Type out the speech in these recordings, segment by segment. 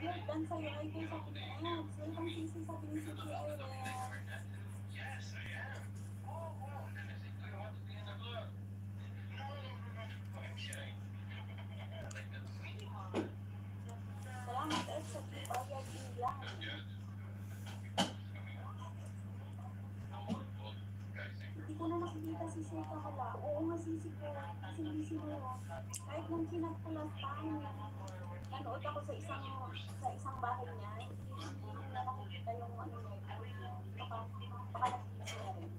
Dan sa'yo ay kayo sabi ni Ed. So, itong sisi sabi ni Sisi ay salamat Ed sa tip. Ayag lang. Hindi ko na nakikita si Sika wala. Oo nga Sisi ko. Kasi busy mo. Kahit nung kinat ko last time, nanood ako sa isang bahay niya. Hindi na nakikita yung ano niya. Baka nakikita na rin.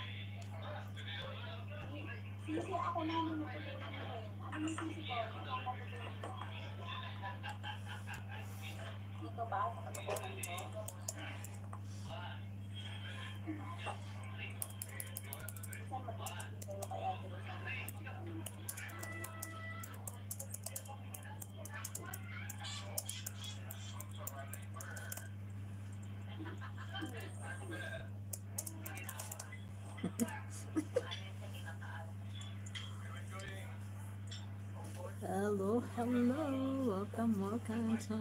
Sisi ako namin natutulog mo rin. Ano yung Sisi ko? Ikaw natutulog mo. Dito ba? Sa katotohanan ko? Saan matutulog kayo kaya dito sa Hello, hello, welcome to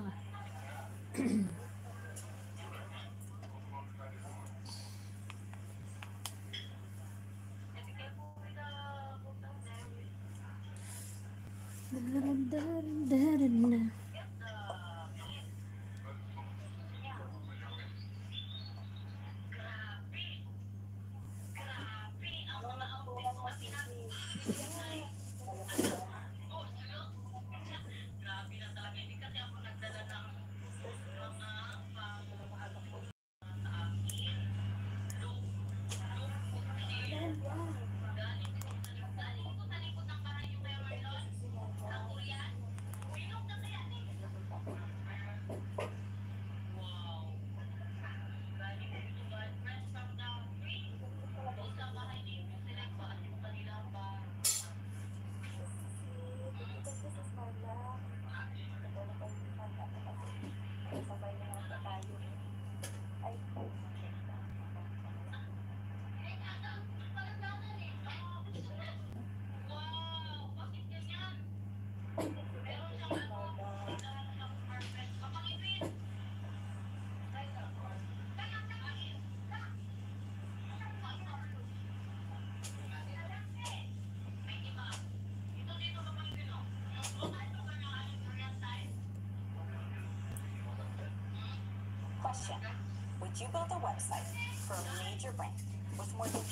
Question. Would you build a website for a major brand with more than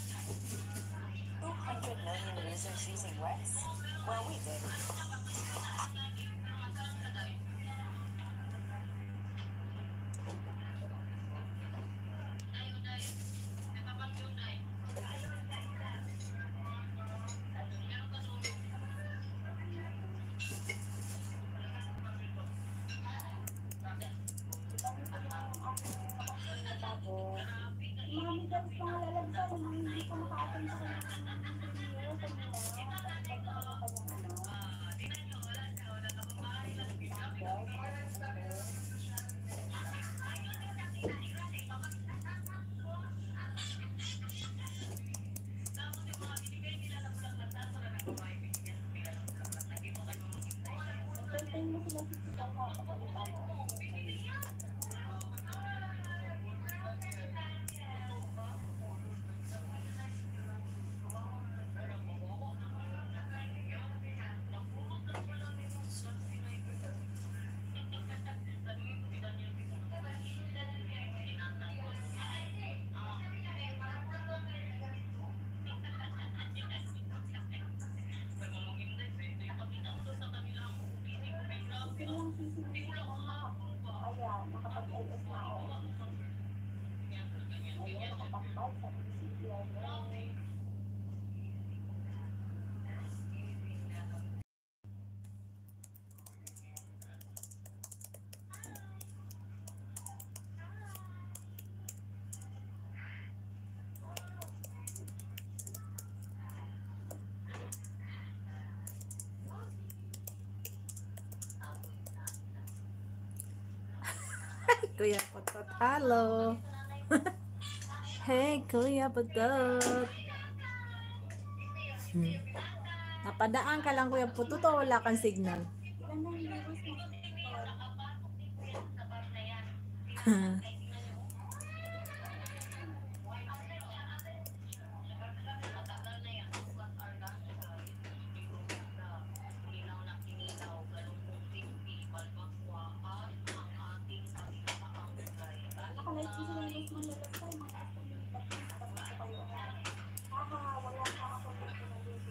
200 million users using Wix? Well, we did. Marami guys pang lalagsa yung mga hindi ko maka-attend sa kanyang video kanina. Entertain mo sila si Sika mo kapag lang sisipin ko kaya nakapag-LS na ako. Ayun, nakapag-bag sa PCPI. Kuya Putot. Hello. Hey, Kuya Putot. Napadaan ka lang, Kuya Putot, o wala kang signal? Ilan na yung viewers mo? Nakalive ko sila yung mas madalas tayo, mga lumipat yung tapat ko kayo. Haha, wala pa ako dito na dito.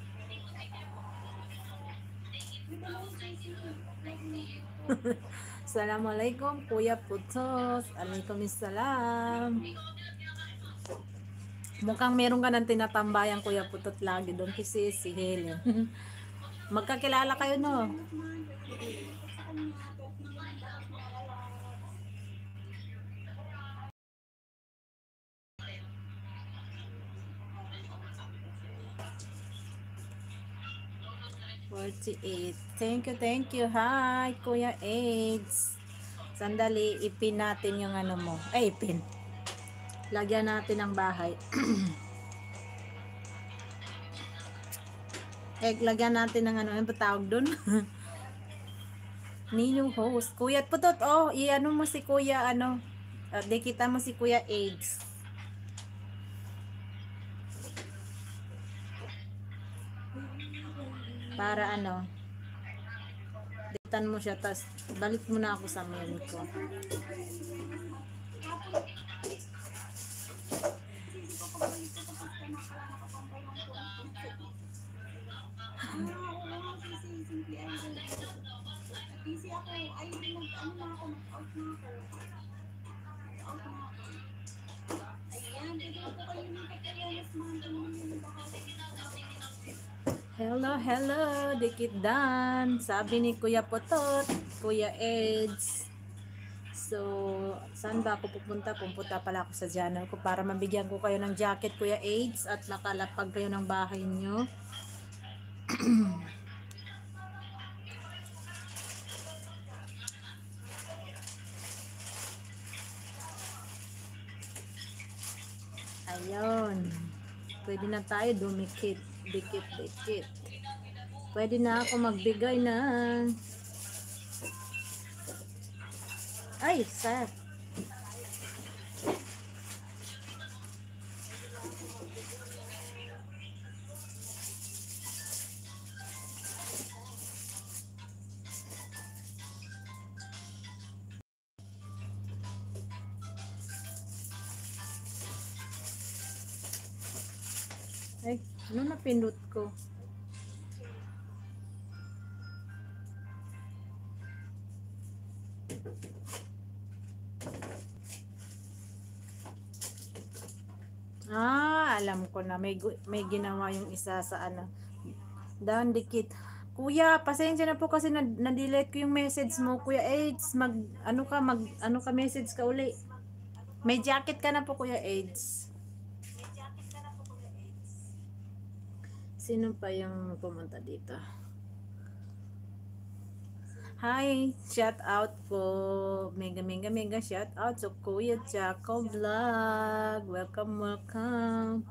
Dito lang yung JC. Assalamualaikum Kuya Putos. Waalaikumsalam. Mukhang meron ka ng tinatambayan Kuya Putot lagi doon kasi si Helen. Magkakilala kayo no? Thank you. Hi, Kuya AIDS. Sandali, ipin natin yung ano mo. Ay, ipin. Lagyan natin ng bahay. Lagyan natin ng ano, ano ba tawag dun? New host. Kuya Putot, oh, i-ano mo si Kuya, ano, dikita mo si Kuya AIDS. Para ano, dikitan mo siya, tas balik mo na ako sa mail ko. Busy ako. Ay, ano na ako, out na ako. Out na ako. Ayan, pwede ako kayo ng pagkayalas mga Hello, dikit dan. Sabi ni Kuya Potot, Kuya Eds. So, saan ba ako pupunta? Pupunta pala ako sa channel ko para mabigyan ko kayo ng jacket, Kuya Eds, at makalapag kayo ng bahay nyo. Ayun. Pwede na tayo dumikit. Dikit. Pwede na ako magbigay ng ay, sir. Ay, ano napindot ko? Alam ko na may ginawa yung isa sa ano. Down dikit. Kuya, pasensya na po kasi na-delete ko yung message mo, Kuya AIDS. Ano ka message ka uli. May jacket ka na po, Kuya AIDS. Sino pa yung pumunta dito? Hi, shout out po. Mega shout out so Kuya Jaco Vlog. Welcome.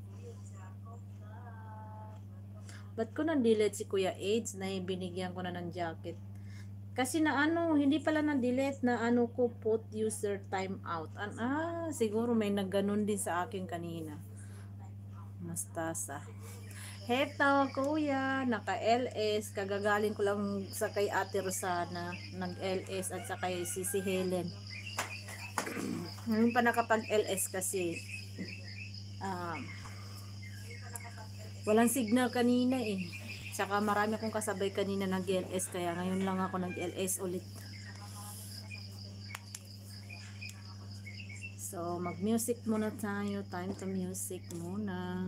Ba't ko na-delete si Kuya AIDS na binigyan ko na ng jacket? Kasi na ano, hindi pala na-delete na ano ko, put user time out. Siguro may nagganon din sa akin kanina. Mastasa. Heto, Kuya, naka-LS. Kagagaling ko lang sa kay Ate Rosana. Nag-LS at sa kay si Helen. Ngayon pa nakapag-LS kasi. Walang signal kanina eh. Tsaka marami akong kasabay kanina nag-LS. Kaya ngayon lang ako nag-LS ulit. So, mag-music muna tayo. Time to music muna.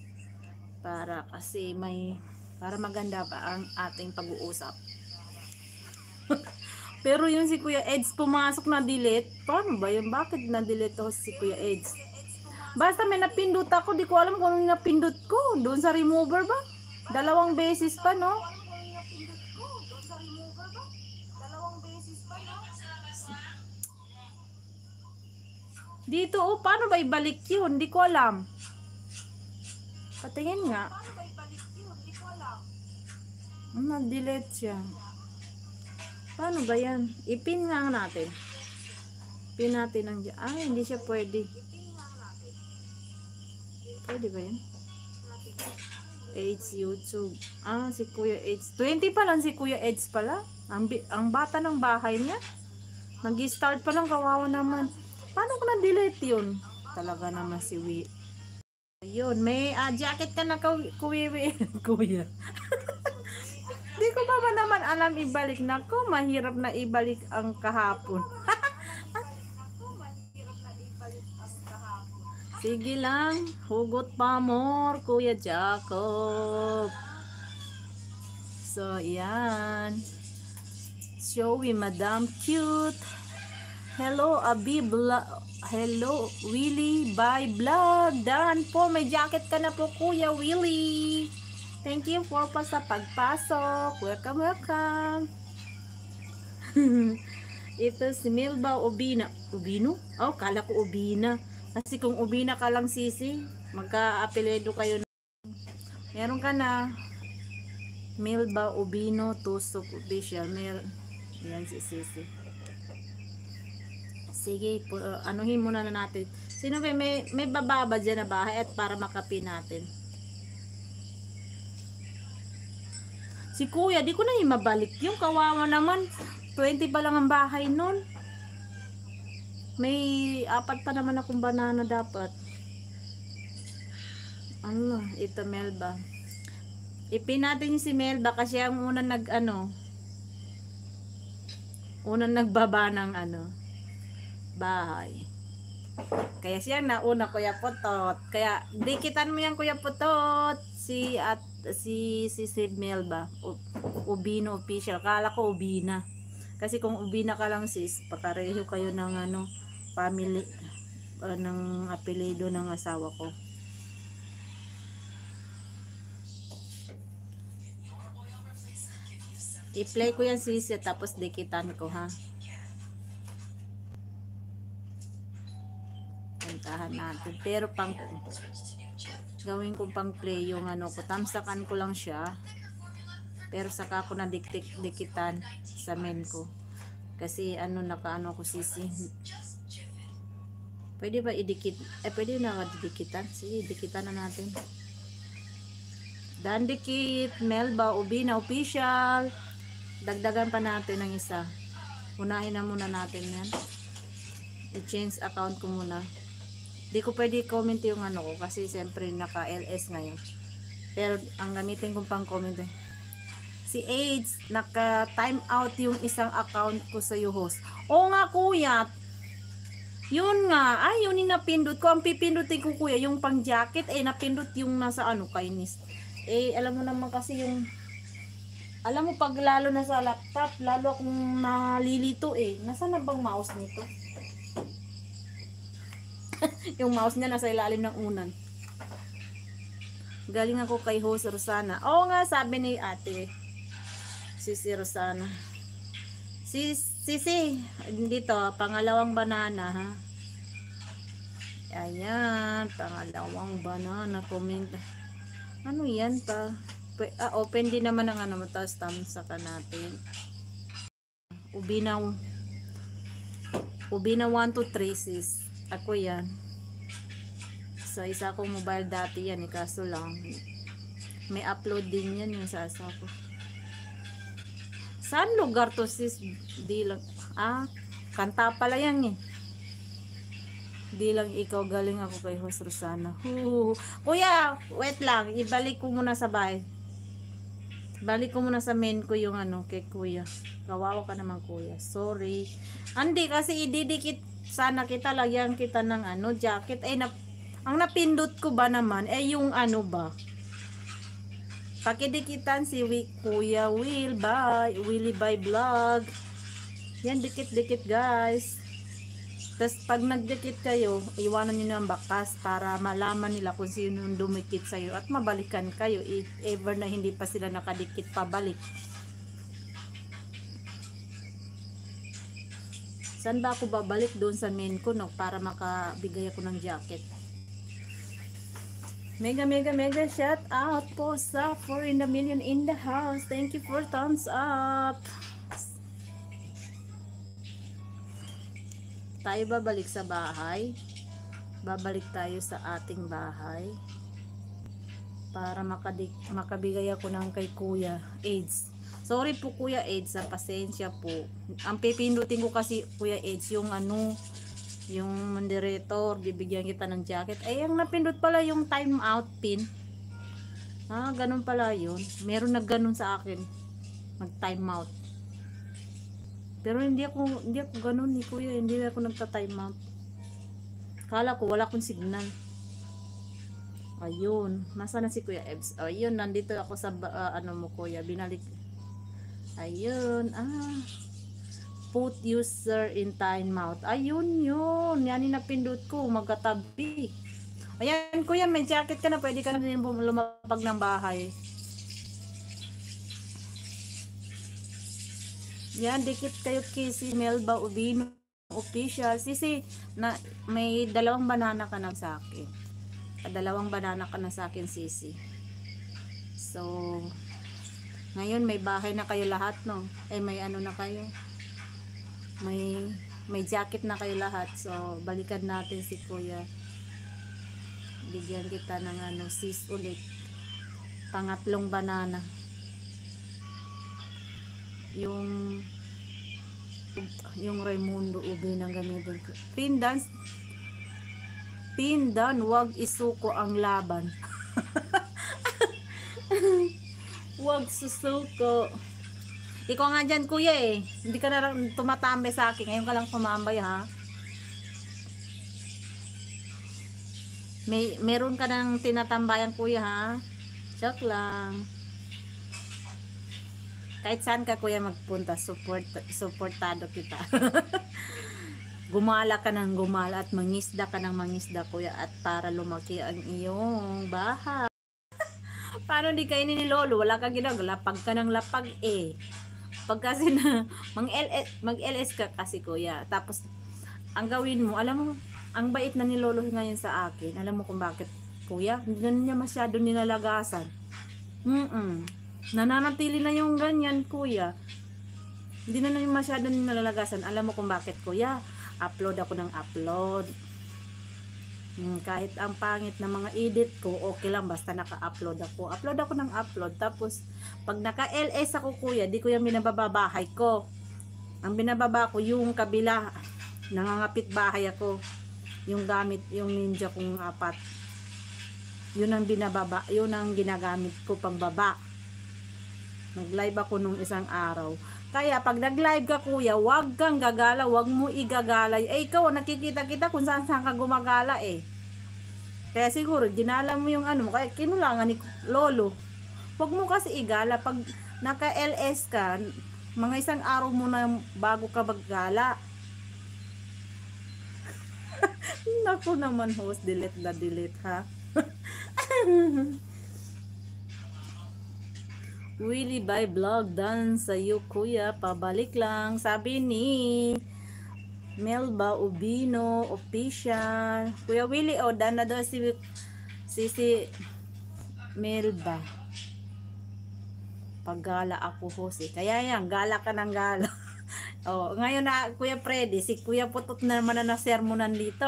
Para maganda pa ang ating pag-uusap. Pero yun si Kuya Eds pumasok na delete. Paano ba yun? Bakit na delete ako si Kuya Eds? Basta may napindot ako, di ko alam kung anong napindot ko. Doon sa remover ba? 2 beses pa, no? Dito, paano ba ibalik yun? Di ko alam. Patingin nga. Na-delete siya. Paano ba yan? Ipin nga natin. Pin natin ang hindi siya pwede. Ipin lang natin. Pwede ba yun? Natin. AIDS YouTube. Si Kuya AIDS. 20 pa lang si Kuya AIDS pala. Ang bata ng bahay niya. Nag-start pa lang, kawawa naman. Paano ko na-delete yun? Talaga naman si Ayun, may jacket ka na Kuya. Kuya. Di ko pa naman alam ibalik. Nako, mahirap na ibalik ang kahapon. Ako, mahirap na ibalik ang kahapon. Sige lang, hugot pa more, Kuya Jacob. So, yan. Showy Madam Cute. Hello, Hello, Willie by Vlog. Dan po, may jacket ka na po, Kuya Willie. Thank you for sa pagpasok. Welcome, welcome. Ito si Milba Ubina. Ubino? Oh, kala ko Ubina. Kasi kung Ubina ka lang, Sisi, magka-apelyido kayo. Meron ka na. Milba Ubino, Tusok Official. Yan si Sisi. Sige, anuhin muna na natin. Sino ba may bababa dyan na bahay at para makapin natin? Si Kuya, di ko na yung mabalik. Yung kawawa naman, 20 pa lang ang bahay nun. May 4 pa naman akong banana dapat. Ano, ito Melba. Ipin natin si Melba kasi ang unang unang nagbaba ng bahay. Kaya siya nauna, Kuya Putot. Kaya dikitan mo yan, Kuya Putot. Si Melba. Ubino Official. Kala ko Ubina. Kasi kung Ubina ka lang, sis, pakareho kayo ng family ng apelyido ng asawa ko. I-play ko yan, sis, tapos dikitan ko, ha. Puntahan natin. Pero gawin ko pang play yung ko. Tamsakan ko lang siya. Pero saka ko na dikitan sa men ko. Kasi nakaano ko, Sisi. Pwede ba idikit? Pwede na dikitan. Sige, dikitan na natin. Dan dikit, Melba Ubina Official. Dagdagan pa natin ng isa. Unahin na muna natin yan. I-change account ko muna. Di ko pwede comment yung ko kasi siyempre naka LS ngayon. Pero ang gamitin kong pang comment si AIDS, naka time out yung isang account ko sa host. Oo nga, Kuya. Yun nga. Ay, yun yung napindot ko. Ang pipindutin ko, Kuya, yung pang jacket, napindot yung nasa kainis. Alam mo naman kasi yung alam mo pag lalo na sa laptop, lalo akong nalilito Nasaan na bang mouse nito? Yung mouse niya nasa ilalim ng unan. Galing ako kay host Rosana. Oo nga, sabi ni ate Sisi Rosana. Sisi, dito, pangalawang banana, ha? Ayan, pangalawang banana. Comment. Ano yan pa? Open din naman ang tapos tamsakan natin. Ubina 1 to 3, sis. Ako yan. Sa isa kong mobile dati yan, kaso lang may upload din yan yung sa asa ko. Saan lugar to, sis? Di lang, kanta pala yan di lang ikaw, galing ako kay host Rosana. Kuya, wait lang, ibalik ko muna sa bahay. Balik ko muna sa main ko yung kay Kuya. Kawawa ka naman, Kuya, sorry. Hindi kasi ididikit sana kita, lagyan kita ng jacket. Ang napindot ko ba naman yung ba, pakidikitan si Kuya Willie by Vlog. Yan, dikit-dikit, guys. Tapos pag nagdikit kayo, iwanan nyo ng bakas para malaman nila kung sino yung dumikit sa'yo at mabalikan kayo if ever na hindi pa sila nakadikit pabalik. Saan ba ako babalik? Doon sa main ko, para makabigay ako ng jacket. Mega shout out po sa 4 in the million in the house. Thank you for thumbs up. tayo babalik sa bahay. Babalik tayo sa ating bahay para makabigay ako ng kay Kuya AIDS. Sorry po Kuya AIDS, sa pasensya po. Ang pipindutin ko kasi Kuya AIDS yung yung moderator, bibigyan kita ng jacket. Ay, ang napindot pala yung time out pin. Ganun pala yun. Meron nagganon sa akin. Mag time out. Pero hindi ako ganun ni Kuya, hindi ako nagta-time out. Kala ko wala akong signal. Ayun, nasa na si Kuya Ebs? Ayun, nandito ako sa mo Kuya, binalik. Ayun, put user in timeout. Ayun yun, yan yung napindot ko, magkatabi. Ayan Kuya, may jacket ka na, pwede ka na din lumapag ng bahay. Yan, dikit kayo kay si Melba Ubino official. Sisi, may 2 banana ka na sa akin. 2 banana ka na sa akin, Sisi. So, ngayon may bahay na kayo lahat, no? May na kayo. May jacket na kayo lahat. So, balikan natin si Kuya. Bigyan kita ng sis ulit. Pangatlong banana. Yung Raimundo Ube ng gamitin ko. Pindan, wag isuko ang laban. Wag susuko. Ikaw nga dyan Kuya hindi ka na tumatambay sa akin. Ngayon ka lang tumambay ha. Meron ka ng tinatambayan Kuya ha. Joke lang. Kahit saan ka Kuya magpunta, supportado kita. Gumala ka ng gumala at mangisda ka ng mangisda Kuya, at para lumaki ang iyong bahay. Paano di kainin ni Lolo? Wala ka ginagawa, lapag ka ng lapag Pag kasi na mag-LS ka kasi Kuya. Tapos ang gawin mo, alam mo, ang bait na ni Lolo ngayon sa akin. Alam mo kung bakit Kuya? Hindi na niya masyado nilalagasan. Nananatili na yung ganyan Kuya. Hindi na niya masyado nilalagasan. Alam mo kung bakit Kuya? Upload ako ng upload. Kahit ang pangit na mga edit ko, okay lang basta naka-upload ako. Upload ako ng upload. Tapos pag naka-LS ako Kuya, di ko yung binababahay ko. Ang binababa ko yung kabila. Nangangapit bahay ako. Yung gamit, yung ninja kong 4. Yun ang binababa, yun ang ginagamit ko pang baba. Nag-live ako nung isang araw. Kaya pag nag-live ka Kuya, wag kang gagala, wag mo igagala. Ikaw nakikita kita kung saan ka gumagala Kaya siguro ginala mo yung kaya kinulangan ni Lolo. Wag mo kasi igala pag naka-LS ka, mga isang araw mo na bago ka maggala. Naku naman host, delete ha. Willie by vlog done sa iyo Kuya, pabalik lang, sabi ni Melba Ubino official. Kuya Willie done na daw si Melba. Paggala ako host kaya yan, gala ka ng gala. Ngayon na Kuya Freddy, si Kuya Putot na naman na sermonan dito.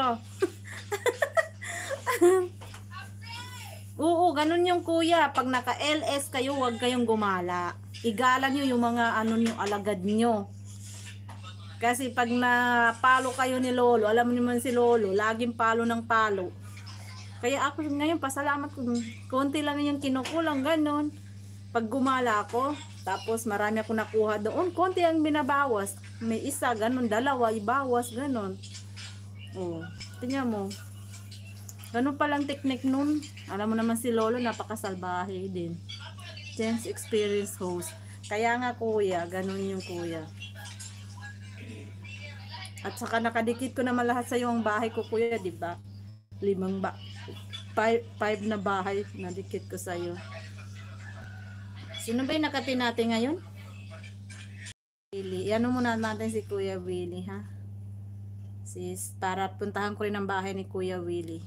Oo, ganun yung Kuya. Pag naka-LS kayo, huwag kayong gumala. Igala nyo yung mga yung alagad nyo. Kasi pag napalo kayo ni Lolo, alam mo naman si Lolo, laging palo ng palo. Kaya ako ngayon, pasalamat ko. Konti lang yung kinukulang, ganun. Pag gumala ako, tapos marami ako nakuha doon, konti ang binabawas. May isa, ganun, 2, ibawas, ganun. Tingnan mo. Ganun palang technique nun. Alam mo naman si Lolo, napakasalbahe din. Chance experience host. Kaya nga Kuya, ganun yung Kuya. At saka nakadikit ko naman lahat sa yung bahay ko Kuya, di ba? 5 na bahay nadikit ko sa iyo. Sino ba yung nakatin natin ngayon? Willie. Ano muna natin si Kuya Willie ha? Para puntahan ko rin ang bahay ni Kuya Willie.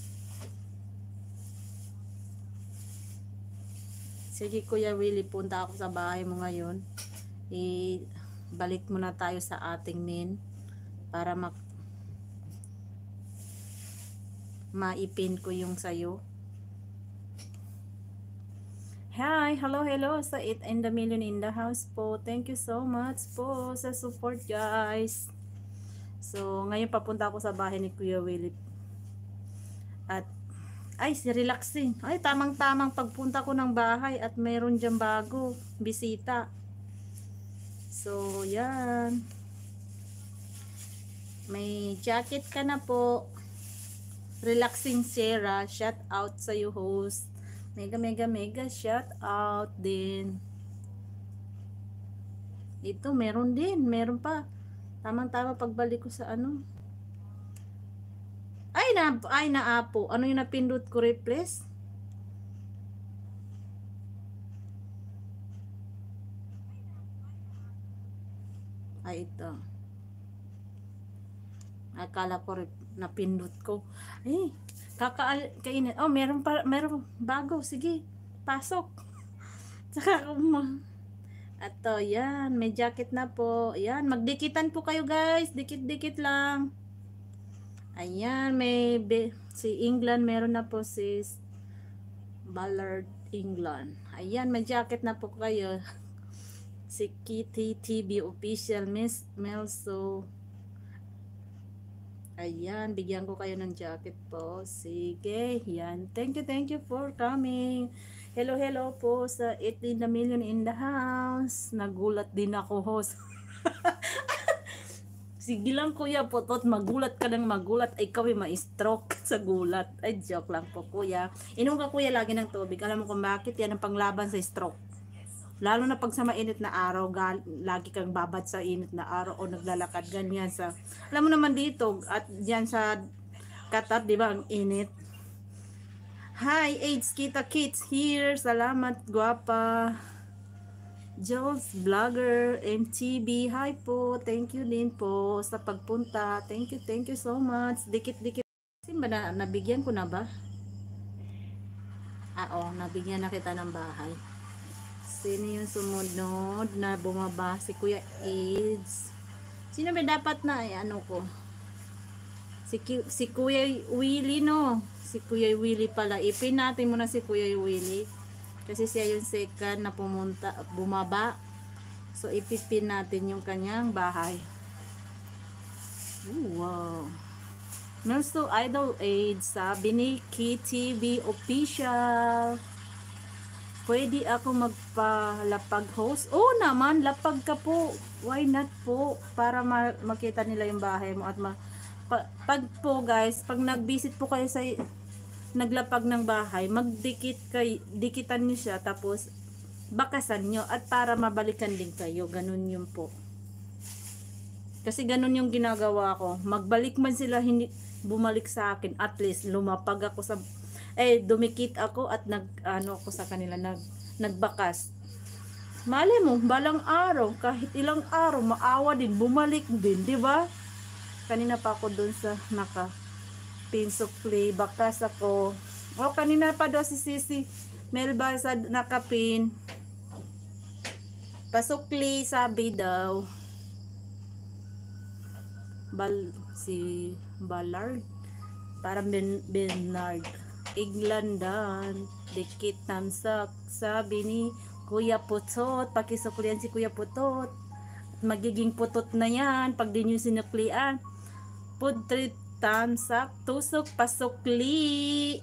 Sige Kuya Willie, punta ako sa bahay mo ngayon. Balik muna tayo sa ating main para maipin ko yung sayo. Hi, hello sa It and the Million in the house po. Thank you so much po sa support, guys. So, ngayon papunta ako sa bahay ni Kuya Willie. At, ay, si relaxing. Ay, tamang-tamang pagpunta ko ng bahay at mayroon dyan bago, bisita. So, yan. May jacket ka na po. Relaxing Sarah, shout out sa you host. Mega shout out din. Ito meron din, meron pa. Tamang-tama pagbalik ko sa ano. Ay na apo. Ano yung napindot ko, replace? Ay ito. Akala ko napindot ko. Eh, kainin. Oh, meron bago. Sige, pasok. Tsaka ato, yan, may jacket na po. Yan, magdikitan po kayo, guys. Dikit-dikit lang. Ayan, si England, meron na po si Ballard England. Ayan, may jacket na po kayo. Si Kitty TV official Miss Melso. Ayan, bigyan ko kayo ng jacket po. Sige, yan. Thank you for coming. Hello po sa 18 million in the house. Nagulat din ako, host. Sige lang, Kuya Putot. Magulat ka ng magulat. Ay, ikaw ay ma-stroke sa gulat. Ay, joke lang po, Kuya. Inom ka, Kuya, lagi ng tubig. Alam mo kung bakit? Yan ang panglaban sa stroke. Lalo na pag sa mainit na araw, lagi kang babad sa init na araw o naglalakad ganyan sa, alam mo naman dito at diyan sa Qatar, di ba, ang init. Hi, AIDS Kita Kids here. Salamat, guwapa. Jules Vlogger MTB. Hi po. Thank you din po sa pagpunta. Thank you so much. Dikit-dikit. Ba nabigyan ko na ba? Oo, nabigyan na kita ng bahay. Sino yung sumunod na bumaba? Si Kuya AIDS. Sino ba dapat na ano ko? Si Kuya Willie, no? Si Kuya Willie pala. Ipin natin muna si Kuya Willie. Kasi siya yung second na bumaba. So, ipipin natin yung kanyang bahay. Ooh, wow. Melso Idol Age, sabi ni KTV Official. Pwede ako magpalapag host? Oo naman, lapag ka po. Why not po? Para makita nila yung bahay mo at pag po guys, pag nag-visit po kayo sa naglapag ng bahay, dikitan niyo siya tapos bakasan nyo at para mabalikan din kayo. Ganun yun po. Kasi ganun yung ginagawa ko. Magbalik man sila, hindi bumalik sa akin, at least lumapag ako sa dumikit ako at ako sa kanila, nagbakas. Malay mo, balang araw, kahit ilang araw, maawa din, bumalik din, di ba? Kanina pa ako dun sa pin-supply, bakas ako. O, kanina pa daw si Sisi Melba sa nakapin. Pasukli, sabi daw. Si Ballard. Parang Bernard. Englandan, dikit tamsak, sabi ni Kuya Putot, pakisuklian si Kuya Putot, magiging putot na yan pag di nyo sinuklian. Putrit tamsak, tusok, pasukli.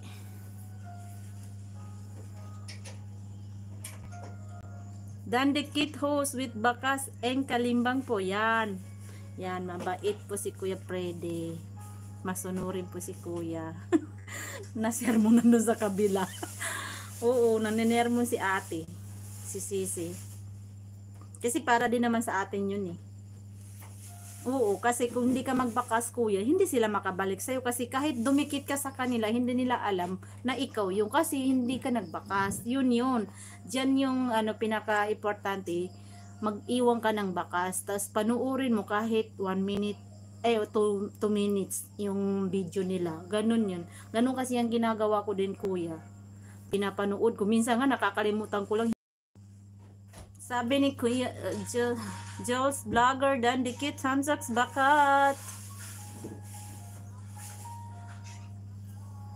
Dan dikit host with bakas and kalimbang po yan. Yan, mabait po si Kuya Freddy. Masunurin po si Kuya. Nasermon na doon sa kabila. Oo, naninermon si ate. Si Sisi. Kasi para din naman sa atin yun eh. Oo, kasi kung hindi ka magbakas, Kuya, hindi sila makabalik sa'yo. Kasi kahit dumikit ka sa kanila, hindi nila alam na ikaw yung, kasi hindi ka nagbakas. Yun. Diyan yung pinaka-importante. Mag-iwan ka ng bakas. Tapos panuorin mo kahit 1 minute 2 minutes yung video nila. Ganun yun. Ganun kasi yung ginagawa ko din, Kuya. Pinapanood ko. Minsan nga nakakalimutan ko lang. Sabi ni Kuya Jules Vlogger, dan dikit hamsaks bakat.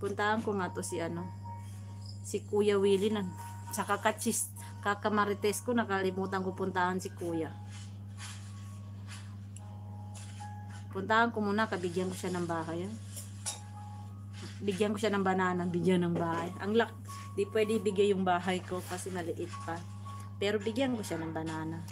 Puntahan ko nga to si si Kuya Willie na. Sa kakamarites ko, nakalimutan ko puntahan si Kuya. Puntahan ko muna, kabigyan ko siya ng bahay. Bigyan ko siya ng banana, bigyan ng bahay. Di pwede bigay yung bahay ko kasi maliit pa. Pero bigyan ko siya ng banana.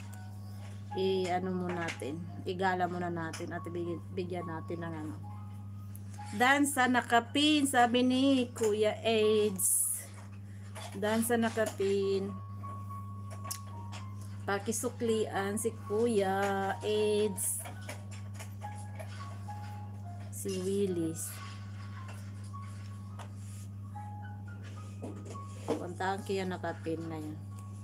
Igala muna natin at bigyan natin ng Dansa nakapin, sabi ni Kuya AIDS. Dansa nakapin. Pakisuklian si Kuya AIDS. Si Willis. Puntahan kaya nakapin na yan.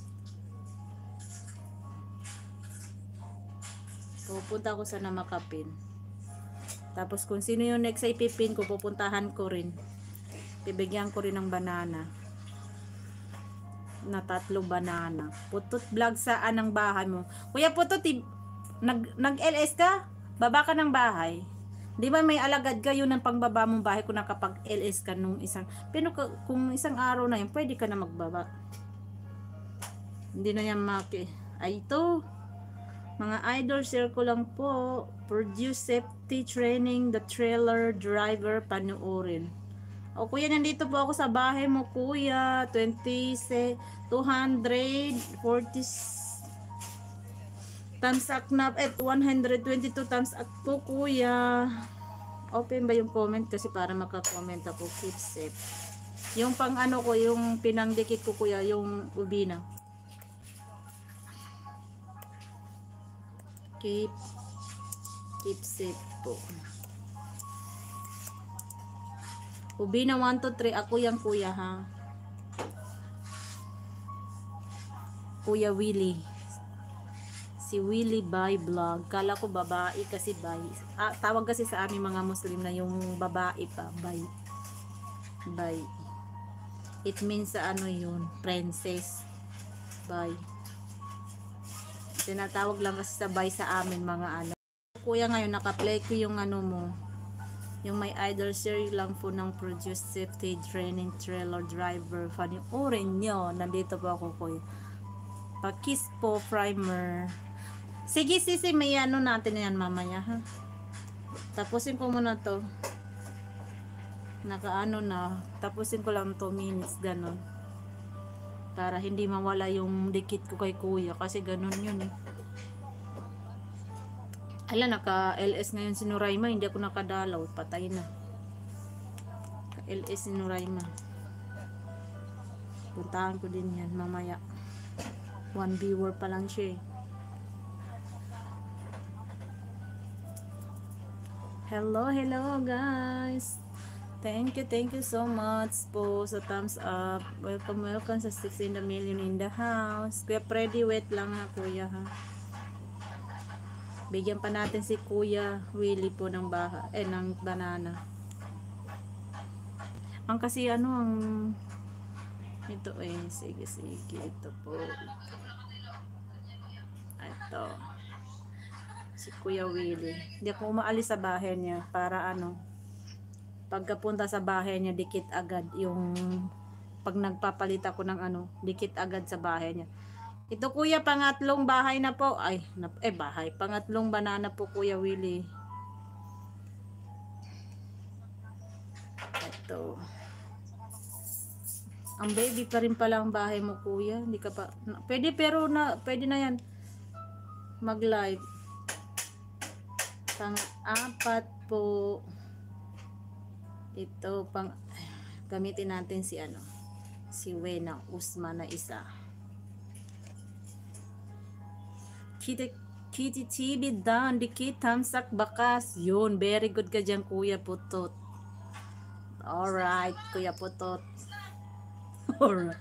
Pupunta ko sana makapin. Tapos kung sino yung next ay ipipin ko, pupuntahan ko rin. Bibigyan ko rin ng banana. Na 3 banana. Putot vlog saan ang bahay mo? Kuya Putot, nag-LS ka? Baba ka ng bahay. Di ba may alagad kayo ng pangbaba mong bahay kung nakapag-LS ka nung isang... Pero kung isang araw na yun, pwede ka na magbaba. Hindi na yan Ay, ito. Mga idol, share ko lang po. Produce safety training, the trailer driver, panoorin. O kuya, nandito po ako sa bahay mo, kuya. 240 thumbs up na at 122 thumbs up po, kuya. Open ba yung comment? Kasi para makakomment ako. Keep safe. Yung pang ko, yung pinangdikit ko, kuya, yung ubina. Keep safe po. Ubina 1, 2, 3. Ako yan, kuya, ha. Kuya Willie. Si Willie Bay Vlog. Kala ko babae kasi Bay. Tawag kasi sa amin mga Muslim na yung babae pa. Bay. Bay. It means sa yun. Princess. Bay. Tinatawag lang kasi sa Bay sa amin mga Kuya, ngayon naka-play ko yung mo. Yung may idol share lang po ng Produce Safety Training Trailer Driver. Panoorin nyo. Nandito po ako, kuya. Pakis po primer. Sige, sisi, may natin yan mamaya, ha. Tapusin ko muna to. Na. Tapusin ko lang 2 minutes, ganon. Para hindi mawala yung dikit ko kay kuya. Kasi ganon yun, eh. Ala, naka-LS ngayon si Nuraima. Hindi ako nakadalaw. Patay na. LS si Nuraima. Puntahan ko din yan mamaya. 1 viewer pa lang siya, eh. Hello guys. Thank you so much po sa thumbs up. Welcome sa 16 million in the house. Kuya Freddy, wait lang ha, kuya, ha. Bigyan pa natin si Kuya Willie po ng ng banana. Ang kasi ang ito sige ito po. Ito. Si Kuya Willie. Hindi ako umaalis sa bahay niya para pagkapunta sa bahay niya dikit agad yung pag nagpapalit ako ng dikit agad sa bahay niya. Ito, kuya, pangatlong bahay na po. Pangatlong banana po, Kuya Willie. Ito. Ang baby pa rin pala ang bahay mo, kuya. Hindi ka pa... Pwede, pero pwede na yan. Mag-live. Pang-4 po. Ito, gamitin natin si Wena Usman na isa. Kitty TV down, dikit tamsak bakas. Yun, very good ka dyan, Kuya Putot. Alright, Kuya Putot. Alright.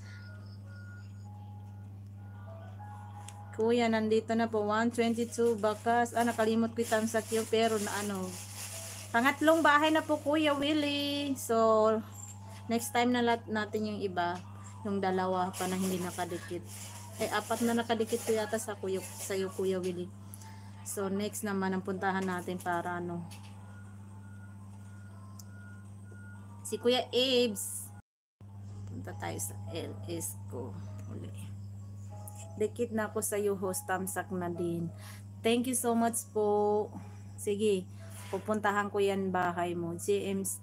Kuya, nandito na po 122 bakas. Nakalimot ko yung tamsak yun, pero pangatlong bahay na po, Kuya Willie. So, next time na natin yung iba, yung dalawa pa na hindi nakadikit. 4 na nakadikit ko yata sa'yo, Kuya Willie. So, next naman ang puntahan natin para Si Kuya Abe's. Punta tayo sa LS ko. Uli. Dikit na ako sa iyo, host. Tamsak na din. Thank you so much po. Sige, pupuntahan ko yan bahay mo. JM's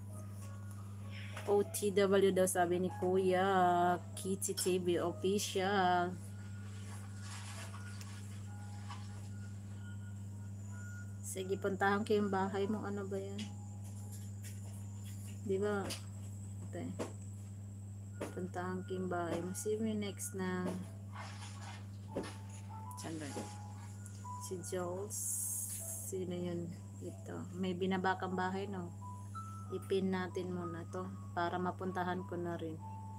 OTW daw sabi ni Kuya. Kitty TV official. Sige, puntahan ko yung bahay mo. Ano ba yan? Di ba? Ito eh. Puntahan ko yung bahay mo. See you next na. Sandra. Si Jules. Sino yun? Ito. May binabakang bahay, no? Ipin natin muna to para mapuntahan ko na rin.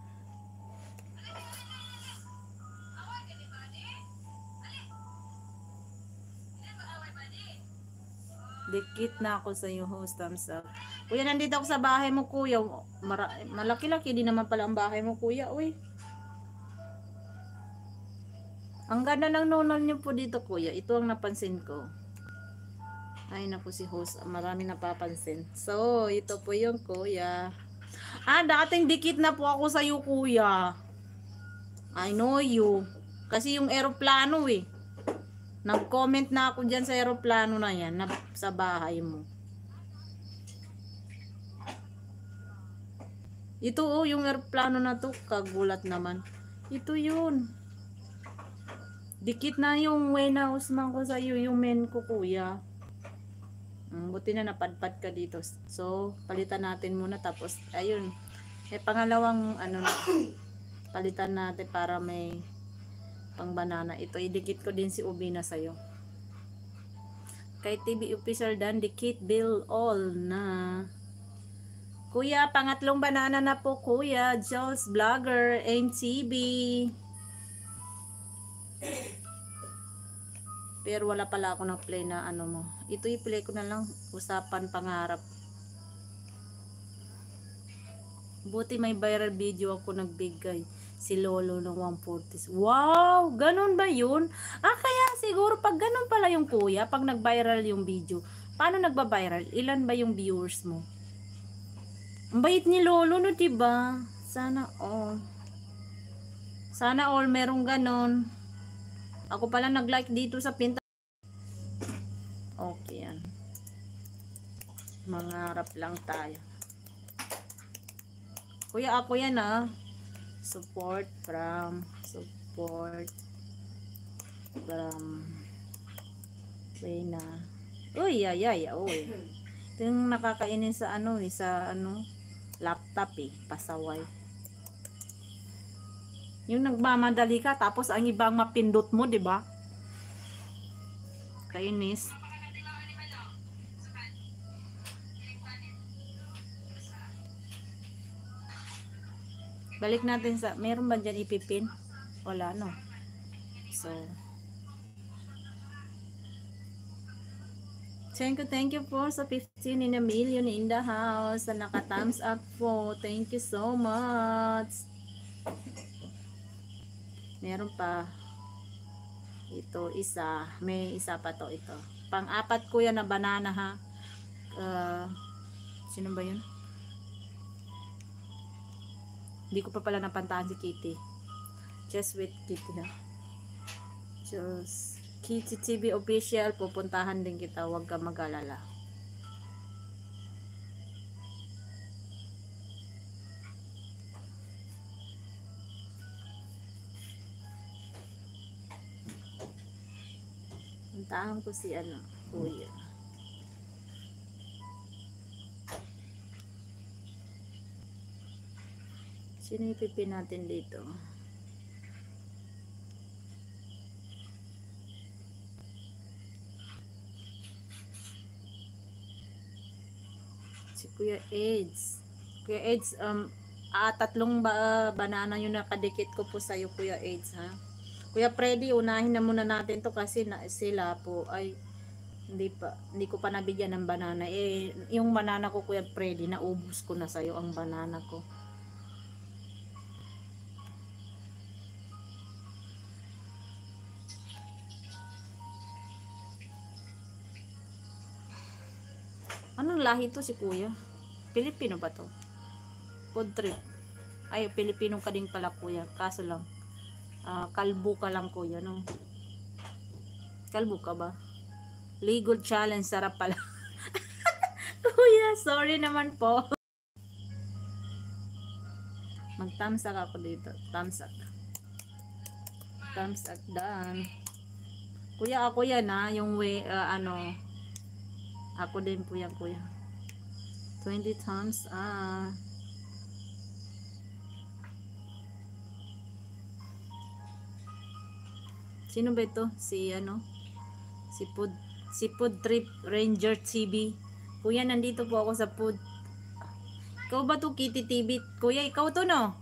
Dikit na ako sa iyo, host. Thumbs up. Kuya, nandito ako sa bahay mo, kuya. Malaki-laki din naman pala ang bahay mo, kuya. Uy. Ang ganda ng nonol niyo po dito, kuya. Ito ang napansin ko. Ay, naku si host. Marami napapansin. So, ito po yung kuya. Ah, dating dikit na po ako sa iyo, kuya. I know you. Kasi yung eroplano eh. Nag-comment na ako dyan sa eroplano na yan, sa bahay mo. Ito oh, yung eroplano na to, kagulat naman. Ito yun. Dikit na yung warehouse man ko sa iyo, yung men ko, kuya. Buti na napadpad ka dito. So, palitan natin muna, tapos, ayun. Pangalawang, ano na, palitan natin para may pang banana. Ito, idikit ko din si Ubina sa'yo. Kay TV Official Dan, dikit bill all na. Kuya, pangatlong banana na po, kuya. Jules Vlogger, MTV. Pero wala pala ako ng play na ano mo. Ito i-play ko na lang. Usapan pangarap. Buti may viral video ako nagbigay. Si Lolo ng 140. Wow! Ganun ba yun? Ah, kaya siguro pag ganun pala yung kuya, pag nag-viral yung video, paano nagba-viral? Ilan ba yung viewers mo? Ang bait ni Lolo, no, diba? Sana all. Sana all merong ganun. Ako pala nag-like dito sa pinta. Okay yan. Mangarap lang tayo. Kuya, ako yan ah. Support from Reyna. Uy, ay, uy. Ito yung nakakainin sa ano eh, sa ano, laptop eh, pasaway. Yung nagmamadali ka, tapos ang ibang mapindot mo, di ba? Kainis. Balik natin sa, meron ba dyan ipipin? Wala, no? So, thank you po sa 15 in a million in the house na naka-thumbs up po. Thank you so much. Meron pa. Ito, isa. May isa pa to ito. Pang-apat ko yan na banana ha. Sino ba yun? Hindi ko pa pala napantaan si Kitty. Just wait, Kitty ha. Just Kitty TV official. Pupuntahan din kita. Huwag ka mag-alala. Puntahan ko si ano, kuya. Sino ipipin natin dito? Si Kuya AIDS. Kuya AIDS, tatlong banana yung nakadikit ko po sa'yo, Kuya AIDS, ha? Kuya Freddy, unahin na muna natin to kasi sila po ay hindi ko pa nabigyan ng banana. Eh, yung banana ko, Kuya Freddy, naubos ko na sa'yo ang banana ko. Anong lahi to si Kuya? Pilipino ba to? Food trip. Ay, Pilipino ka din pala kuya. Kaso lang, kalbo ka lang kuya, no? Kalbo ka ba? Legal challenge, sarap pala. Kuya, sorry naman po. Mag-thumbs up ako dito. Thumbs up. Thumbs up done. Kuya, ako yan ha. Yung way, ako din po yan kuya. 20 thumbs up. Sino ba ito? Si si Food Trip Ranger TV. Kuya, nandito po ako sa food. Ikaw ba to, Kitty TV? Kuya, ikaw to, no?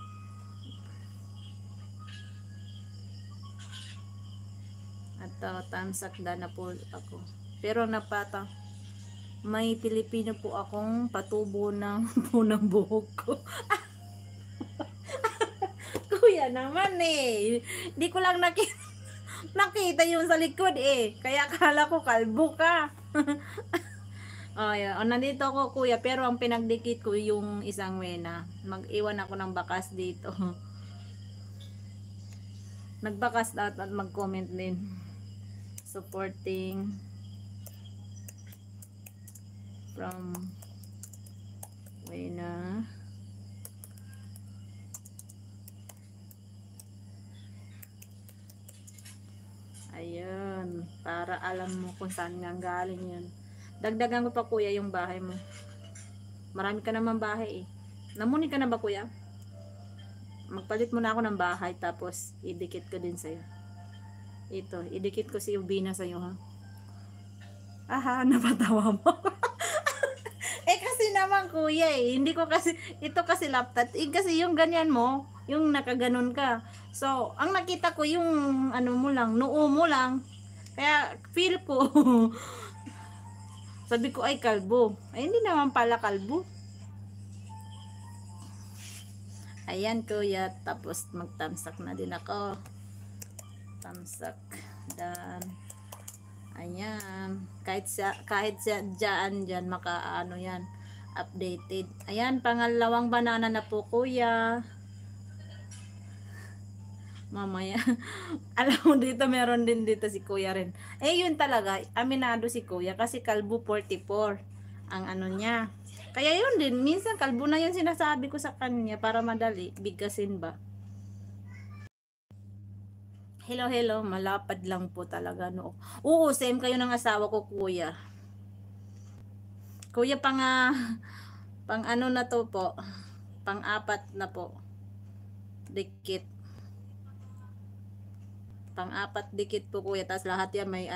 At thumbs up na po ako. Pero may Pilipino po akong patubo ng punang buhok ko. Kuya naman eh. Hindi ko lang nakita yung sa likod eh. Kaya akala ko kalbo ka. Oh, yeah. Nandito ako kuya, pero ang pinagdikit ko yung isang wena. Mag-iwan ako ng bakas dito. Nagbakas at mag-comment din. Supporting from wena. Ayun, para alam mo kung saan nga galing yun. Dagdagan ko pa kuya yung bahay mo. Marami ka naman bahay eh. Namuni ka na ba kuya? Magpalit muna ako ng bahay tapos idikit ko din sa'yo. Ito, idikit ko si Ubina sa'yo ha. Aha, napatawa mo. Eh kasi naman kuya eh. Hindi ko kasi, ito kasi laptop. Eh kasi yung ganyan mo, yung nakaganon ka. So, ang nakita ko yung mo lang, noo mo lang. Kaya feel ko sabi ko ay kalbo. Ay hindi naman pala kalbo. Ayan kuya, tapos magtamsak na din ako. Tamsak dan. Ayan, kahit diyan makaano yan, updated. Ayan, pangalawang banana na po kuya. Mamaya. Alam mo dito, meron din dito si kuya rin. Eh yun talaga, aminado si kuya kasi kalbo 44 ang niya. Kaya yun din, minsan kalbo na yun sinasabi ko sa kanya para madali, bigkasin ba. Hello, malapad lang po talaga no. Oo, same kayo ng asawa ko kuya. Kuya pang na to po. Pang-apat na po. Dikit. Pang-apat dikit po kuya, tapos lahat yan may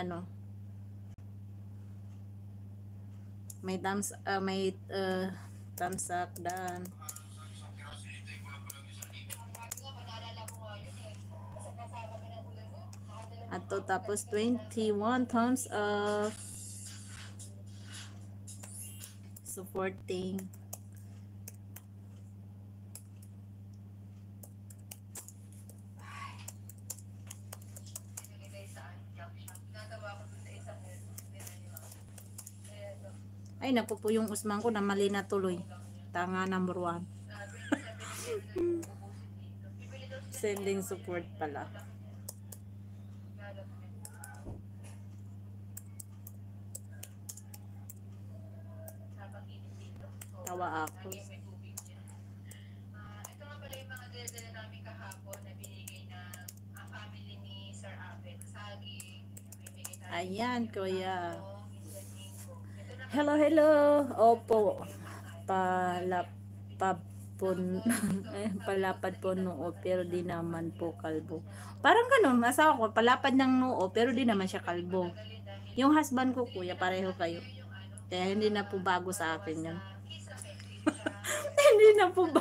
may thumbs up dan. At to, tapos 21 thumbs up supporting. Ay, naku po yung usman ko na mali na tuloy. Tanga number 1. Sending support pala. Tawa ako. Ito nga pala yung mga dala namin kahapon na binigay ng family ni Sir Abet. Saging, bibigay tayo. Ayan, kuya. Hello. Opo. Palapad po noo pero di naman po kalbo. Parang ganun, asawa ko, palapad ng noo pero di naman siya kalbo. Yung husband ko kuya, pareho kayo. Kaya hindi na po bago sa akin yun. Hindi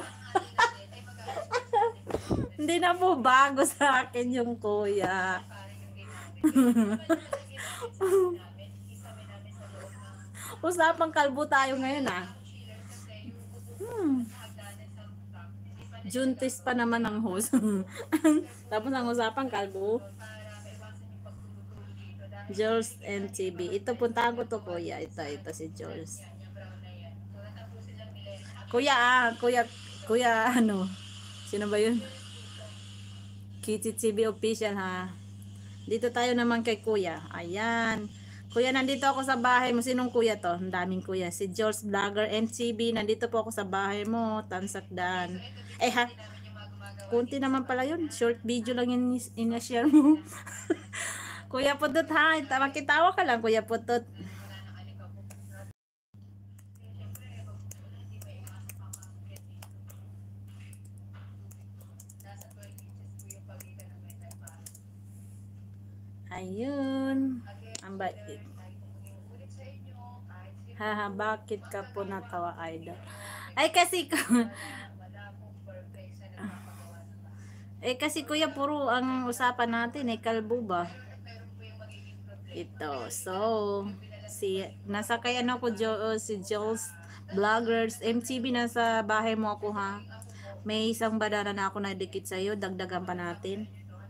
na po bago sa akin yung kuya. Usapang kalbo tayo ngayon Juntis pa naman ang host. Tapos ang usapang kalbo. Jules and TV. Ito puntahan ko to kuya. Ito si Jules. Kuya, ano? Sino ba yun? Kitty TV official ha. Dito tayo naman kay kuya. Ayan. Kuya, nandito ako sa bahay mo. Sinong kuya to? Ang daming kuya. Si Jules Vlogger MTV. Nandito po ako sa bahay mo. Tamsakdan. Eh ha? Kunti naman pala yun. Short video lang yun in-share mo. Kuya Putot ha. Makitawa ka lang, Kuya Putot. Ayun. Ang bait. Haha, bakit ka po natawa, idol? Ay, kasi kasi kuya, puro ang usapan natin kalbo ba? Ito. So, nasa kaya na ako si Jules Vloggers MTV, nasa bahay mo ako ha. May isang badana na ako na dikit sa iyo, dagdagan pa natin.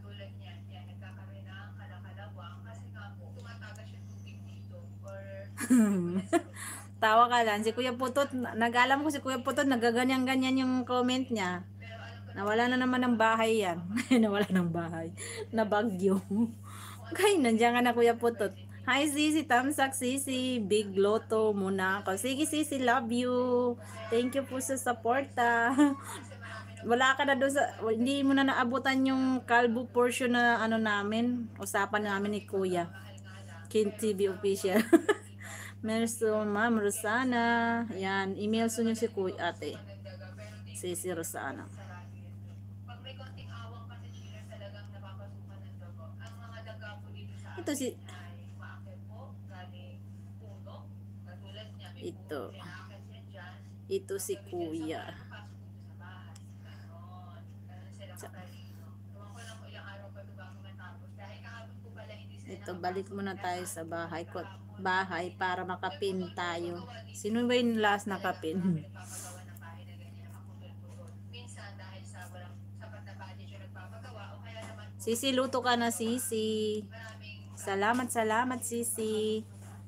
Tawa ka lang. Si Kuya Putot, nag-alam ko si Kuya Putot, nagaganyan-ganyan yung comment niya. Nawala na naman ng bahay yan. Nawala ng bahay. Nabagyo. Okay, nandiyan ka na Kuya Putot. Hi Sisi, Tamsak Sisi, Big Lotto muna ako. Sige Sisi, love you. Thank you po sa suporta. Wala ka na doon sa, hindi mo na naabutan yung kalbo portion na ano namin, usapan namin ni Kuya. Kin TV official. Merso, Ma'am Rosana. Yan, email so nyo si Kuya ate. Si Rosana. Pag may konting awang kasi chiller talagang napapasukan ng dugo. Ang mga daga po dito sa Ito si ay maakit po, galing puno. Katulad niya, may ito. pinakakit siya dyan. Ito si Kuya. Pasok dito sa bahay. Ganon. Ganon sila katalino. Tuwan ko lang po ilang araw pa ito bago matapos. Dahil kahapon po pala hindi sila Ito, balik muna tayo sa bahay ko. Bahay para makapin tayo. Sino ba yung last nakapin? nagpapagawa ng bahay na ganyan nakaputol-putol. Minsan dahil sa walang sapat na budget yung nagpapagawa o kaya naman Sisi, luto ka na Sisi. maraming Salamat Sisi.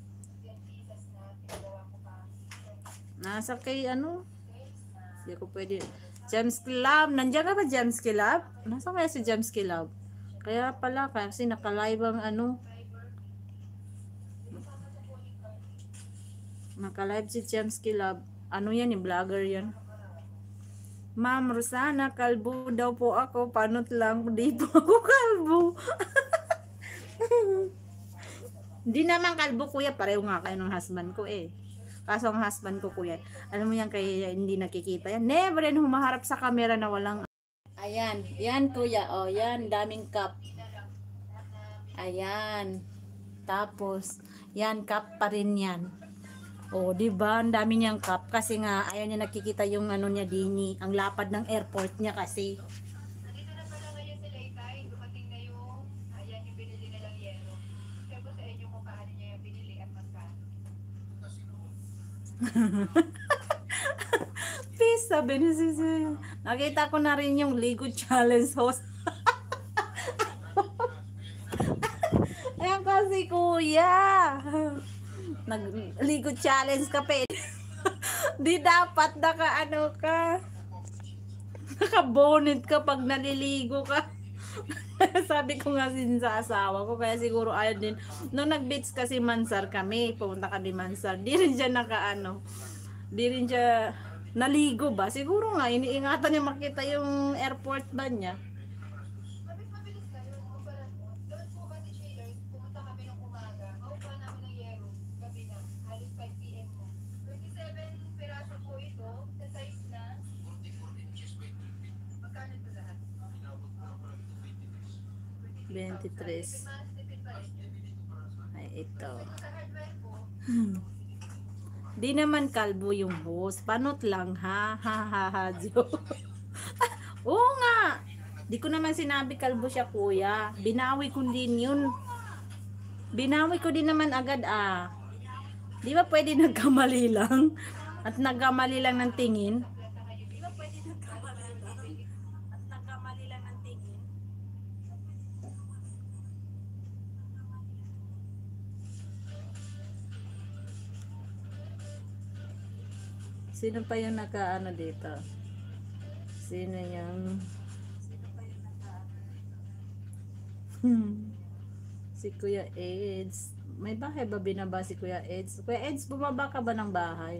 Nasa kay ano? Hindi ko pwede. James Club. Nandiyan ka ba James Club? Nasa kaya si James Club? Kaya pala kasi naka-live ang ano. Naka-live si James Club. Ano yan? Yung vlogger yan. Ma'am Rosana, kalbo daw po ako. Panot lang. Di po ako kalbo. Hindi naman kalbo kuya. Pareho nga kayo ng husband ko eh. Kaso ang husband ko kuya, alam mo yan kaya hindi nakikita yan. Never yan humaharap sa camera na walang. Ayan. Yan kuya. O yan. Daming cup. Ayan. Tapos, yan cup pa rin yan. O, di ba? Ang dami niyang cup kasi nga ayaw niya nakikita yung ano niya dini, ang lapad ng airport niya kasi. nandito na pala ngayon si Laytay. Dumating na yung ayan yung binili nilang yero. Share ko sa inyo kung paano niya yung binili at magkano. Peace, sabi ni Sisi. Nakita ko na rin yung Ligo Challenge host. Ayan kasi kuya. Nagligo challenge ka pa. Di dapat naka naka-bonnet ka pag naliligo ka. Sabi ko nga sa asawa ko, kaya siguro ayaw din. Nung nag-beach kasi Mansar kami, pumunta kami Mansar, di rin siya di rin siya naligo ba? Siguro nga, iniingatan niya makita yung airport ba niya. Mabilis kayo. Kumpara mo. Doon po kasi chillers, pumunta kami ng umaga. Maupa namin ng yero. Gabi na. Halos 5 p.m. na. 27 piraso po ito. Sa size na. Magkano ito lahat? 23. Mas tipid pa rin. Ay, ito. Sa hardware po, Di naman kalbo yung host. Panot lang ha. Ha ha ha. Joke. Oo nga. Di ko naman sinabi kalbo siya kuya. Binawi ko din yun. Binawi ko din naman agad ah. Di ba pwede nagkamali lang? At nagkamali lang ng tingin? Di ba pwede nagkamali lang? At nagkamali lang ng tingin? Sino pa yung nakaano dito? Sino yung si Kuya Eds. May bahay ba binaba si Kuya Eds? Kuya Eds, bumaba ka ba ng bahay?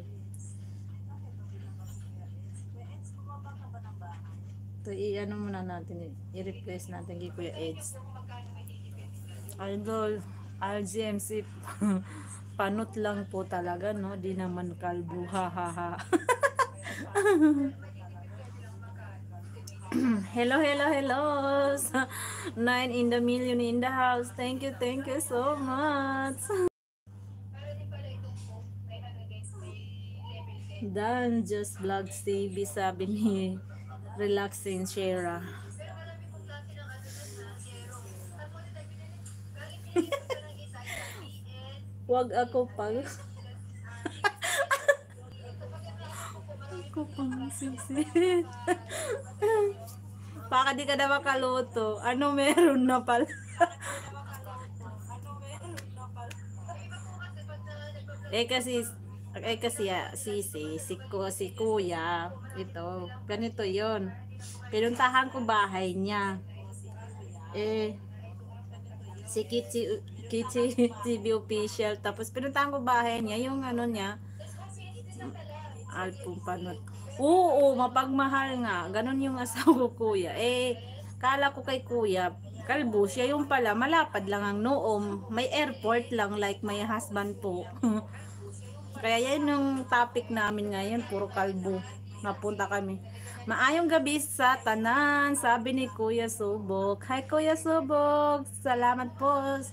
Ito, i-ano muna natin, i-replace natin kay Kuya Eds. Idol, RGMC, panot lang po talaga, no? Di naman kalbo, ha ha ha. Hello, hello, hello. 9 in the million in the house. Thank you so much. Pero di pala itong po, may ano guys, may level 10. Dan Just Vlogs TV, sabi ni Relaxing Shera. Pero marami pong klase ng ano dun ha, zero. Tapos ito, galing pinili ko pa ng isa, PS. Wag ako pag Ito pagkatapos ko po, marami ako pang sisit. Baka di ka na makaluto. Ano meron na pala? si kuya, ito, ganito yon. Pinuntahan ko bahay niya. Si Kichi TV official, tapos pinuntahan ko bahay niya, yung ano niya, album panot. Oo, mapagmahal nga. Ganon yung asawa ko, kuya. Kala ko kay kuya, kalbo siya, yung pala, malapad lang ang noom. May airport lang, like my husband po. Kaya yan yung topic namin ngayon, puro kalbo. Napunta kami. Maayong gabi sa tanan, sabi ni Kuya Subok. Hi Kuya Subok, salamat po.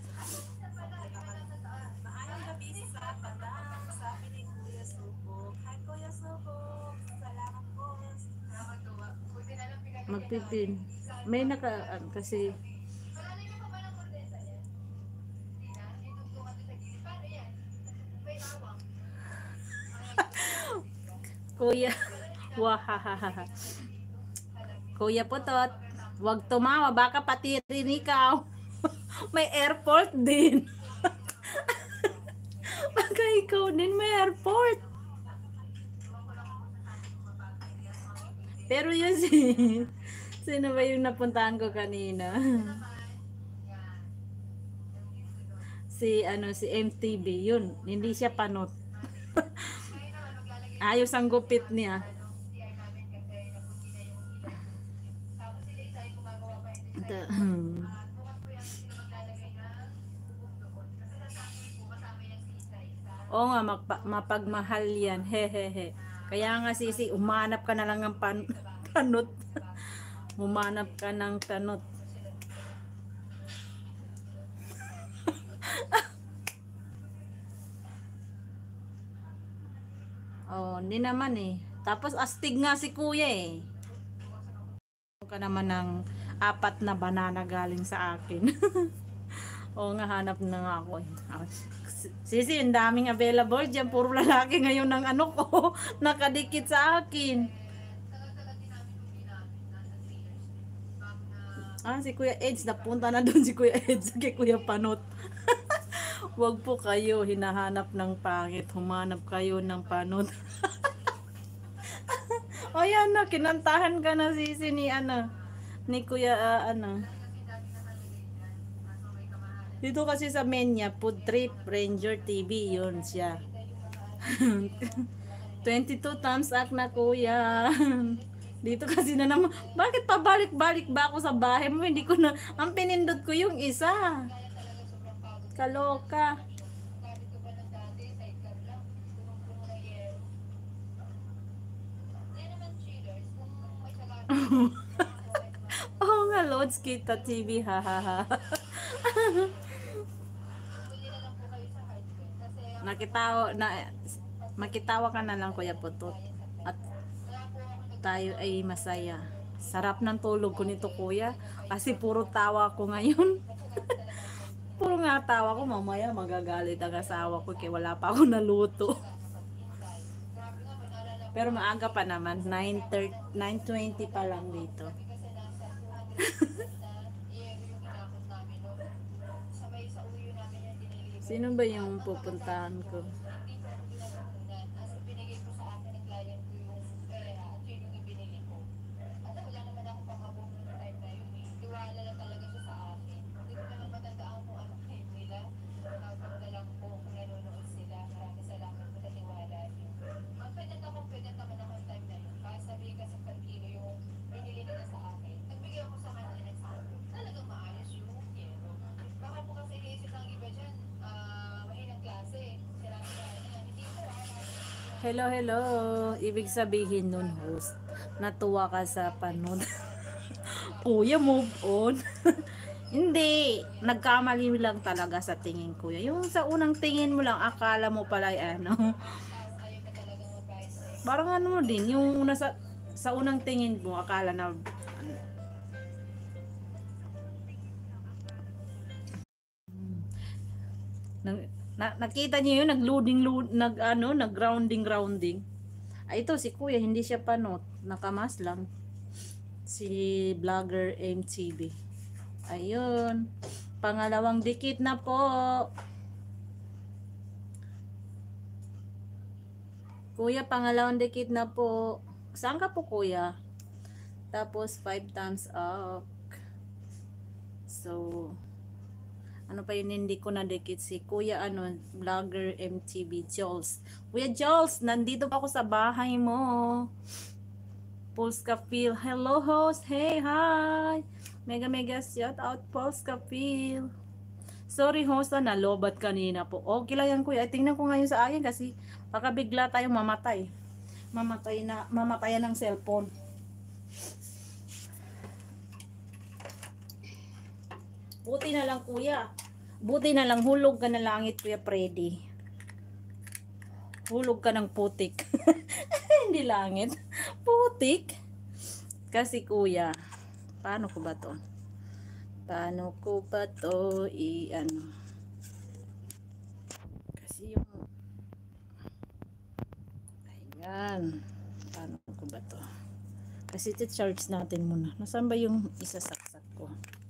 Maayong gabi sa tanan, sabi ni Kuya Subok. Hi Kuya Subok, salamat po. Magpipin. May kasi Marami pa ba ng kondesa yan? Hindi na, itugtungan doon sa gilid. Paano yan? May hawak. Kuya, wahahaha. Kuya Putot, wag tumawa, baka pati rin ikaw. May airport din. Baka ikaw din may airport. Pero yun sino ba yung napuntahan ko kanina? Si MTV yun, hindi siya panot. Ayos ang gupit niya. Oo nga, mapagmahal yan. Hehehe. Kaya nga sisi, umanap ka na lang ng panot. Umanap ka ng tanot. Oh, hindi naman eh. Tapos astig nga si kuya eh. Ka naman ng 4 na banana galing sa akin. Oo nga, hanap na nga ako eh. Sisi, ang daming available dyan. Puro lalaki ngayon ng ano ko. Nakadikit sa akin. Si Kuya Eds. Napunta na doon si Kuya Eds kay Kuya Panot. Wag po kayo hinahanap ng pangit. Humanap kayo ng panot. O yan na, kinantahan ka na sisi ni ni Kuya Dito kasi sa menu, Food Trip Ranger TV, yun siya. 22 thumbs up na kuya. Dito kasi na naman, bakit pabalik-balik ba ako sa bahay mo? Hindi ko na, ang pinindot ko yung isa. Kaloka. Oo nga, Lods Kita TV, hahaha. Makitawa ka na lang Kuya Putot. At tayo ay masaya. Sarap ng tulog ko nito kuya. Kasi puro tawa ko ngayon. Puro nga tawa ko. Mamaya magagalit ang asawa ko kaya wala pa ako naluto. Pero maaga pa naman. 9:20 pa lang dito. Sino ba yung pupuntahan ko? Hello, hello. Ibig sabihin nun, host, natuwa ka sa panood. Kuya, move on. Hindi, nagkamali lang talaga sa tingin kuya. Yung sa unang tingin mo lang, akala mo pala ay ano. Tapos ayaw ka talagang mag-price. Parang ano din, yung una sa unang tingin mo, akala na ano, nakita niyo yun, nag-grounding. Ay, ito si kuya, hindi siya panot, nakamas lang. Si vlogger MTV. Ayun, pangalawang dikit na po. Kuya, pangalawang dikit na po. Saan ka po kuya? Tapos 5 thumbs up. So, ano pa yun, hindi ko nadikit si Kuya ano, vlogger MTV Jules. Kuya Jules, nandito pa ako sa bahay mo. Polska Phil. Hello host. Hey, hi. Mega shout out Polska Phil. Sorry host, nalobat kanina po. Okay lang yan kuya. Tingnan ko ngayon sa akin kasi baka bigla tayong mamatay. Mamatayan ng cellphone. Buti na lang kuya. Buti na lang hulog ka na langit kuya Freddy. Hulog ka ng putik. Hindi langit. Putik. Kasi kuya, paano ko ba to? Paano ko ba to ano? Kasi yung ayan. Paano ko ba to? Kasi charge natin muna. Nasaan ba yung isasaksak ko?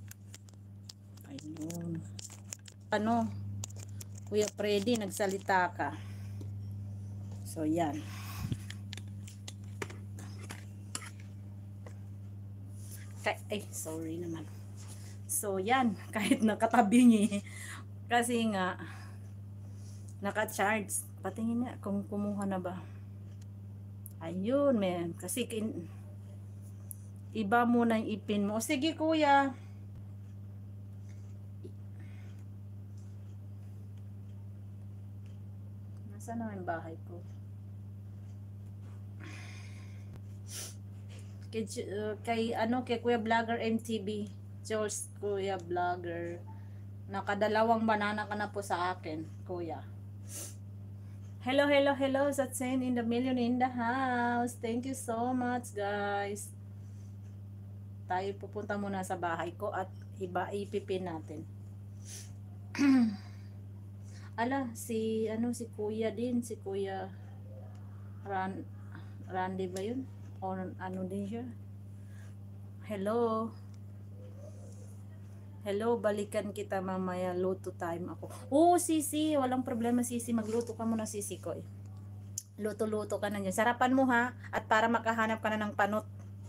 Ayun. Ano? Kuya Freddy, nagsalita ka. So, yan. Ay, sorry naman. So, yan. Kahit nakatabi niya. Kasi nga, naka-charge. Patingin niya kung kumuha na ba. Ayun, man. Kasi, iba muna yung ipin mo. O, sige, kuya. Nasaan na yung bahay ko? Kay Kuya Vlogger MTV, George Kuya Vlogger, nakadalawang banana ka na po sa akin kuya. Hello Satsen in the million in the house. Thank you so much guys. Tayo pupunta muna sa bahay ko at ipipin natin. Ala, si kuya din, si Kuya Randy ba yun? O ano din siya? Hello, balikan kita mamaya, luto time ako. Oo, Sisi, walang problema Sisi, magluto ka muna Sisi ko. Luto ka na dyan. Sarapan mo ha, at para makahanap ka na ng panot.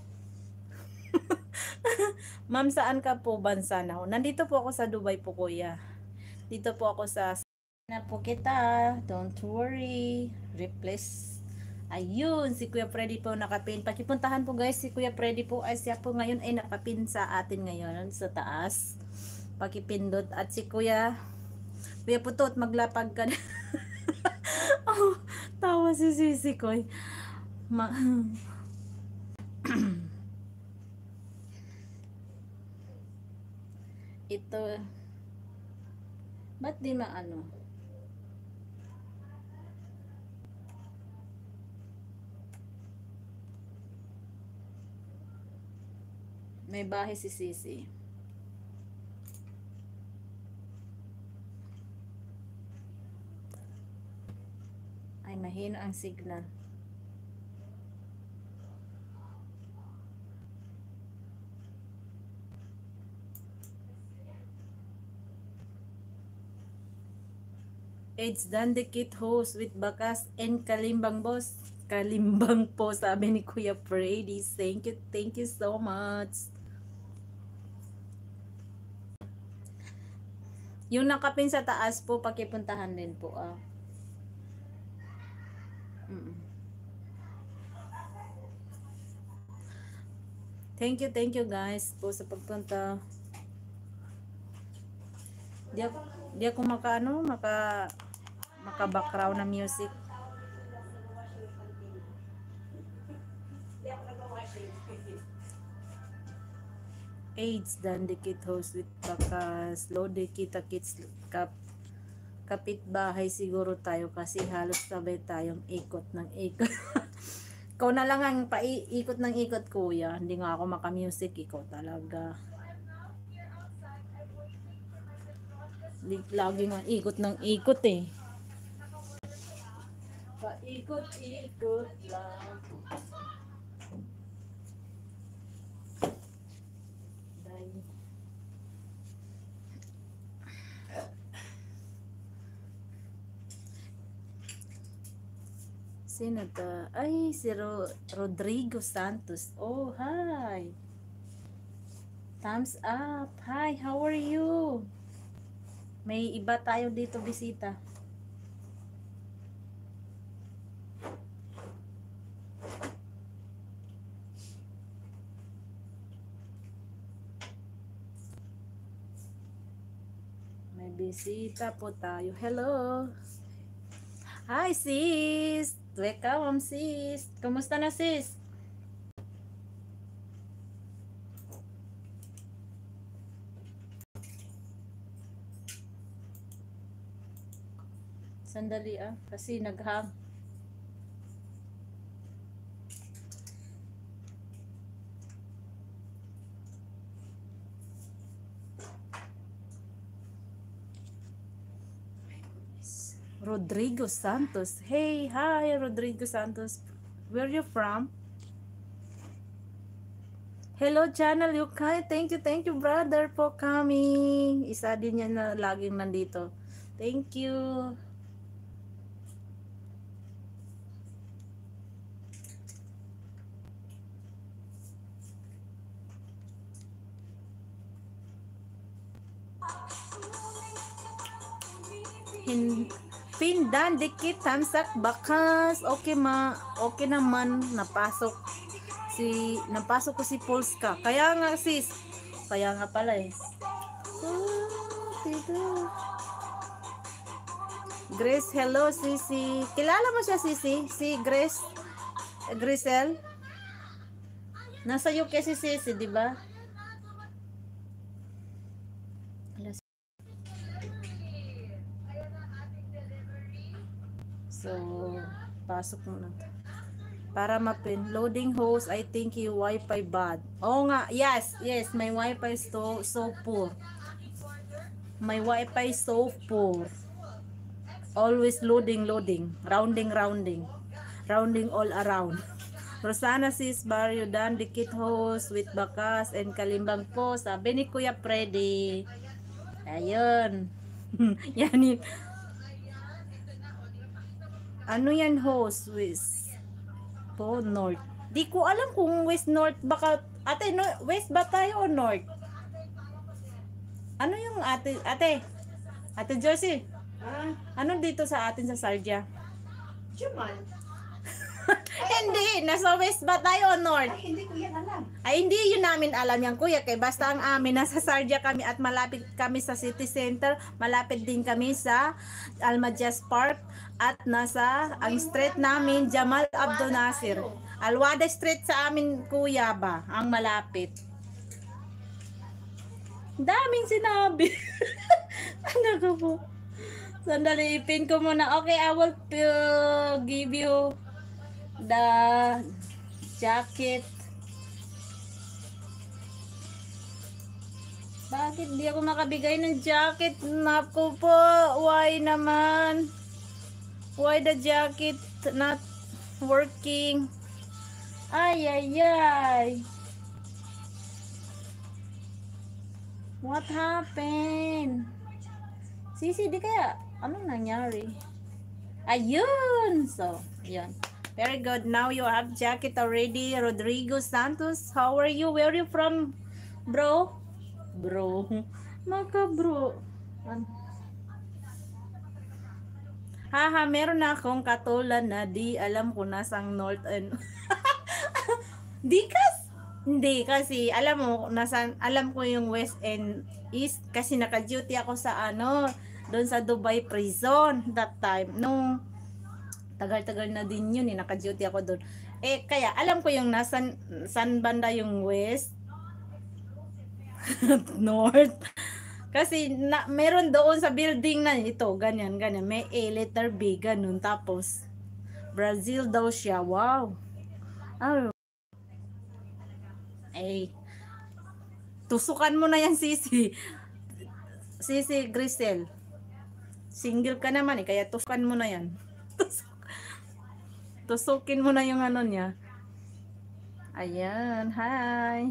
Ma'am, saan ka po bansa na? Nandito po ako sa Dubai po kuya. Dito po ako sa na po kita, don't worry, replace. Ayun, si Kuya Freddy po nakapin. Pakipuntahan po guys, si Kuya Freddy po ay siya po ngayon ay nakapin sa atin ngayon sa taas. Pakipindot. At si Kuya Putot, maglapag ka na. Oh, tawa si Sisi ko. Ito, ba't di maano? May bahay si Sisi. Ay, mahina ang signal. It's done the kit host with Bakas and Kalimbang boss. Kalimbang po, sabi ni Kuya Freddy. Thank you so much. Yung nakapin sa taas po, pakipuntahan din po. Thank you guys po sa pagpunta. Di ako maka background na music. AIDS dan dikit host with bakas. Lodi kita kits kapitbahay siguro tayo kasi halos sabay tayong ikot ng ikot. Ikaw na lang ang paikot ng ikot, kuya. Hindi nga ako maka-music, ikaw talaga. Lagi nga ikot ng ikot eh. Paikot-ikot lang. Sino to? Ay, si Rodrigo Santos. Oh, hi. Thumbs up. Hi, how are you? May iba tayo dito bisita. May bisita po tayo. Hello. Hi, sis. Welcome, sis. Kumusta na, sis? Sandali kasi naghang. Rodrigo Santos. Hey, hi, Rodrigo Santos. Where you from? Hello, channel Yukay. Thank you, brother, for coming. Isa din yan na laging nandito. Thank you. Pindan dikit tamsak bakas. Okay okay naman napasok ko si Polska. Kaya nga sis. Kaya nga pala eh. Grace, hello Sisi. Kilala mo siya Sisi? Si Grace? Grisel? Nasa UK si Sisi, di ba? So, pasok muna. Para mapin. Loading host, I think yung wifi bad. Oo nga, yes, my wifi is so poor. My wifi is so poor. Always loading. Rounding all around. Rosana sis, Barrio Dan, dikit host with bakas and kalimbang po. Sabi ni Kuya Freddy. Ayun. Yan. Ano yan host? West po north. Di ko alam kung west north. Baka ate no, west ba tayo o north? Ano yung ate Joyce? Ano dito sa atin sa Sardia? Juman. Hindi, nasa west ba tayo o north? Ay, hindi ko yan alam. Ay, hindi yun namin alam yan, kuya. Kaya basta ang amin, nasa Sardia kami at malapit kami sa city center. Malapit din kami sa Almajas Park. At nasa, ang street namin, Jamal Abdul Nasir. Alwada Street sa amin, kuya ba? Ang malapit. Daming sinabi. Ano ko po? Sandali, ipin ko muna. Okay, I will give you the jacket. Bakit di ako makabigay ng jacket? Naku po, why naman? Why the jacket not working? Ay. What happened? Sisi, di kaya? Anong nangyari? Ayun! So, yun. Very good. Now you have jacket already. Rodrigo Santos, how are you? Where are you from, bro? Bro. Maka bro. Haha, meron na akong katulad na di alam ko nasang north and hindi kasi alam mo alam ko yung west and east kasi naka-duty ako sa doon sa Dubai prison that time nung tagal-tagal na din yun naka-duty ako doon. Eh, kaya alam ko yung nasan san banda yung west, north. Kasi meron doon sa building na ito, ganyan, ganyan. May A, letter B, ganun. Tapos, Brazil daw siya. Wow. Ah, eh, tusukan mo na yan, Sisi. Sisi Grisel. Single ka naman eh, kaya tusukan mo na yan. Tusukin mo na yung ano niya. Ayan, hi.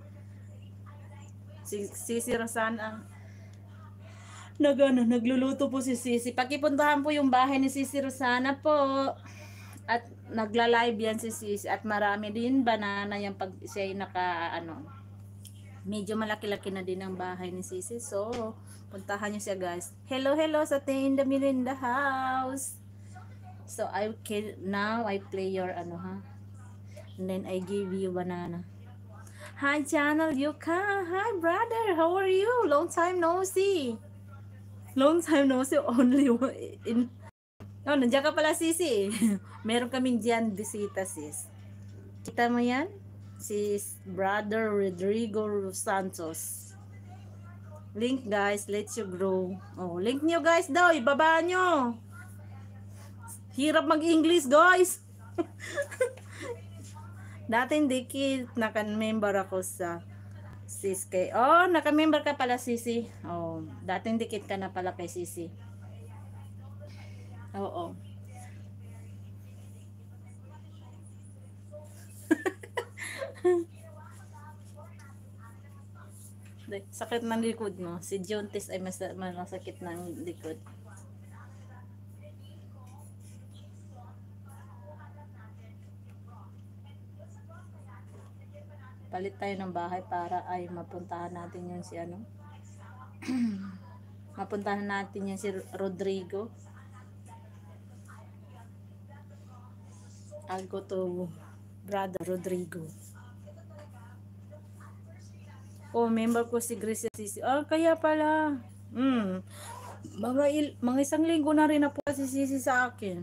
Sisi Rosana. Nagluluto po si Sisi. Pakipuntahan po yung bahay ni Sisi Rosana po. At nagla-live yan si Sisi. At marami din banana yung pag siya ay medyo malaki-laki na din ang bahay ni Sisi. So, puntahan niyo siya guys. Hello, hello sa Tinda Mirinda house. So, now I play your and then I give you banana. Hi, channel Yuka. Hi, brother. How are you? Long time no see. Long time no see. Only in... Oh, nandiyan ka pala, Sisi. Meron kaming diyan bisita, sis. Kita mo yan? Sis, brother Rodrigo Santos. Link, guys. Let's you grow. Oh, link nyo, guys, daw. Ibaba nyo. Hirap mag-English, guys. Dating dikit, naka-member ako sa sis kay... Oh, naka-member ka pala, Sisi. Oh, dating dikit ka na pala kay Sisi. Oo. Sakit ng likod mo. Si Jontis ay masakit ng likod. Palit tayo ng bahay para ay mapuntahan natin yun si mapuntahan natin yun si Rodrigo. I'll go to brother Rodrigo. Oh, member ko si Grace Sisi. Ah, kaya pala. Mga isang linggo na rin na po si Sisi sa akin.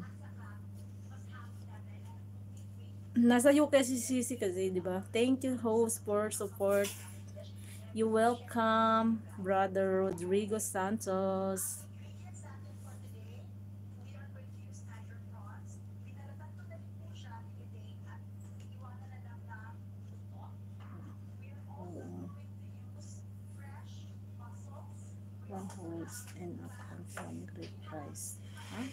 Nasa UK si Sisi kasi, di ba? Thank you, host, for support. You welcome, brother Rodrigo Santos. One host and a confirmed great price. Huh?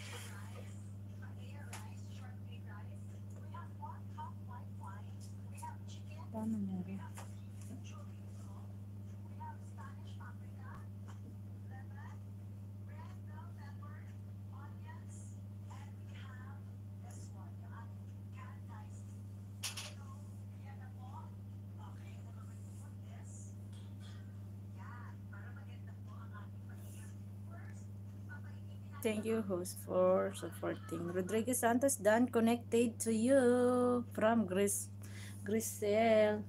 Paano meron? Thank you, host, for supporting. Rodrigo Santos, done connected to you from Grisel.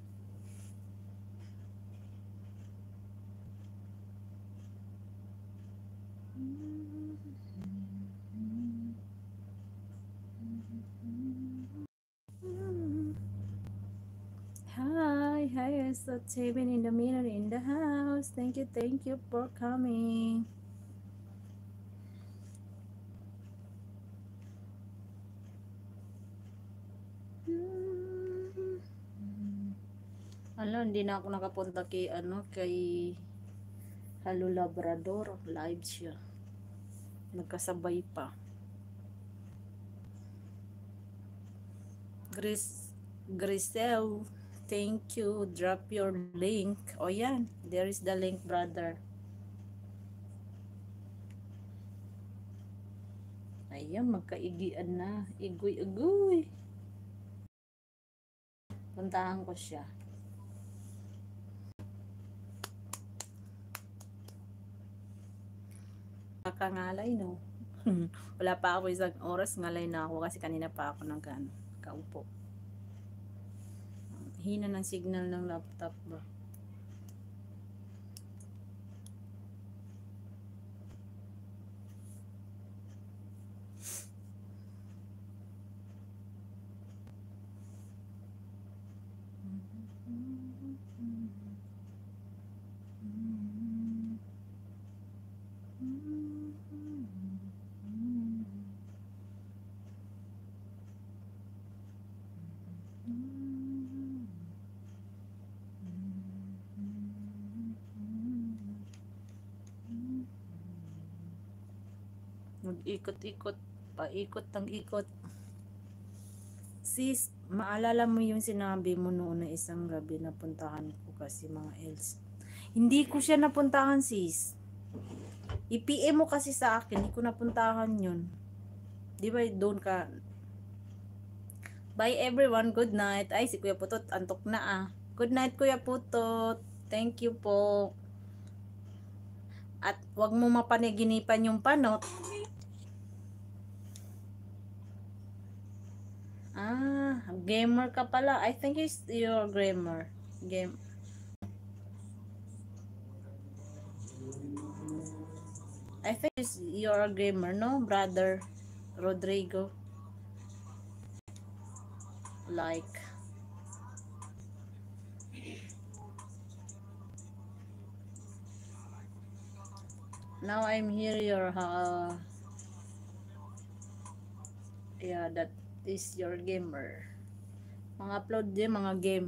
Hi, so Taven in the mirror in the house. Thank you for coming. Hindi na ako nakapunta kay Hello Labrador. Live siya. Nagkasabay pa. Grisel, thank you. Drop your link. O yan, there is the link, brother. Ayan, magkaigian na. Igoy. Puntahan ko siya. Kakangalay, no? Wala pa ako isang oras, ngalay na ako kasi kanina pa ako kaupo. Hina ng signal ng laptop ba? Nag-ikot-ikot, paikot ng ikot. Sis, maalala mo yung sinabi mo noon na isang gabi napuntahan ko kasi mga else. Hindi ko siya napuntahan, sis. I-PM mo kasi sa akin, hindi ko napuntahan yun. Di ba doon ka? Bye everyone, good night. Ay, si Kuya Putot, antok na ah. Good night, Kuya Putot. Thank you po. At wag mo mapanaginipan yung panot. Ah, gamer ka pala. I think you're gamer. I think you're a gamer, no, brother Rodrigo? Like. Now I'm here your yeah, that is your gamer. Mga upload din mga game.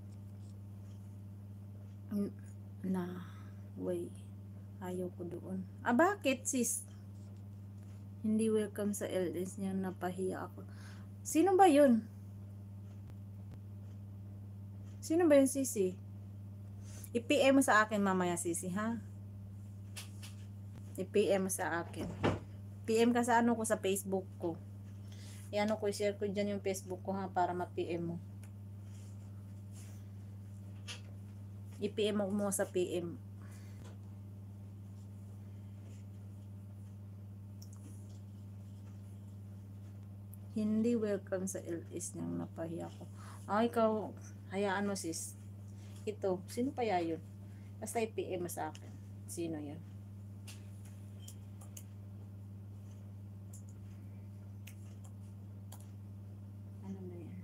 Na way. Ayaw ko doon. Ah, bakit sis? Hindi welcome sa LS niya, napahiya ako. Sino ba yun? Sino ba yun, sisi? I-PM mo sa akin mamaya, sisi, ha? I-PM mo sa akin. PM ka sa ano ko, sa Facebook ko. I-ano ko, share ko dyan yung Facebook ko, ha, para ma-PM mo. I-PM mo sa PM. Hindi welcome sa LS niyang, napahiya ko. Ah, ikaw, hayaan mo sis. Ito, sino pa yun? Basta i-PM mo sa akin. Sino yun? Ano na yan?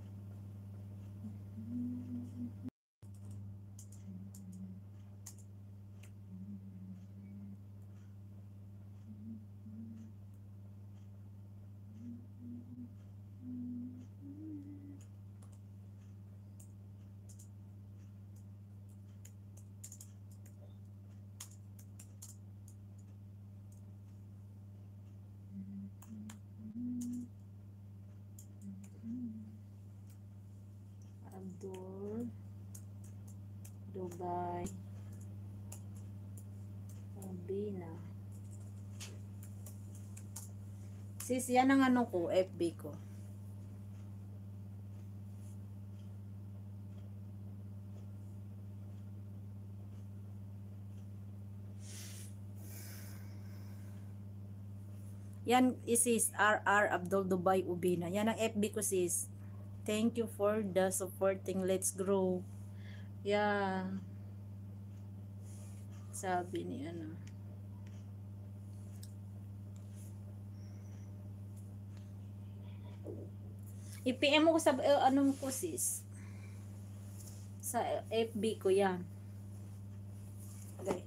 Abdul, Dubai, Obina. Sis, yan ang ano ko, FB ko. Yan sis, RR Abdul Dubai Ubina. Yan ang FB ko sis. Thank you for the supporting. Let's grow. Yeah. Sabi ni ano. I-PM mo ko sa anong ko sis. Sa FB ko yan. Okay.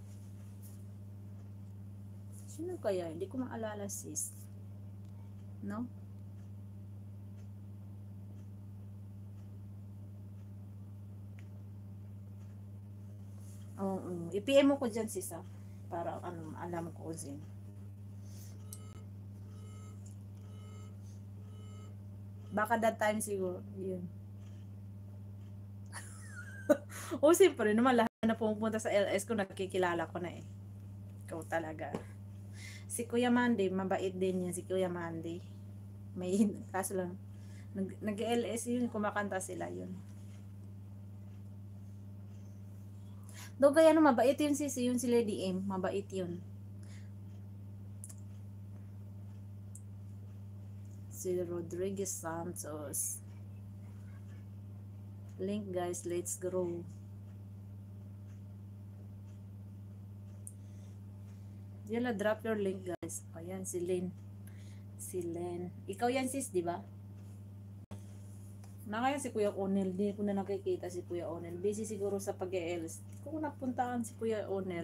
Sino kaya? Hindi ko maalala sis. No? Oo. I-PM mo ko dyan sis ah. Para ano, alam ko kung sino. Baka that time siguro. Yun. O siyempre naman lahat na pumunta sa LS ko nakikilala ko na eh. Ikaw talaga. Si Kuya Mandy, mabait din yan si Kuya Mandy. May kaso lang nag-LS yun, kumakanta sila yun. Do kaya no, mabait yun yun si Lady M, mabait yun. Si Rodriguez Santos. Link guys, let's grow. Yala, drop your link guys. Ayan, si Lynn. Si Len. Ikaw yan sis, di ba? Na kaya si Kuya Onel, di ko na nakikita si Kuya Onel. Busy siguro sa pag-ELS. Di ko napuntahan si Kuya Onel.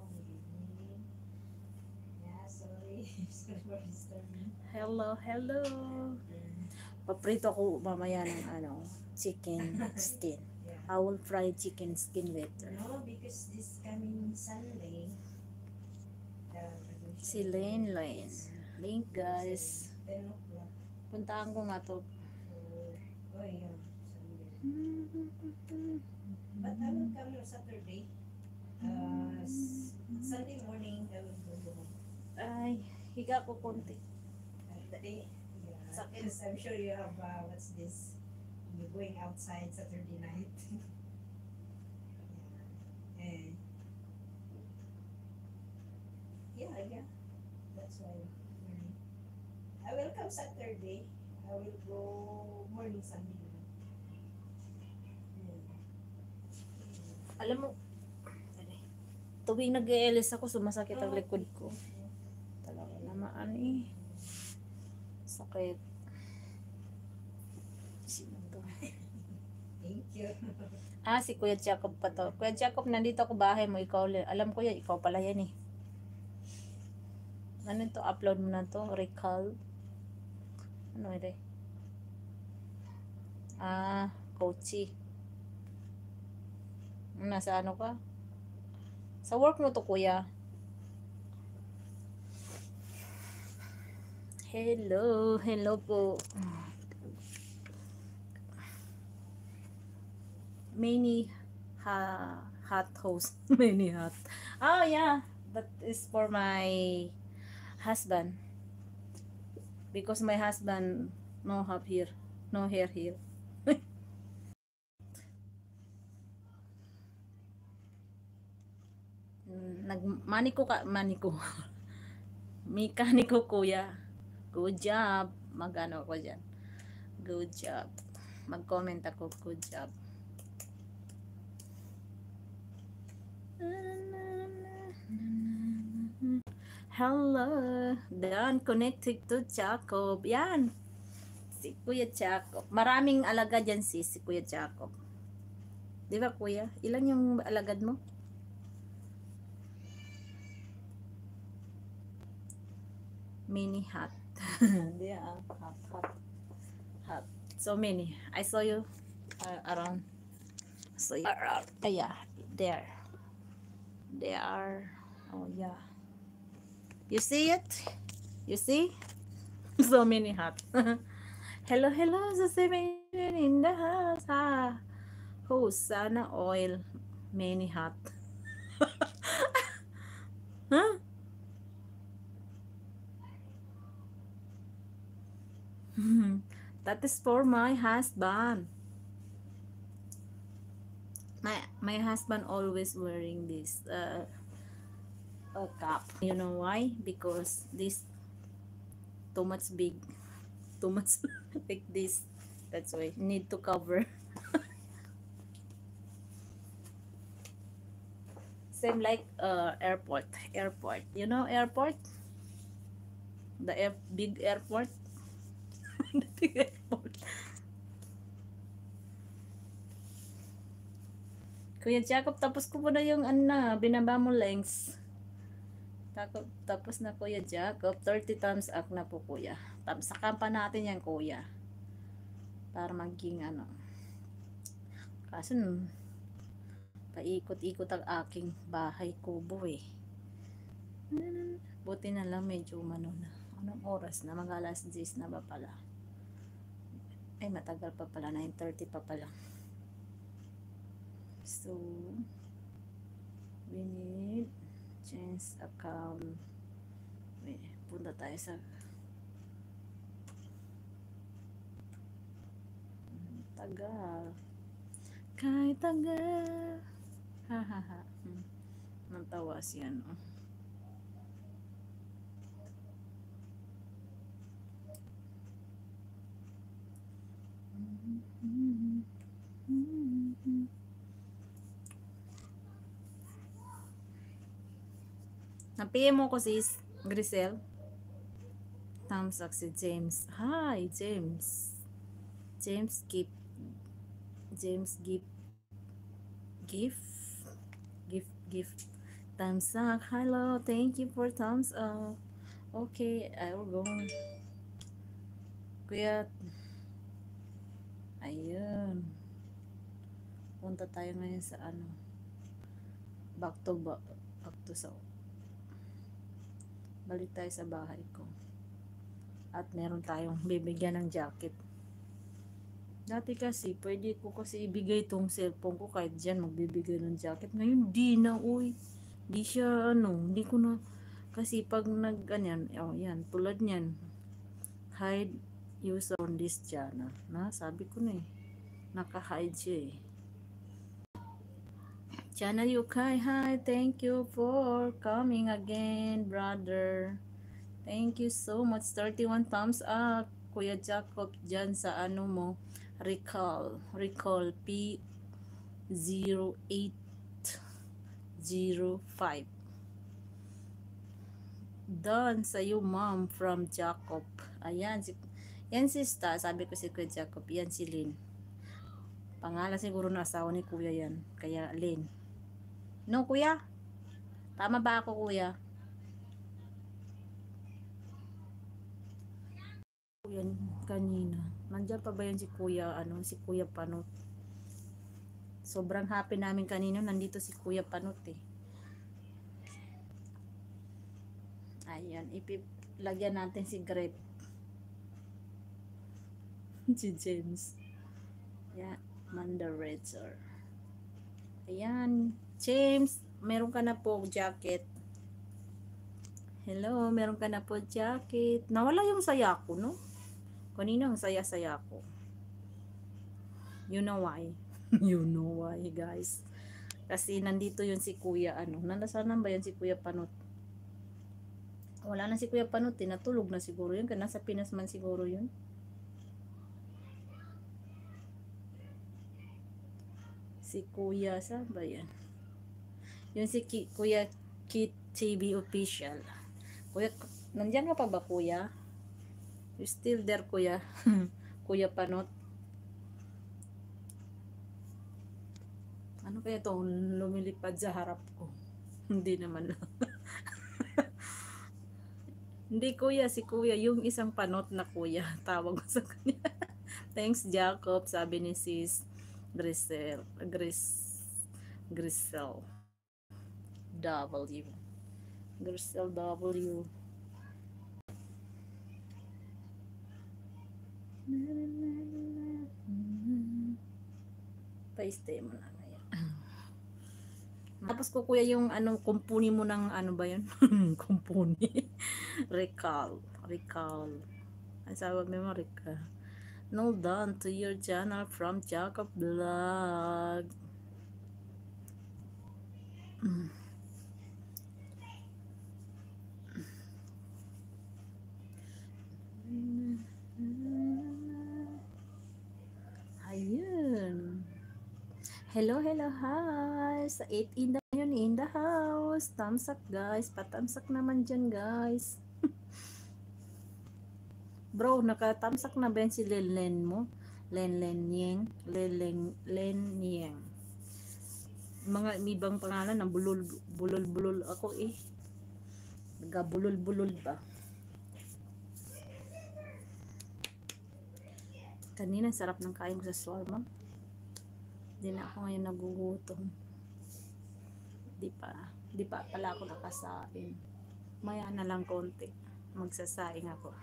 Yeah, sorry. Sorry for disturbing. Hello, hello. Paprito ko mamaya ng chicken skin. Yeah. I will fry chicken skin later. No, because this coming Sunday, Si Lane. Link guys. 10 o'clock. Puntahan ko nga to. Oh, yeah. Sunday. But I will come on Saturday. Sunday morning, I will go home. Ay, higa ko konti. Saturday. Yeah. Sakit. Because I'm sure you have, what's this? You're going outside Saturday night. yeah. Yeah. That's why. I will come Saturday. I will go morning Sunday. Alam mo, tuwing nag-ELS ako, sumasakit ang likod ko. Talaga naman sakit. Sino to? Thank you. Si Kuya Jacob pa to. Kuya Jacob, nandito ako bahay mo. Ikaw, alam ko yan, ikaw pala yan eh. Ano to? Upload mo na to? Recall? Ano ito? Coachy. Nasa ano ka? Sa work mo to, Kuya. Hello po. Many hot host. Many hot. Oh yeah, that is for my husband. Because my husband no have here, no hair here. Nagmaniko ka, maniko. Mekaniko kuya. Good job. Magano ko diyan. Good job. Mag-comment ako, good job. Hello. Done connected to Jacob. Yan. Si Kuya Jacob. Maraming alagad yan si Kuya Jacob. Di ba Kuya? Ilan yung alagad mo? Mini hot. Yeah, hot. So many. I saw you around. So around. Yeah, there. They are. Oh yeah. You see it? You see? So many hot. Hello, sa 7 in the house. Sana oil. Many hot. Huh? That is for my husband. My husband always wearing this cap. You know why? Because this too much big, too much like this. That's why need to cover. Same like airport. You know airport? The big airport. The big airport. Kuya Jacob, tapos ko na yung binaba mo lengths. Tapos na Kuya Jacob, 30 thumbs up na po Kuya. Sakan pa natin yan Kuya. Para maging Kaso paikot-ikot ang aking bahay kubo eh. Buti na lang medyo na. Anong oras na? Mag-alas 10 na ba pala? Ay, matagal pa pala. 9:30 pa pala. So, we need change account. Wait, punta tayo sa tagal. Kahit tagal. Ha. Nantawas yan. Napiye mo ko sis Grisel. Thumbs up si James. Hi James. James keep James gift gift thumbs up. Hello, thank you for thumbs up. Okay, I will go. Kuya, ayun. Punta tayo ngayon sa ano. Back to sa balik tayo sa bahay ko. At meron tayong bibigyan ng jacket. Dati kasi, pwede ko kasi ibigay tong cellphone ko kahit dyan magbibigay ng jacket. Ngayon, di na, uy. Di siya, hindi ko na. Kasi pag ganyan, yan, tulad nyan. Hide user on this channel. Sabi ko na naka-hide siya Channel Yukay, hi, thank you for coming again, brother. Thank you so much. 31 thumbs up. Kuya Jacob dyan sa ano mo. Recall P0805. Done sa you, mom, from Jacob. Ayan, yan si Sta. Sabi ko si Kuya Jacob. Yan si Lynn. Pangalan siguro na asawa ni Kuya yan. Kaya Lynn. No, Kuya? Tama ba ako, Kuya? Yan kanina. Nandiyan pa ba yan si Kuya, si Kuya Panot? Sobrang happy namin kanina. Nandito si Kuya Panot Ayan, lagyan natin si Grape. Si James. Yan, Mandarator. Ayan, James, meron ka na po jacket. Hello, meron ka na po jacket. Nawala yung saya ko, no? Kanina ang saya-saya ko. You know why? You know why, guys. Kasi nandito yun si Kuya, Nasaan ba yun si Kuya Panot? Wala na si Kuya Panot, natulog na siguro yun. Nasa Pinas man siguro yun. Si Kuya, saan ba yan? Yun si Kuya Kit TV Official. Kuya, nandyan ka pa ba, Kuya? You still there, Kuya? Kuya Panot. Ano kaya ito? Lumilipad sa harap ko. Hindi naman lang. Hindi, Kuya. Si Kuya. Yung isang Panot na Kuya. Tawag ko sa kanya. Thanks, Jacob. Sabi ni Sis Grisel W. Grisel W. Paste mo na ngayon. Tapos ko, Kuya, yung kumpuni mo ng ba yun? Kumpuni. Recall. Ang sabi mo, recall. No done to your channel from Jacob Vlog. Ayun. Hello, hi. Sa 8 in the house. Thumbs up, guys. Pa-thumbs up naman dyan, guys. Bro, naka-thumbs up na ba si Len mo? Len Yang. Mga ibang pangalan ng bulol ako Nagabulol ba? Kanina sarap ng kain ko sa shawarma. Hindi na ako ngayon nagugutom. Di pa pala ako nakasain. Maya na lang konti. Magsasaing ako.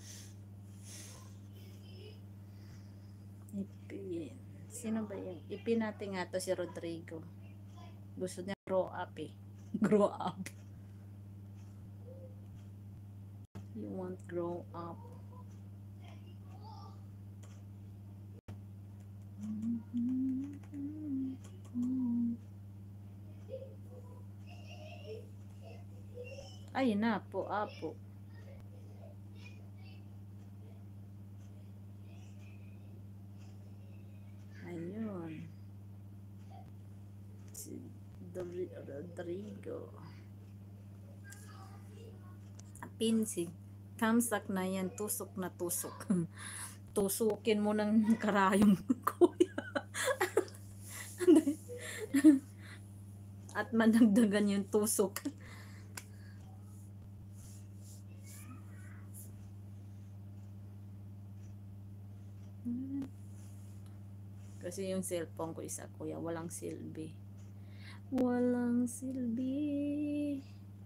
Ipin. Sino ba yan? Ipin natin nga to si Rodrigo. Gusto niya grow up Grow up. You want grow up. Ay na po, apo. Ayun. Si Rodrigo. Pinsig. Kamsak na yan. Tusok na tusok. Tusukin mo ng karayong, Kuya. madagdagan yung tusok. Kasi yung cellphone ko isa kuya, walang silbi. Walang silbi.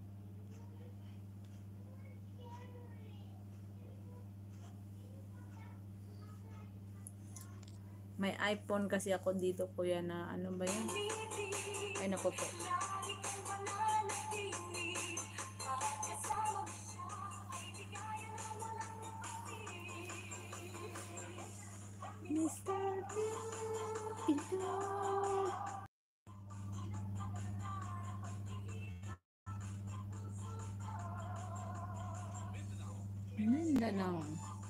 May iPhone kasi ako dito kuya na ano ba yun? Ay naku po. Mr. Cupido. Mindanao.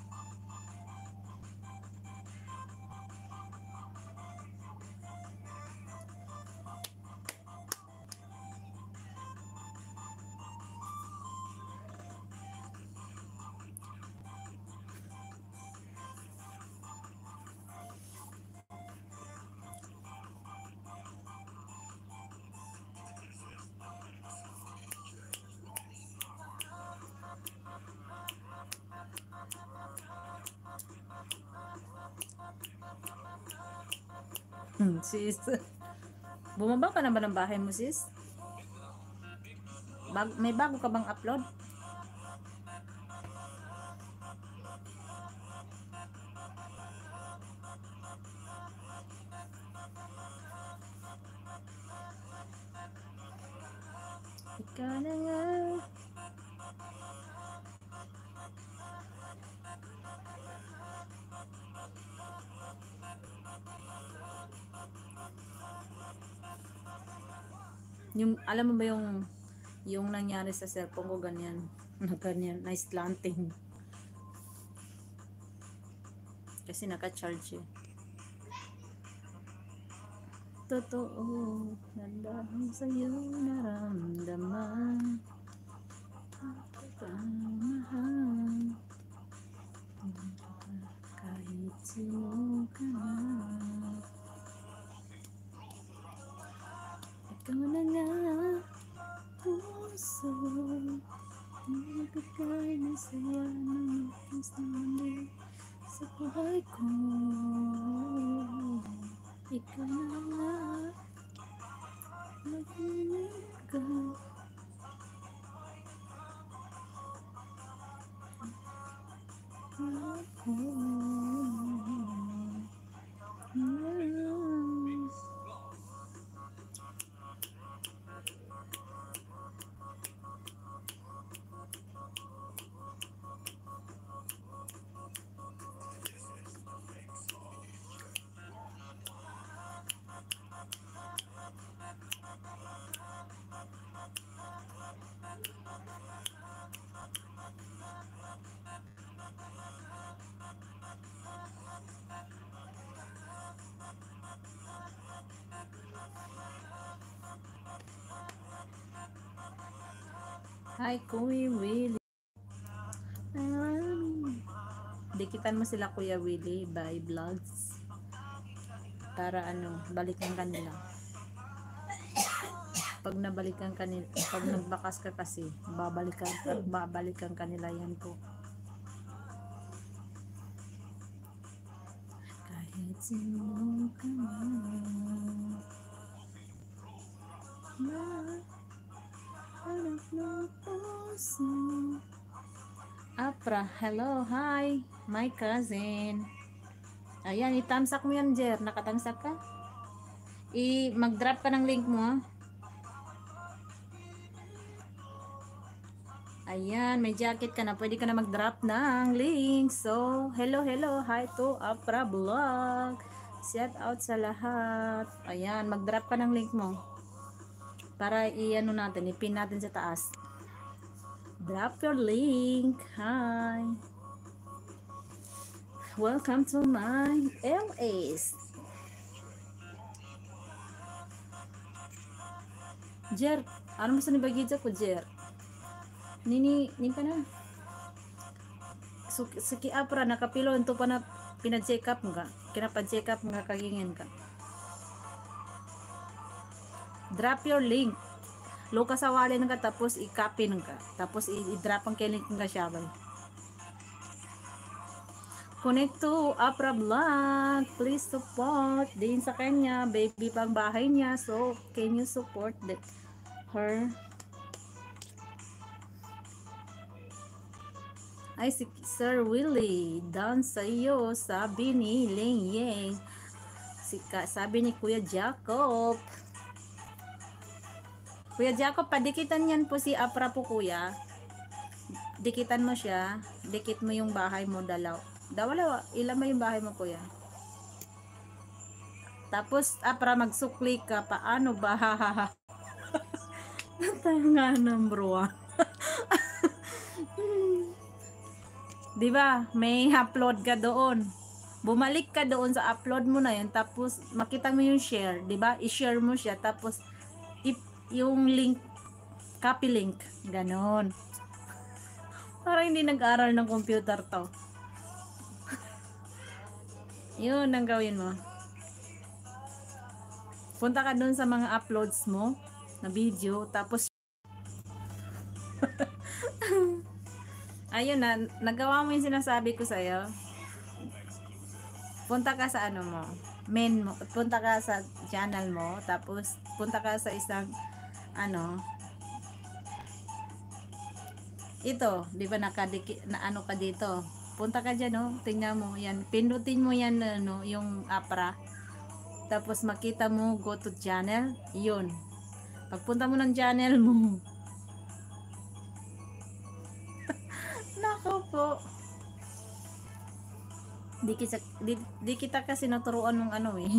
Sis, bumaba ka na ba ng bahay mo sis? May bago ka bang upload? Ikaw na nga. Yung, alam mo ba yung nangyari sa cellphone ko ganyan, na ganyan, na slanting. Kasi naka-charge eh. Totoo, nandang sa'yo naramdaman. Pagmamahal. Kahit sino ka na. Ikaw na nga, puso. Nagbigay ng saya ng itis na mali sa buhay ko. Ikaw na nga, mag-inip ka. Hi, Kuya Willie. Dikitan mo sila Kuya Willie by vlogs para ano, balikan kanila. Pag nabalikan kanila, pag nagbakas ka kasi, babalikan kanila yan po. Kahit sino ka na, Apra, hello, hi, my cousin. Ayan, itamsak mo yan, Jer. Nakatamsak ka? Mag-drop ka ng link mo, ha? Ayan, may jacket ka na. Pwede ka na mag-drop ng link. So, hello, hi to Apra Vlog. Shout out sa lahat. Ayan, mag-drop ka ng link mo. Para i-ano natin, i-pin natin sa taas. Drop your link. Hi. Welcome to my LAs. Jer, ano mo sa nibagidya ko, Jer? Nini pa na. Suki Apra, nakapilo, ito pa na pina-check up nga. Kinapa-check up nga kagingin ka. Drop your link. Lo kasawalin ka tapos i-copy ka. Tapos i-drop ang link nga siya ba. Connect to Apra Vlog. Please support din sa kanya. Baby pang bahay niya. So, can you support her? Ay, si Sir Willie. Down sa iyo. Sabi ni Ling Yang. Sabi ni Kuya Jacob. Kuya Jacob, padikitan yan po si Apra po, kuya. Dikitan mo siya. Dikit mo yung bahay mo, dalaw. Ilan mo yung bahay mo, kuya? Tapos, Apra, magsukli ka. Paano ba? Natanga number 1. Diba? May upload ka doon. Bumalik ka doon sa upload mo na yun. Tapos, makita mo yung share. Diba? I-share mo siya. Tapos, yung link, copy link. Ganon. Parang hindi nag-aral ng computer to. Yun ang gawin mo. Punta ka doon sa mga uploads mo na video. Tapos, ayun na, nagawa mo yung sinasabi ko sa'yo. Punta ka sa ano mo, main mo, punta ka sa channel mo, tapos punta ka sa isang ito, di ba nakadikit na ano ka dito. Punta ka dyan, no? Tingnan mo yan, pindutin mo yan, yung Apra. Tapos makita mo go to channel, yun. Pagpunta mo ng channel mo, nako po. Di kita kasi naturuan ng eh.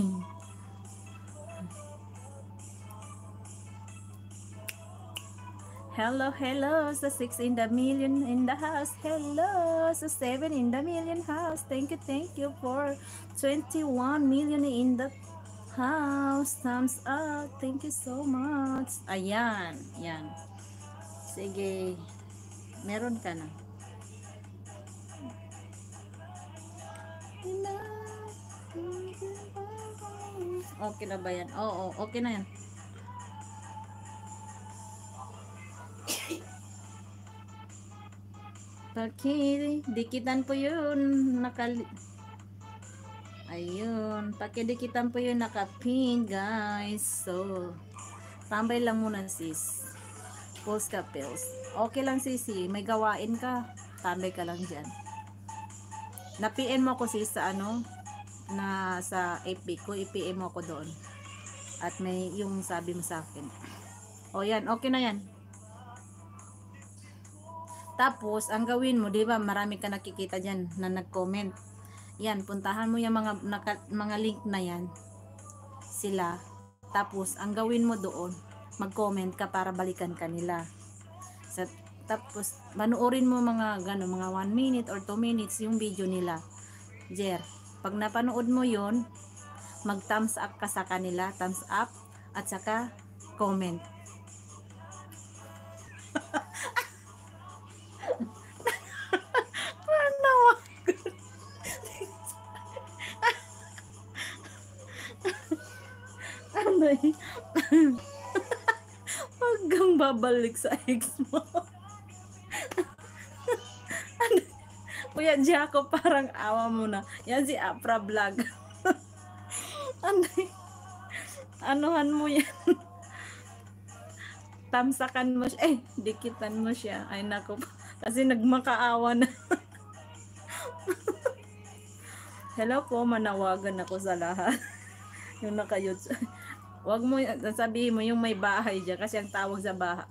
Hello sa 6 in the million in the house. Hello sa 7 in the million house. Thank you for 21 million in the house. Thumbs up. Thank you so much. Ayan, yan. Sige. Meron ka na. Okay na ba yan? Oo, okay na yan. Pakidikitan po yun. Ayun. Pakidikitan po yun nakapin, guys. So, tambay lang muna, sis. Post ka, pills. Okay lang, sisi. May gawain ka. Tambay ka lang dyan. Na-PM mo ako sis sa na sa FB ko, i-PM mo ako doon. At may yung sabi mo sa akin. O yan, okay na yan. Tapos, ang gawin mo, di ba, marami ka nakikita dyan na nag-comment. Yan, puntahan mo yung mga link na yan. Sila. Tapos, ang gawin mo doon, mag-comment ka para balikan ka nila. Tapos, manuorin mo mga 1 minute or 2 minutes yung video nila. Jer, pag napanood mo yon, mag-thumbs up ka sa kanila, thumbs up, at saka comment. Huwag kang babalik sa ex mo. Kuya Jacob, parang awa mo na. Yan si Apra Vlog. Anuhan mo yan. Tamsakan mo siya. Dikitan mo siya. Ay nako. Kasi nagmakaawa na. Hello po, manawagan ako sa lahat. Yung nakayot. Wag mo, sabihin mo yung may bahay dyan. Kasi ang tawag sa bahay,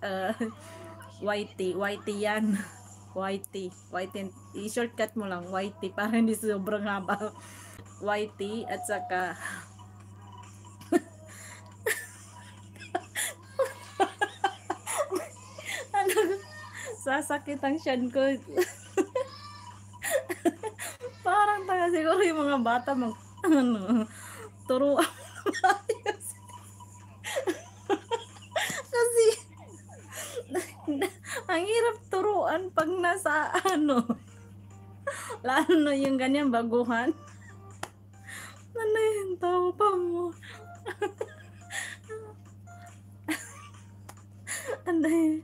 YT yan. YT. I-shortcut mo lang, YT, para hindi sobrang haba. YT, at saka sasakit ang syan ko. Parang taga siguro yung mga bata turuan. Kasi ang hirap turuan pag nasa lalo na yung ganyan baguhan. Yung tao pa mo. Anday.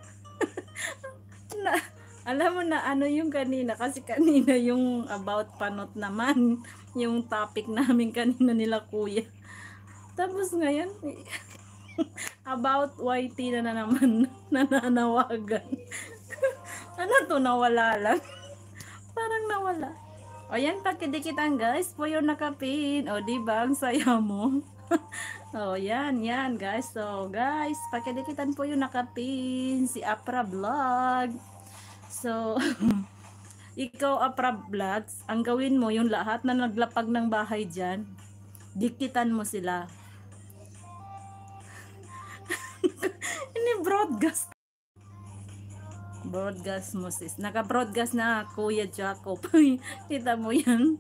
Na, alam mo na ano yung kanina, kasi kanina yung about panot naman, yung topic namin kanina nila kuya. Tapos ngayon, about YT na naman nananawagan. Ano to, nawala lang? Parang nawala. O yan, pakidikitan guys, po yung nakapin. O diba, ang saya mo. O yan, yan guys. So guys, pakidikitan po yung nakapin. Si Apra Vlog. So, ikaw Apra Vlogs, ang gawin mo, yung lahat na naglapag ng bahay dyan, dikitan mo sila. Ini broadcast. Broadcast mo sis. Naka-broadcast na Kuya Jacob. Kita mo yan.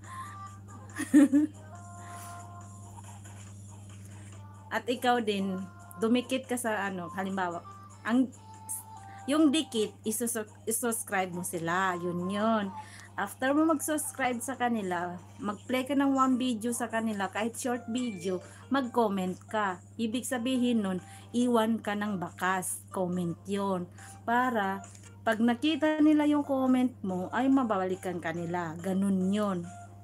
At ikaw din, dumikit ka sa ano, halimbawa, yung dikit, isusubscribe mo sila. Yun. After mo mag-subscribe sa kanila, mag-play ka ng one video sa kanila, kahit short video, mag-comment ka. Ibig sabihin nun, iwan ka ng bakas. Comment yon. Para, pag nakita nila yung comment mo, ay mababalikan ka nila. Ganun yon.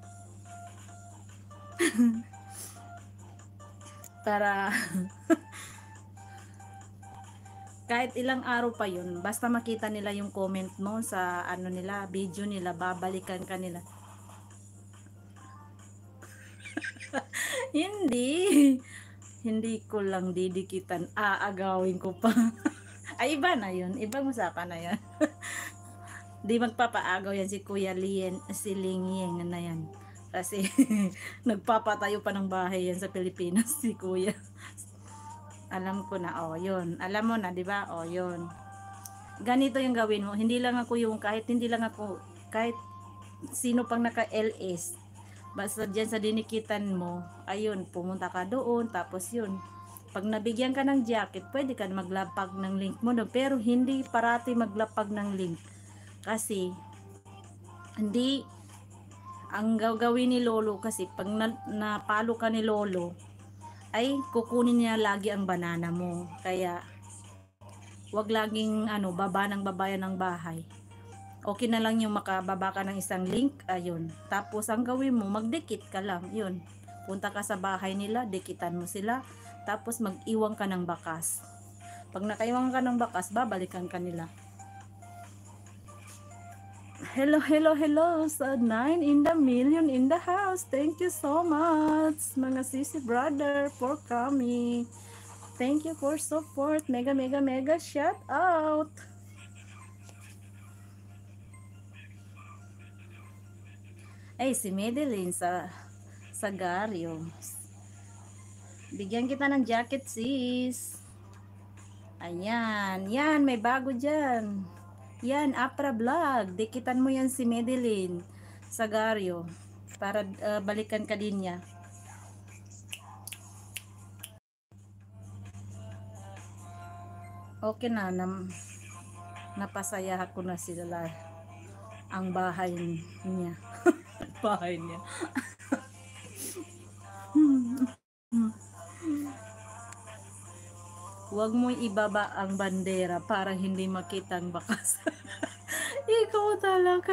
Para, kahit ilang araw pa yun, basta makita nila yung comment mo sa ano nila, video nila, babalikan ka nila. Hindi ko lang didikitan, aagawin ko pa. Ay, iba na yun, ibang usapan na yun. Di magpapaagaw yan si Kuya Lien, si Ling Yeng na yan. Kasi nagpapatayo pa ng bahay yan sa Pilipinas si Kuya. Alam ko na, yun. Alam mo na, di ba? Yun. Ganito yung gawin mo. Hindi lang ako kahit sino pang naka-LS. Basta dyan sa dinikitan mo, ayun, pumunta ka doon, tapos yun. Pag nabigyan ka ng jacket, pwede ka maglapag ng link mo doon. Pero hindi parati maglapag ng link. Kasi, hindi, ang gagawin ni Lolo kasi, pag napalo ka ni Lolo, ay kukunin niya lagi ang banana mo. Kaya wag laging baba ng bahay. Okay na lang yung makababa ka ng isang link, ayun. Tapos ang gawin mo, magdikit ka lang, yun. Punta ka sa bahay nila, dikitan mo sila, tapos mag-iwan ka ng bakas. Pag nakaiwan ka ng bakas, babalikan ka nila. Hello sa 9 in the million in the house. Thank you so much mga sisi brother for coming. Thank you for support. Mega shout out. Ay, si Madeline sa Sagario. Bigyan kita ng jacket sis. Ayan, yan may bago dyan. Yan, Apra Vlog. Dikitan mo yan si Madeline Sagario para balikan ka din niya. Okay na, napasaya ko na sila ang bahay niya. Bahay niya. Huwag mo ibaba ang bandera para hindi makita ang bakas. Ikaw talaga.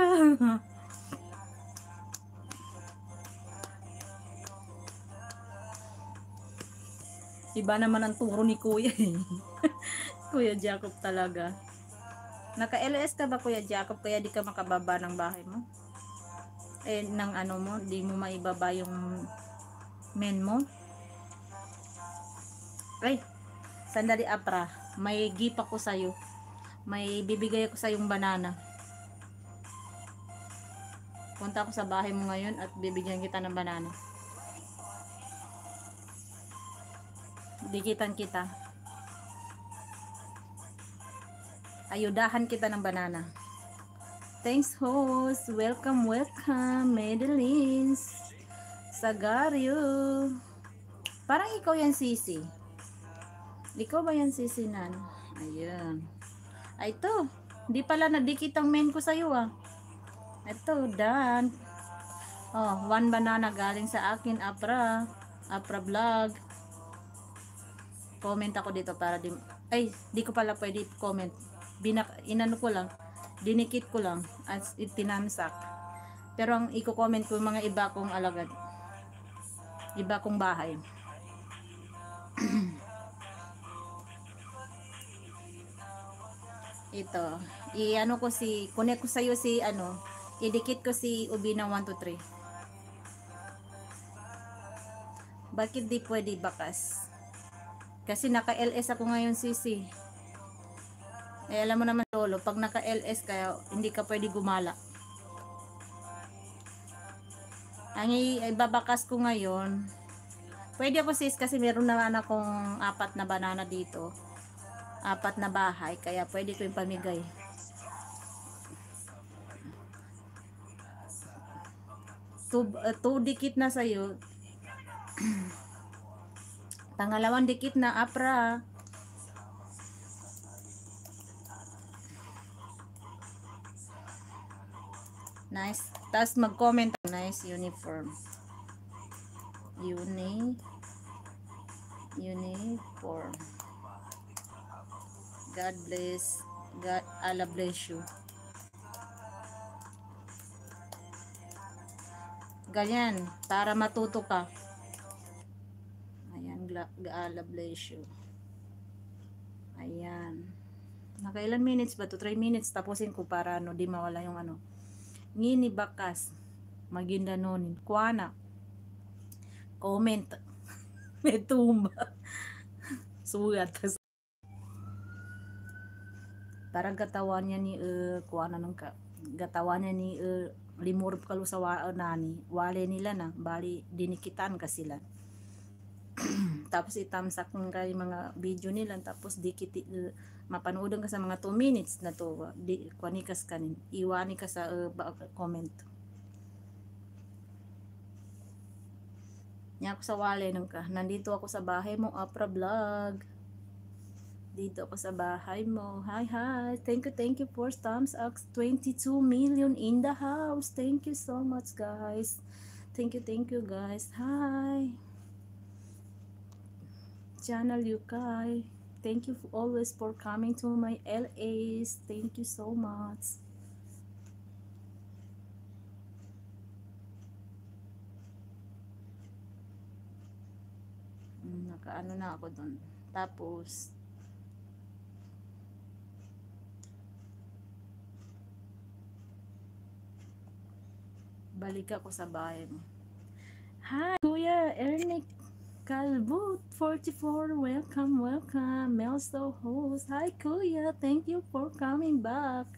Iba naman ang turo ni Kuya. Kuya Jacob talaga. Naka-LS ka ba Kuya Jacob? Kaya di ka makababa ng bahay mo? Ng mo, di mo maibaba yung men mo? Ay! Sandali Apra, may gift ako sa'yo. May bibigay ako sa'yong banana. Punta ako sa bahay mo ngayon at bibigyan kita ng banana. Dikitan kita. Ayudahan kita ng banana. Thanks host. Welcome. Madeline Sagario. Parang ikaw yan sisi. Ikaw ba yan sisinan? Ayan. Ay, ito. Di pala nadikit ang main ko sa'yo ah. Ito, done. One banana galing sa akin, Apra Vlog. Comment ako dito para Ay, di ko pala pwede comment. Inano ko lang, dinikit ko lang at itinamsak. Pero ang i-comment ko yung mga iba kong alagad, iba kong bahay. Ito, i-ano ko connect ko sa'yo si ano, idikit ko si Ubina 1 to 3. Bakit di pwede bakas? Kasi naka-LS ako ngayon, sisi. Eh, alam mo naman, lolo, pag naka-LS kaya hindi ka pwede gumala. Ang ibabakas ko ngayon, pwede ako, sis, kasi meron naman akong 4 na banana dito. 4 na bahay, kaya pwede ko yung pamigay. Two dikit na sa'yo. Pangalawang dikit na, Apra. Nice. Tapos mag-comment, nice uniform. Uniform. God bless. Allah bless you. Ganyan, para matuto ka. Ayan, Allah bless you. Ayan. Nakailan minutes ba to? 3 minutes. Tapusin ko para ano, di mawala yung ano. Ngini bakas. Maginda nonin. Kuana. Comment. May tumba. Sugat. Para gatawan niya ni kuana nung gatawan niya ni limurp kalu sa nani. Wale nila na. Bali, dinikitan ka sila. Tapos itamsak nga yung mga video nila. Tapos dikit mapanoodon ka sa mga 2 minutes na to. Kwanikas kanin. Iwani ka sa comment. Nya ako sa wale nung ka. Nandito ako sa bahay mo, Apra Vlog. Dito ako sa bahay mo. Hi. Thank you for thumbs up. 22 million in the house. Thank you so much, guys. Thank you, guys. Hi. Channel Yukay. Thank you always for coming to my LAs. Thank you so much. Nakaano na ako doon. Tapos balik ako sa bahay mo. Hi, Kuya Ernick Calvo 44. Welcome. Melso host. Hi, Kuya. Thank you for coming back.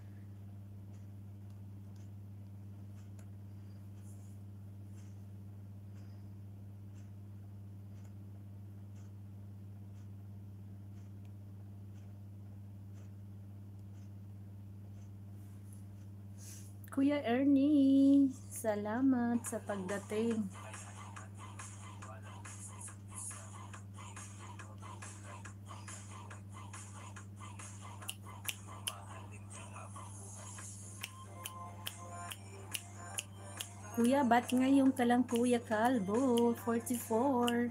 Kuya Ernie, salamat sa pagdating. Kuya, ba't ngayon ka lang, Kuya Calvo 44?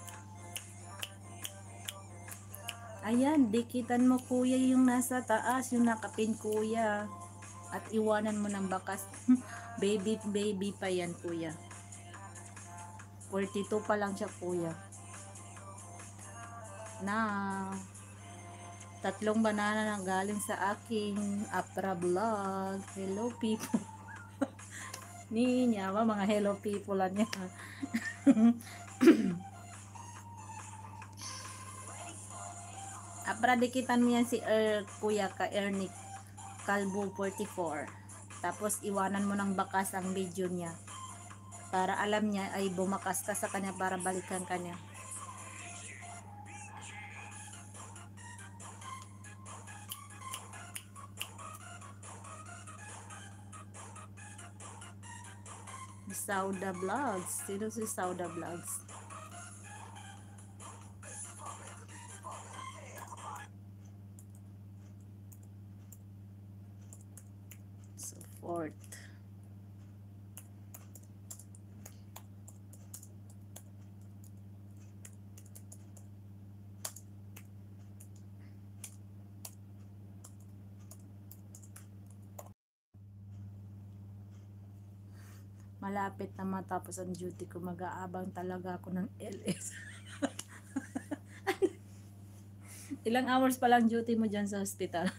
Ayan, dikitan mo, Kuya, yung nasa taas, yung nakapin, Kuya. At iwanan mo ng bakas. baby pa yan, Kuya. 42 pa lang siya, Kuya. Na 3 banana na galing sa aking Apra Vlog. Hello, people. Niya, mga hello people lang niya. Apra, dikitan mo yan si Kuya ka Ernick Calvo 44. Tapos iwanan mo ng bakas ang video niya. Para alam niya ay bumakas ka sa kanya para balikan kanya. Sauda Vlogs. Sino si Sauda Vlogs? Support. Malapit na matapos ang duty ko, mag-aabang talaga ako ng LS. Ilang hours pa lang duty mo dyan sa hospital?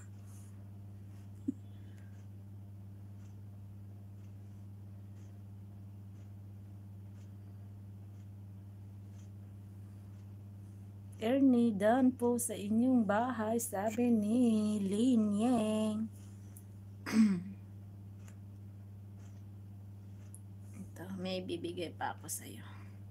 Ernie, done po sa inyong bahay, sabi ni Lin Yang. Ito, may bibigay pa ako sa'yo.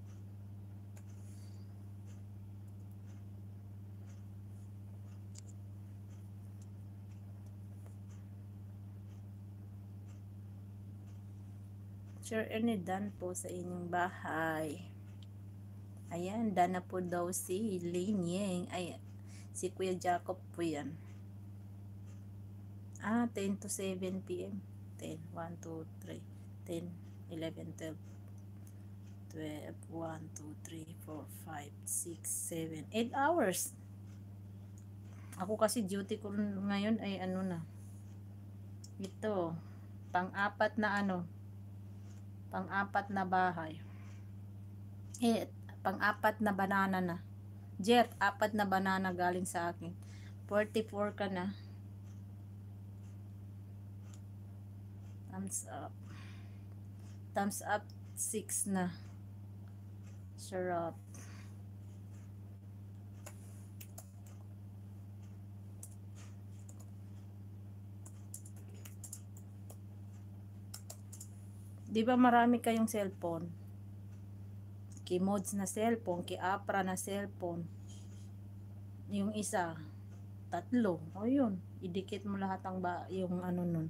Sir Ernie, done po sa inyong bahay. Ayan, done na po daw si Lin Yang. Ay, si Kuya Jacob po yan. 10 to 7 p.m. 10, 1, 2, 3, 10, 11, 12, 12, 1, 2, 3, 4, 5, 6, 7, 8 hours. Ako kasi duty ko ngayon ay ano na. Ito, pang-apat na bahay. Pang-apat na banana na. Jet, 4 na banana galing sa akin. 44 ka na. Thumbs up. Thumbs up 6 na. Sarap. Di ba marami kayong cellphone? Kimods na cellphone, Ki-Apra na cellphone. Yung isa, 3. O yun, idikit mo lahat yung ano nun.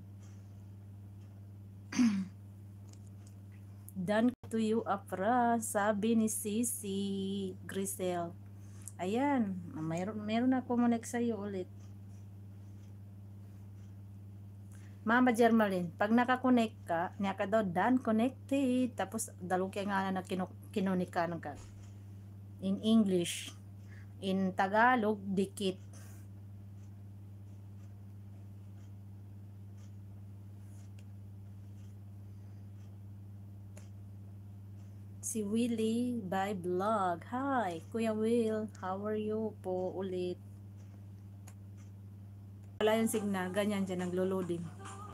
Done to you, Apra, sabi ni Sisi Grisel. Ayan, meron ako connect sa'yo ulit. Mama Jermaline, pag nakakonect ka, niya ka daw done connected. Tapos dalawang kaya nga na kinunikanan ka. In English. In Tagalog, dikit. Si Willie by Vlog. Hi, Kuya Will. How are you po ulit? Wala yung signal. Ganyan dyan, naglo-loading.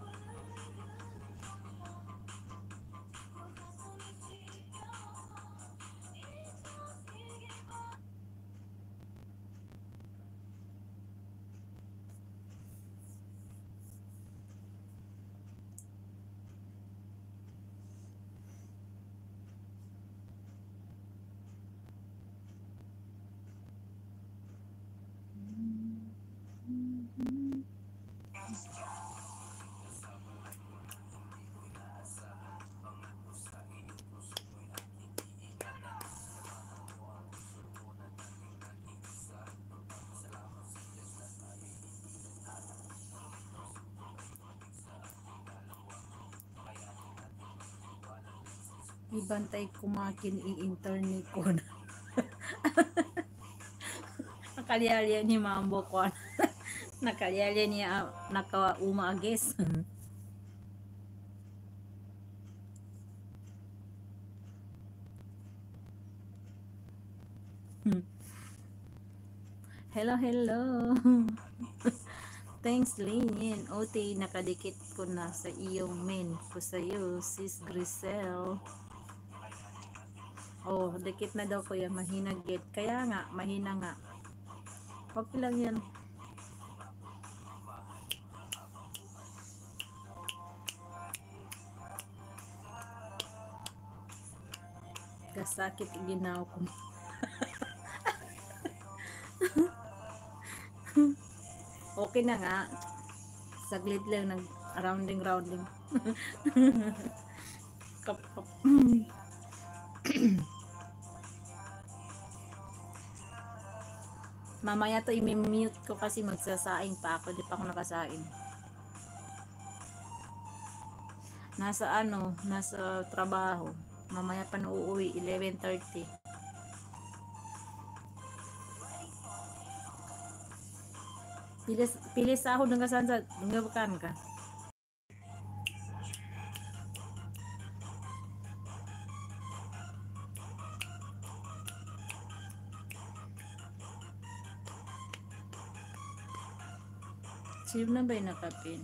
Ibantay kumakin i-internet ko na. Nakalyalya ni Mambo ko. Nakalyalya niya nakaumagis. Hello, hello. Thanks, Lynn. OT, nakadikit ko na sa iyong men ko sa'yo, sis Grisel. Oh, dikit na daw kuya, mahina git. Kaya nga, mahina nga. Okay lang yan. Kasakit ginaw ko. Okay na nga. Saglit lang, nag-rounding. Mamaya to i-mute ko kasi magsasaing pa ako. Di pa ako nakasaing. Nasa trabaho. Mamaya pa na uuwi, 11:30. Pilis sahod ng kasansa, nunggabakan ka. Sino na ba yung nakapin?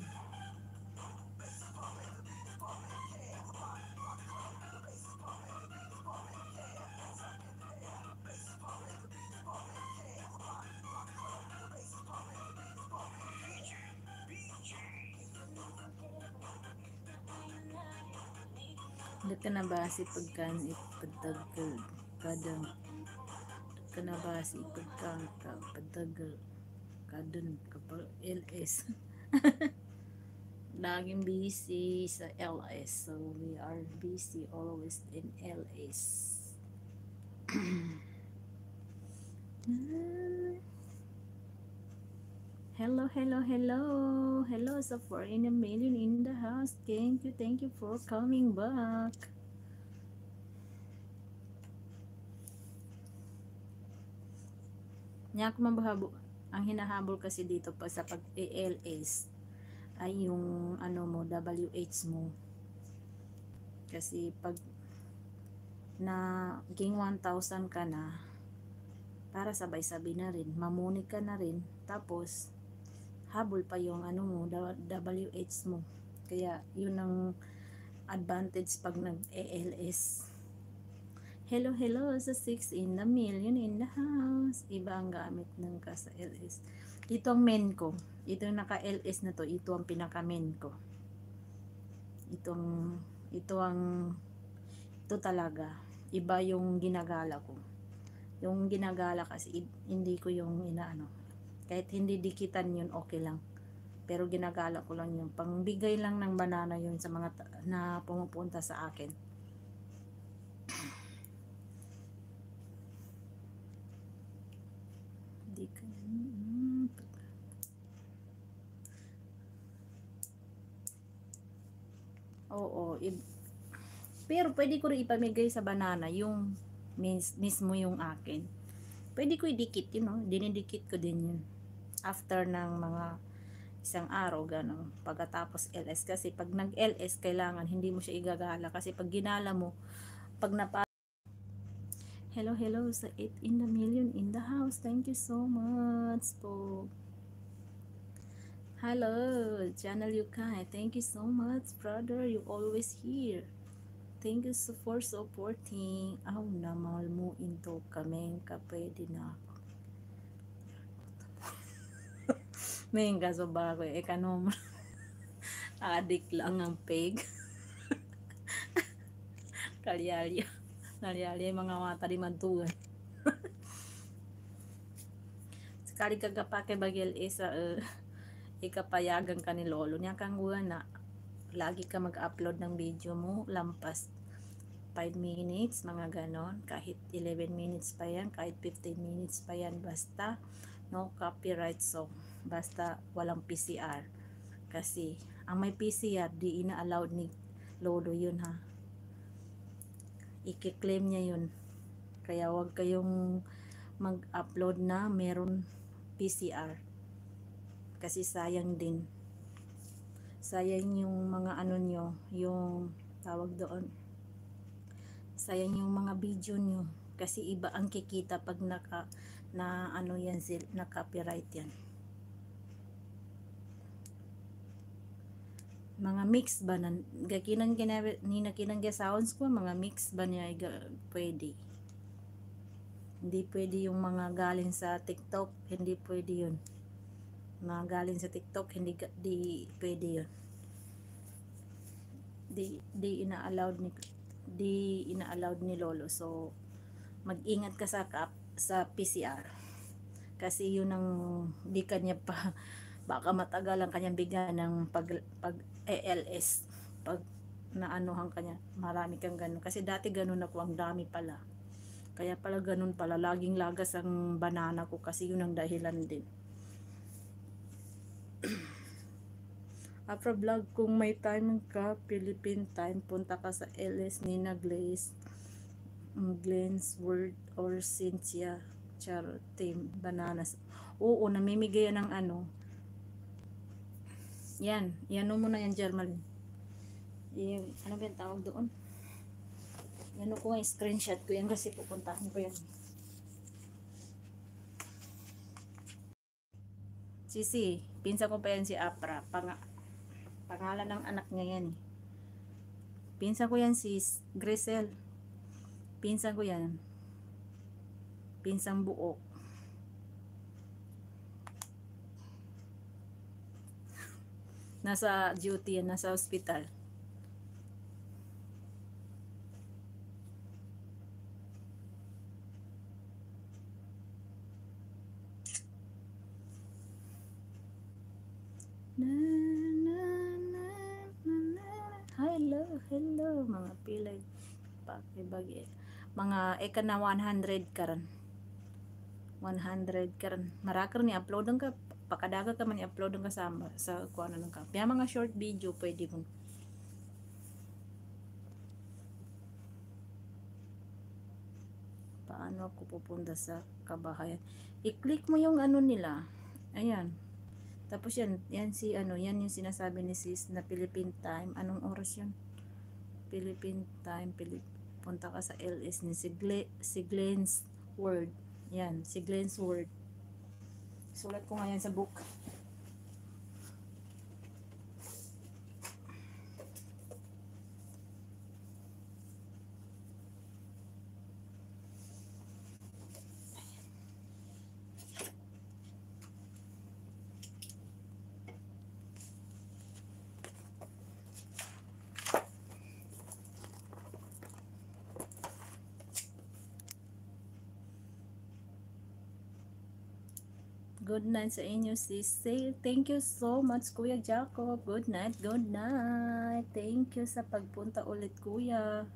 Hindi ka na ba si pagkan ipagtagal kadang ka na ba si pagkan pagtagal kadang kapag LS laging busy sa LS, so we are busy always in LS. Hello, hello, hello, hello. So for in a million in the house, thank you for coming back. Nya ako mabahabo, ang hinahabol kasi dito pa sa pag-ALS ay yung ano mo, WH mo. Kasi pag na ging 1,000 ka na, para sabay-sabay na rin, mamuni ka na rin, tapos habol pa yung ano mo, WH mo. Kaya yun ang advantage pag nag-ALS. Hello, hello sa 6 in the million in the house. Iba ang gamit ng ka sa LS. Ito ang main ko. Ito yung naka-LS na to. Ito ang pinaka-main ko. Ito talaga. Iba yung ginagala ko. Yung ginagala kasi hindi ko yung inaano. Kahit hindi dikitan yun, okay lang. Pero ginagala ko lang yun. Pangbigay lang ng banana yun sa mga na pumupunta sa akin. Di ka Oo. Pero pwede ko rin ipamigay sa banana yung mismo yung akin. Pwede ko idikit yun, no? Dinidikit ko din yun. After ng mga isang araw, gano'n. Pagkatapos LS. Kasi pag nag-LS, kailangan hindi mo siya igagala. Kasi pag ginala mo, pag hello, hello sa 8 in the million in the house. Thank you so much po. Hello, Channel Yukai. Thank you so much, brother. You always here. Thank you for supporting. Aw, namal mo into kameng ka pwede na ako. May kaso ba ako ekanom. Adik lang ang peg. Kalyalya. Kalyalya mga mata di mantugan. Sekali kagapake bagel isa ikapayagan ka ni lolo niya kang na lagi ka mag-upload ng video mo lampas 5 minutes, mga ganon, kahit 11 minutes pa yan, kahit 15 minutes pa yan, basta no copyright song, basta walang PCR. Kasi ang may PCR di ina-allowed ni lolo yun, ha, i-claim niya yun. Kaya wag kayong mag-upload na meron PCR, kasi sayang din, sayang yung mga ano nyo, yung tawag doon, sayang yung mga video nyo, kasi iba ang kikita pag na ano yan, na copyright yan. Mga mix ba na gakinang ninakinang sounds ko, mga mix ba niya pwede. Hindi pwede yung mga galing sa TikTok, hindi pwede yun. Mga galing sa TikTok, hindi pwede yun. Di ina-allowed ni lolo. So mag-ingat ka sa PCR, kasi yun ang di kanya pa baka matagal ang kanyang bigyan ng pag ALS, pag naanuhan kanya, marami kang ganun. Kasi dati ganun ako, ang dami pala, kaya pala ganun pala, laging lagas ang banana ko, kasi yun ang dahilan din. After vlog, kung may time ka, Philippine time, punta ka sa LS Nina Glaze, Glenn's Word or Cynthia Charo Team Bananas. Oo, namimigay yan ng ano. Yan mo na yan, German. Yung, ano ba yung tawag doon? Yan ko nga, screenshot ko yan kasi pupuntahan ko yan. Sisi, pinsan ko pa yan si Apra. Pangalan ng anak niya yan. Pinsan ko yan si Grisel. Pinsan ko yan. Pinsang buo. Nasa duty yan, nasa hospital. Hello mga pilay pakibagi mga eka na 100 karon 100 karon marakar ni upload ka pakadaga ka man i-upload ka sa kuano nang ka piya mga short video pwede mo paano ako pupunta sa kabahayan i-click mo yung ano nila ayan. Tapos yan si ano, yan yung sinasabi ni sis na Philippine time. Anong oras yun? Philippine time, punta ka sa LS ni si Glenn's Word. Yan, si Glenn's Word. Sulat ko nga yan sa book. Good night sa inyo, sis. Thank you so much, Kuya Jacob. Good night, good night. Thank you sa pagpunta ulit, Kuya.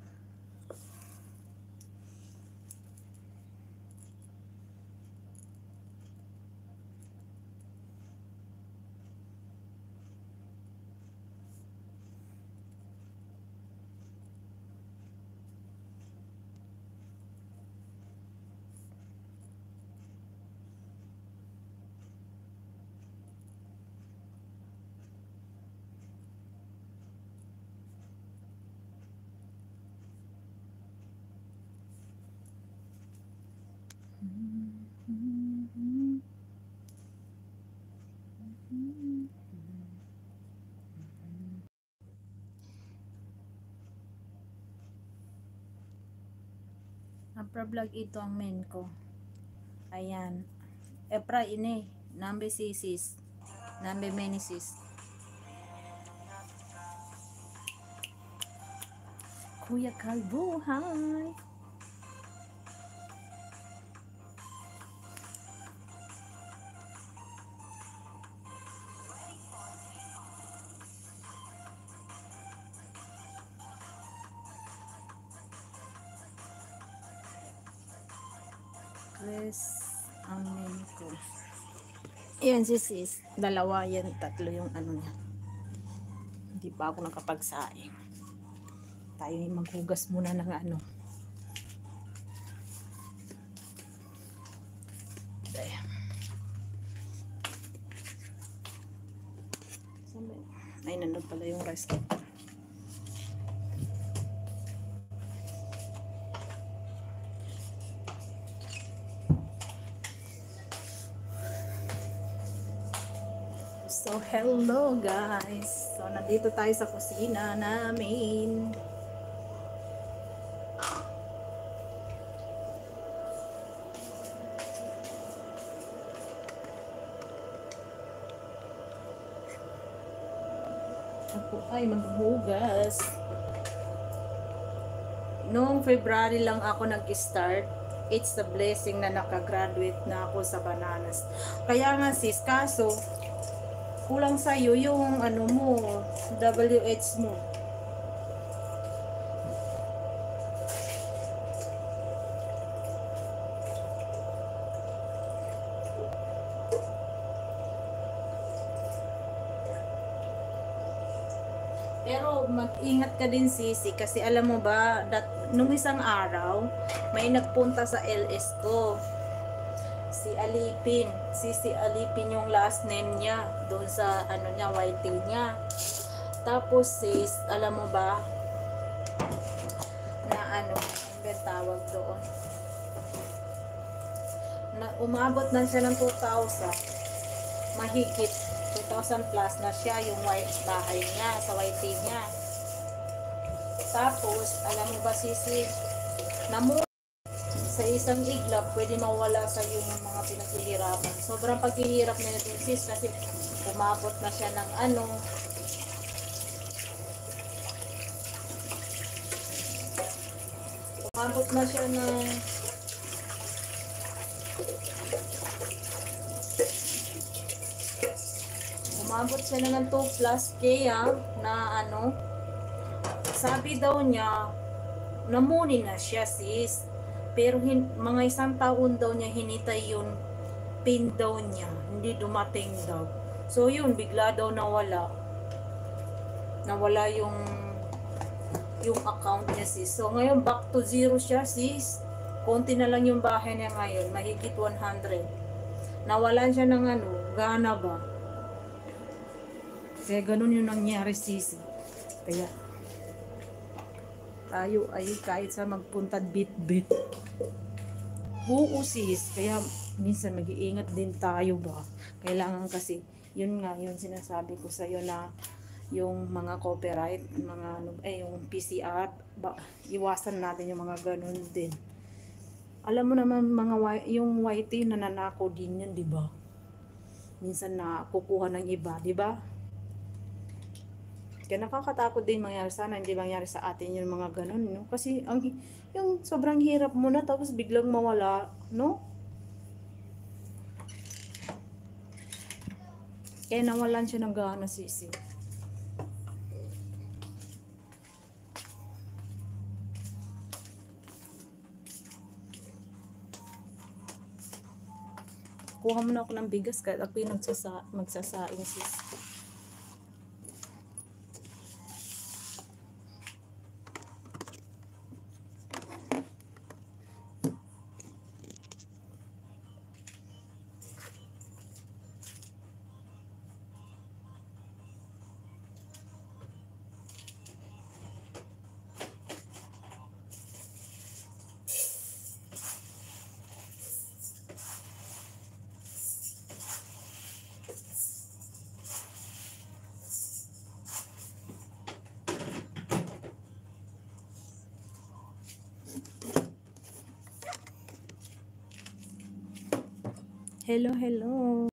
Apra vlog ito ang main ko. Ayan. Epra ini. Nambe sisis. Nambe menisis. Kuya Kalbo, hi! Chris, amin ko. Ayan si sis. Dalawa yan, tatlo yung ano niya. Hindi pa ako nakapagsaing. Tayo yung maghugas muna ng ano. Ayan. Ay, nandun pala yung rice cooker. So, hello guys. So, nandito tayo sa kusina namin. Ako ay maghugas. Noong February lang ako nag-start. It's a blessing na nakagraduate na ako sa Bananas. Kaya nga sis, kaso kulang sa'yo yung ano mo, WH mo. Pero mag-ingat ka din sisi kasi alam mo ba, nung isang araw, may nagpunta sa LS ko. Si Alipin. Si Alipin yung last name niya. Doon sa ano niya, YT niya. Tapos sis, alam mo ba, na ano, ang tawag doon. Na umabot na siya ng 2,000. mahigit 2,000 plus na siya yung white bahay niya, sa YT niya. Tapos, alam mo ba sisi, sa isang iglap, pwede mawala sa yung mga pinaghihirapan. Sobrang paghihirap na ito sis kasi umabot na siya ng umabot na siya ng umabot siya na ng 2 plus K na sabi daw niya namuni na siya sis, pero mga isang taon daw niya hinitay yung pin daw niya, hindi dumating daw. So yun, bigla daw nawala yung account niya sis. So ngayon back to zero siya sis, konti na lang yung bahay niya ngayon, mahigit 100. Nawalan siya ng gana ba. Kaya ganun yung nangyari sis. Kaya tayo ay kahit sa magpunta bit-bit buo sis, kaya minsan mag-iingat din tayo ba. Kailangan kasi, yun nga, yun sinasabi ko sa'yo na yung mga copyright, yung PCR, iwasan natin yung mga ganun din. Alam mo naman yung YT nananako din yan, di ba? Minsan na kukuha ng iba, di ba? Kaya nakakatakot din mangyari, sana hindi mangyari sa atin yung mga ganun, no? Kasi yung sobrang hirap mo na tapos biglang mawala, no? Kaya nawalan siya ng gana sisi. Kuha mo na ako ng bigas kahit ako yung magsasaing sis. Hello, hello.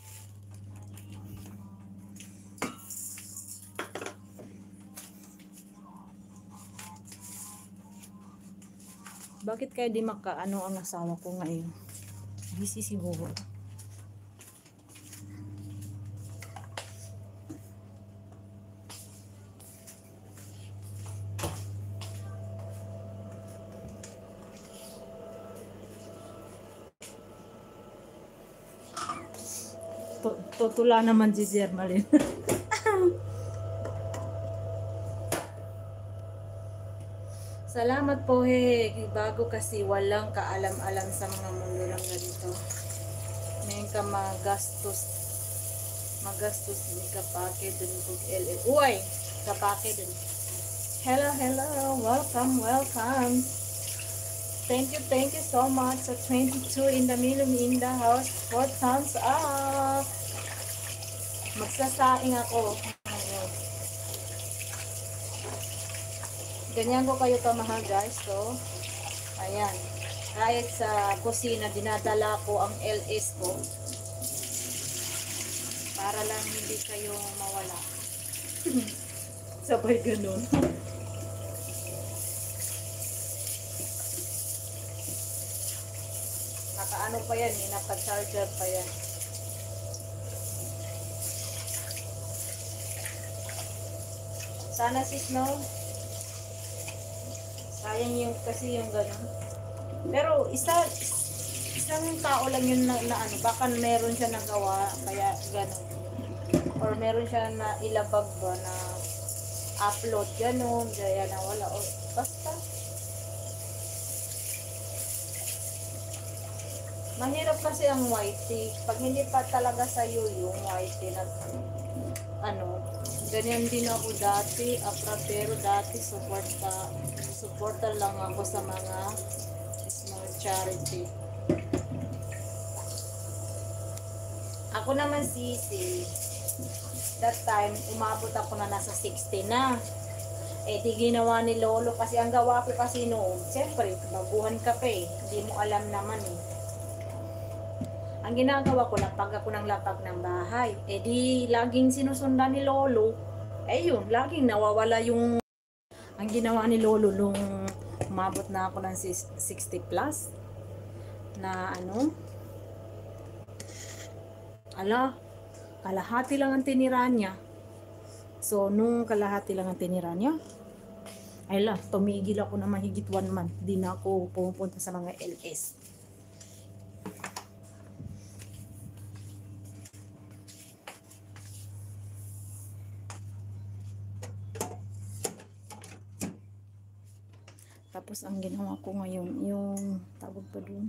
Bakit kaya di makaano ang asawa ko ngayon? Busy siguro. Tutula naman si Jermalyn. Salamat po bago kasi walang kaalam-alam sa mga mundo lang ganito. May ka magastos ni kapake dun kung LL. Uy! Kapake dun. Hello, hello. Welcome. Thank you so much sa 22 in the house. 4 thumbs up. Magsasaing ako. Ganyan ko kayo kamahal guys. So, ayan. Kahit sa kusina, dinadala ko ang LS ko. Para lang hindi kayo mawala. Sabay ganun. Naka-ano pa yan eh, naka-charger pa yan. Sana sis no, sayang yung kasi yung gano'n. Pero isang tao lang yun na ano, baka meron siya nagawa kaya gano'n. Or meron siya na ilabag ba na upload gano'n, kaya nawala. O basta mahirap kasi ang YT. Pag hindi pa talaga sa'yo yung YT na ano, ganyan din ako dati, pero dati supporta lang ako sa mga small charity. Ako naman sisi, that time, umabot ako na nasa 60 na. Eh, di ginawa ni Lolo kasi ang gawa ko kasi noon, siyempre, baguhan ka pa eh. Hindi mo alam naman eh. Ang ginagawa ko, lapag ako ng lapag ng bahay. Eh, di laging sinusundan ni Lolo. Eh, yun, laging nawawala yung... Ang ginawa ni Lolo nung umabot na ako ng 60 plus, na ano, kalahati lang ang tinira niya. So, nung kalahati lang ang tinira niya, ay tumigil ako na mahigit 1 month. Di na ako pumunta sa mga LS. Tapos, ang ginawa ko ngayon, yung tawag pa dun,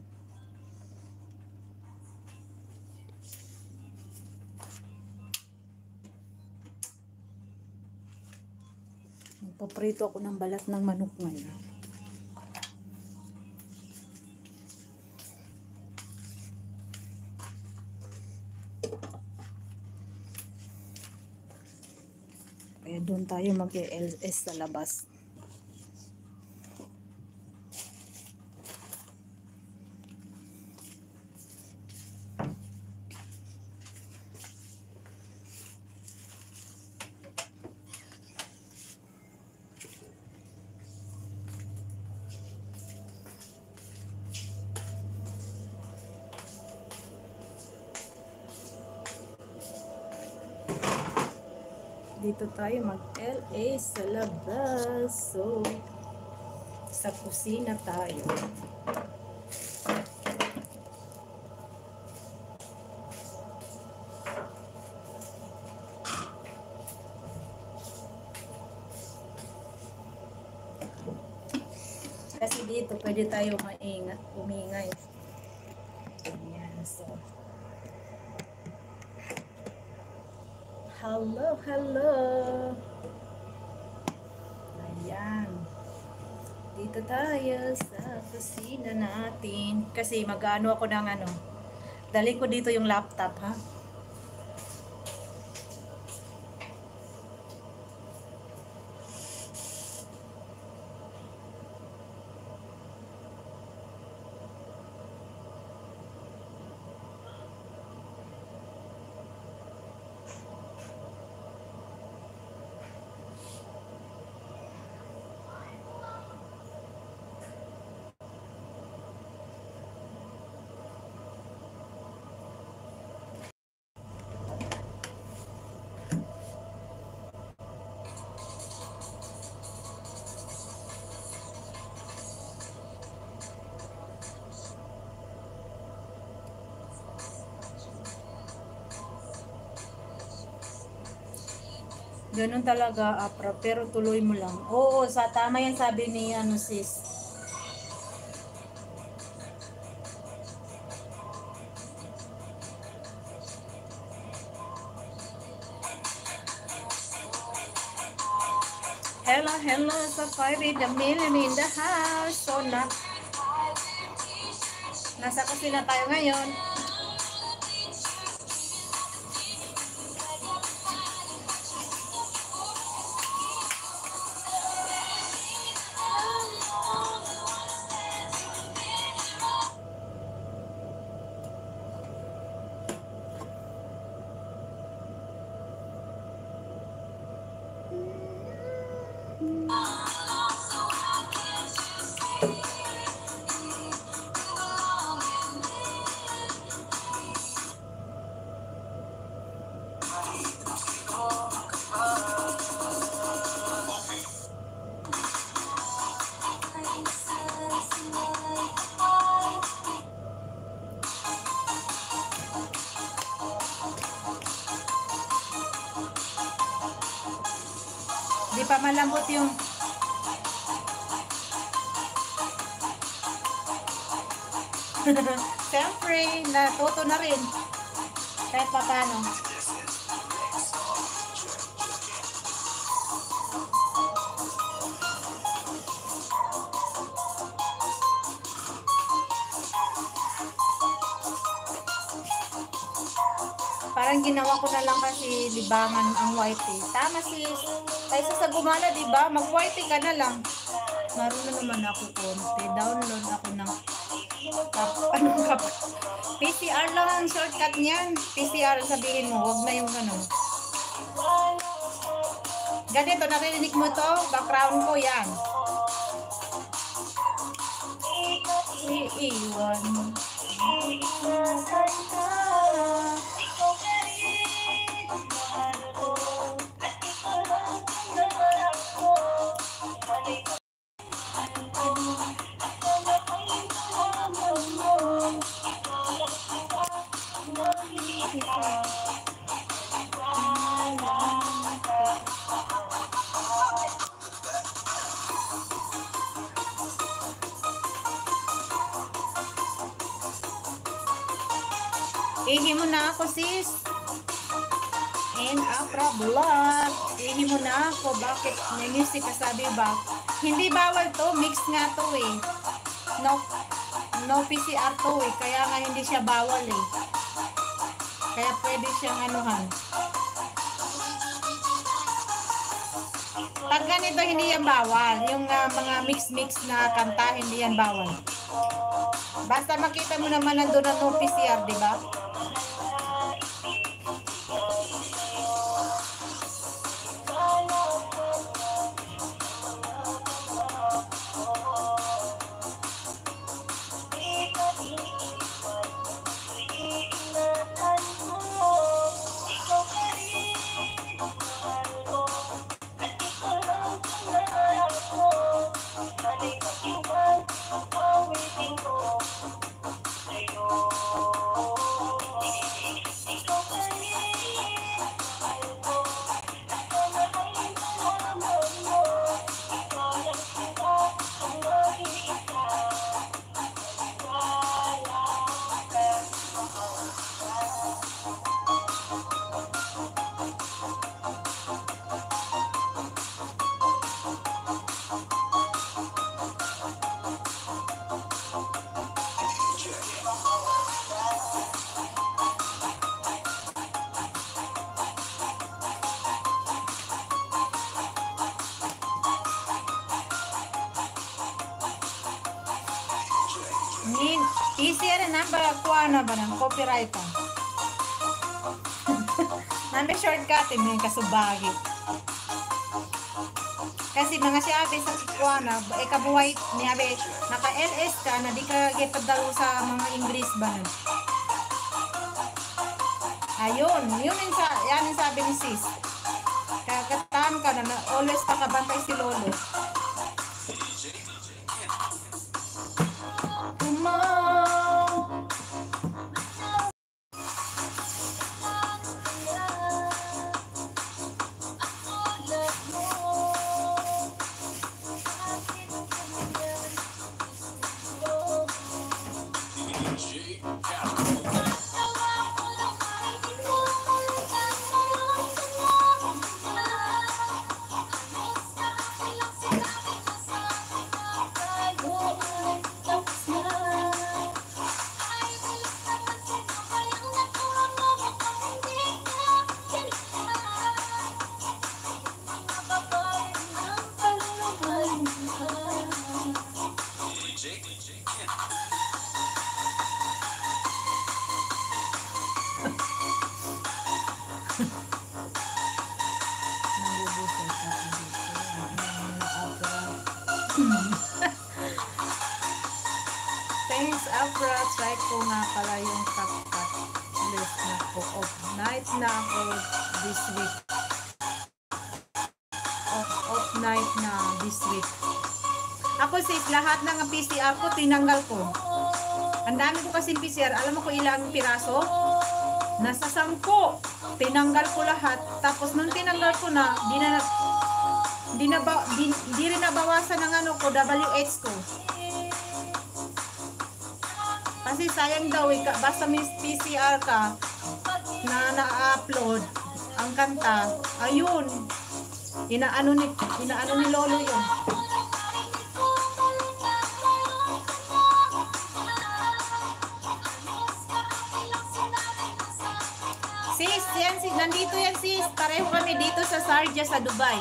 paprito ako ng balat ng manok ngayon. Kaya doon tayo mag-LS sa labas. Dito tayo mag-LA sa labas. So, sa kusina tayo. Kasi dito pwede tayo umingay. Ayan, so. Hello, hello. Ayan. Dito tayo sa kusina natin. Kasi mag-ano ako ng ano. Dali ko dito yung laptop, ha? Ganun talaga, Apra, pero tuloy mo lang. Oo, tama yan sabi ni sis. Hello, hello sa 5 the million in the house. So, nasa kusina tayo ngayon. Di pa malambot yung siyempre, natuto na rin kahit pa paano. Parang ginawa ko na lang kasi libangan ang whitey. Tama sis. Kaysa sa gumala, di ba? Mag-whitey ka na lang. Marunong naman ako konti. Download ako ng PCR lang ang shortcut niyan. PCR sabihin mo, wag na yung ano. Ganito, narinig mo to? Background ko yan. Iiwan. Ihi mo na ako sis. And Afra Vlog. Ihi mo na ako. Bakit? May music kasabi ba? Hindi bawal to. Mix nga to eh. No PCR to eh. Kaya nga hindi siya bawal eh. Kaya pwede siyang anuhan. Pag ganito hindi yan bawal. Yung mga mix-mix na kanta hindi yan bawal. Basta makita mo naman nandun ang no PCR, di ba? PCR number kuha na ba ng copyright pa? Number shortcut may kasubagi. Kasi mga siyabe sa kuha na kabuhay ni abe naka LS ka na di ka gipadalo sa mga English ba nun? Ayun, yun yan yung sabi ni sis. Kakataan ka na always pakabantay si Lolo. Thanks, Afra. Try ko nga pala yung CapCut list na ko. Off night na ako this week. Off night na this week. Ako sis, lahat ng PCR ko, tinanggal ko. Ang dami ko kasi PCR. Alam mo ko ilang piraso? Nasa 10. Tinanggal ko lahat. Tapos nung tinanggal ko na, di rin nabawasan ng ano ko, WH ko. Kasi sayang daw, basta may PCR ka na na-upload ang kanta, ayun, inaano ni Lolo yun. Sis, yan sis. Nandito yan sis. Pareho kami dito sa Sharjah sa Dubai.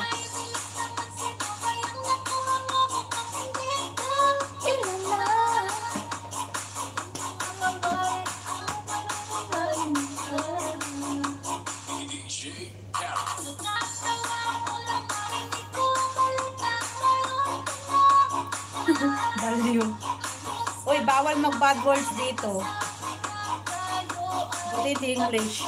Baliw. Uy, bawal mag bad words dito. Buti English.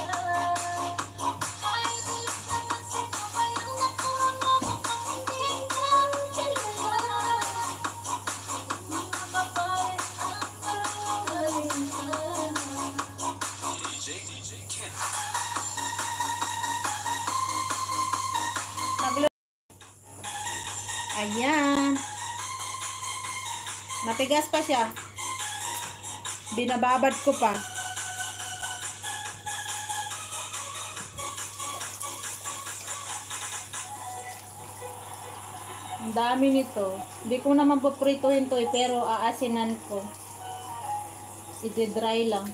Ayan. Matigas pa siya. Binababad ko pa. Ang dami nito. Hindi ko naman paprituhin to pero aasinan ko. I-dry lang.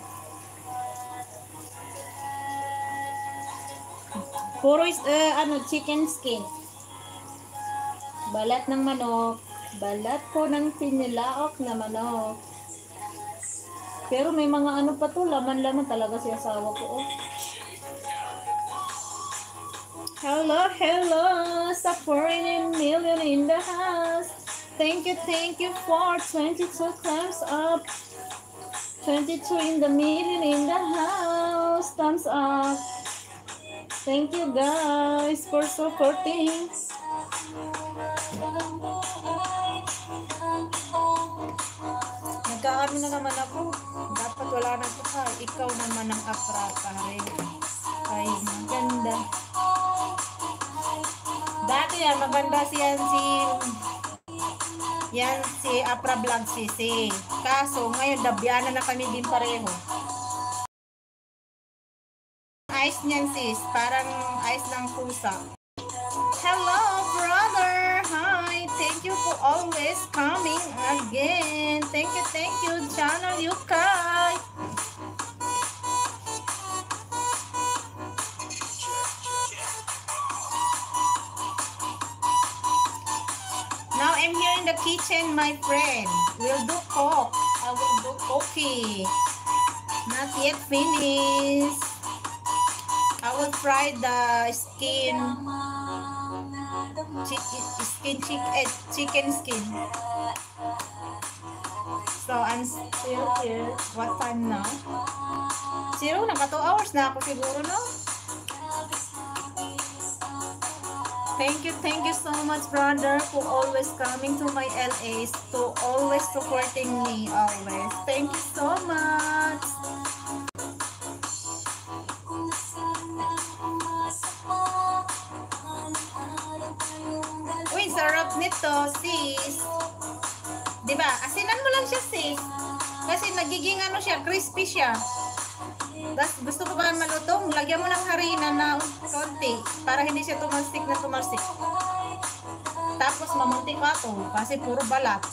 Puro chicken skin. Balat ng manok. Balat ko ng pinilaok na manok. Pero may mga ano pa to, laman-laman talaga si asawa ko. Oh. Hello, hello, sa 40 million in the house. Thank you for 22 thumbs up. 22 in the million in the house. Thumbs up. Thank you guys for supporting. Nagkaano na naman ako. Dapat wala na ito ha. Ikaw naman ang Apra pa rin. Ay, maganda. Dati yan, maganda yan si Apra Vlog Sisi. Kaso, ngayon, dabyanan na kami din pareho. Ice niyan sis. Parang ice ng pusa. Hello, brother. Hi. Thank you for always coming again. Thank you, Channel Yukay. Now I'm here in the kitchen, my friend. We'll do cook. I will do cookie. Not yet finished. I will fry the skin. Chicken skin. So I'm still here. What time now? Zero, naka 2 hours na ako siguro, no? Thank you so much, brother, for always coming to my LAs, to always supporting me, always. Thank you so much. Uy, sarap nito, sis. Diba? Asinan mo lang siya, sis. Kasi nagiging ano siya, crispy siya. Tapos gusto ko ba malutong, lagyan mo ng harina na konti para hindi siya tumalsik. Tapos mamunti pa ito kasi puro balat.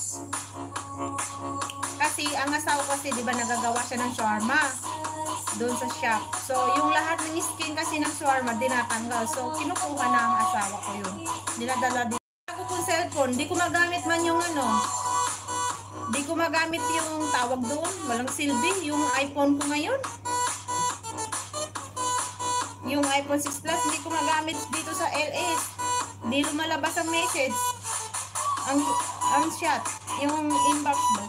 Kasi ang asawa kasi di ba nagagawa siya ng shawarma doon sa shop. So yung lahat ng skin kasi ng shawarma dinatanggal. So kinukuha na ang asawa ko yun. Dinadala din. Ako kung cellphone, di ko magamit man yung ano. Di ko magamit yung tawag doon. Walang silbi. Yung iPhone ko ngayon. Yung iPhone 6 Plus, hindi ko magamit dito sa LS. Hindi lumalabas ang message. Ang chat. Yung inbox mo.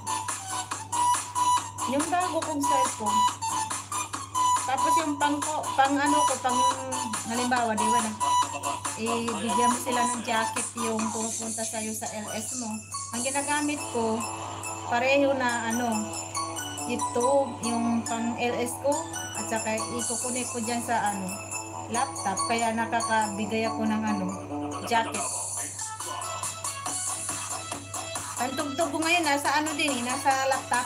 Yung bago kong cellphone. Tapos yung pang halimbawa, di ba na? Bigyan mo sila ng jacket yung pupunta sa'yo sa LS mo. Ang ginagamit ko, pareho na ito, yung pang LS ko, at saka ikukunik ko dyan sa laptop, kaya nakakabigay ako ng jacket. Ang tugtog ko ngayon, nasa nasa laptop.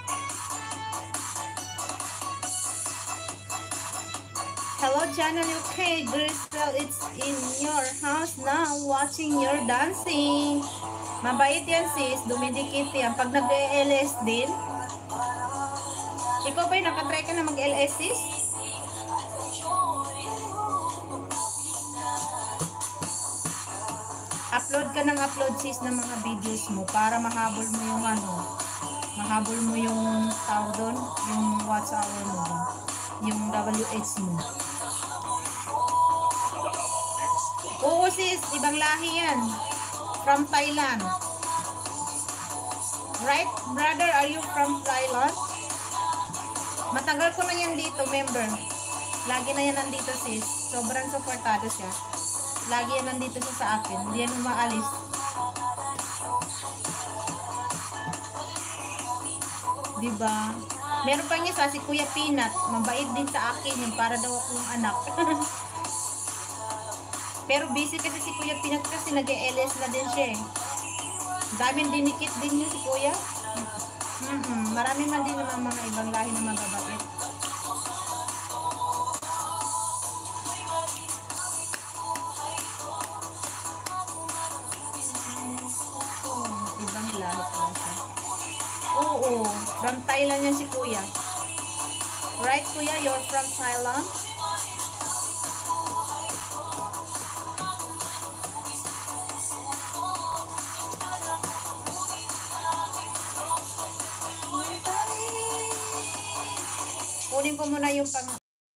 Hello, Channel UK, Grisel, it's in your house now, watching your dancing. Mabait yan sis, dumidikit yan. Pag nag-LS din, ikaw ba'y nakatry ka na mag-LS sis? upload ka ng upload sis ng mga videos mo para mahabol mo yung mahabol mo yung tawag doon, yung watch hour mo ba? Yung WH mo. Oo sis, ibang lahi yan. From Thailand. Right, brother? Are you from Thailand? Matagal ko na yan dito, member. Lagi na yan nandito sis. Sobrang supportado siya. Lagi yan nandito siya sa akin. Hindi yan umaalis. Diba? Meron pa niya si Kuya Peanut. Mabait din sa akin yun. Para daw akong anak. Pero busy kasi si Kuya Peanut kasi nag-LS na din siya eh. Daming dinikit din yun si Kuya. Marami man din naman mga ibang lahi na mababait. Ibang lahi pala siya. Oo, from Thailand yan si Kuya. Right Kuya, you're from Thailand? Kunin ko muna yung pang...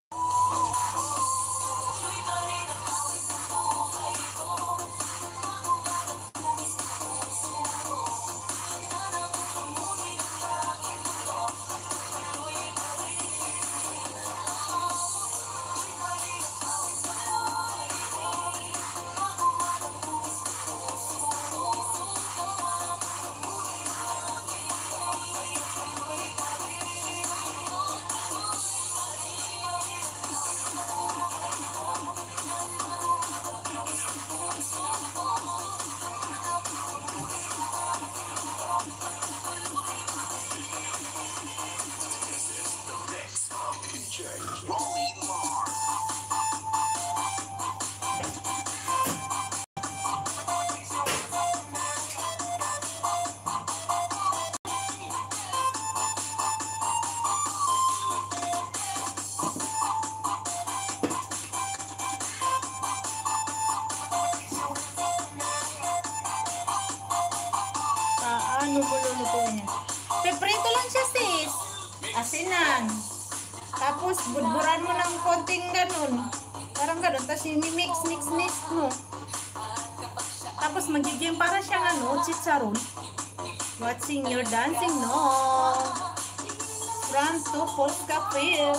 Paano ko lulutuin yan? Peprito lang siya sis. Asinan. Tapos budburan mo ng konting ganun. Parang ganun. Tapos mix mo. Tapos magiging para siyang chicharon. Watching your dancing no. From to Polska Phil.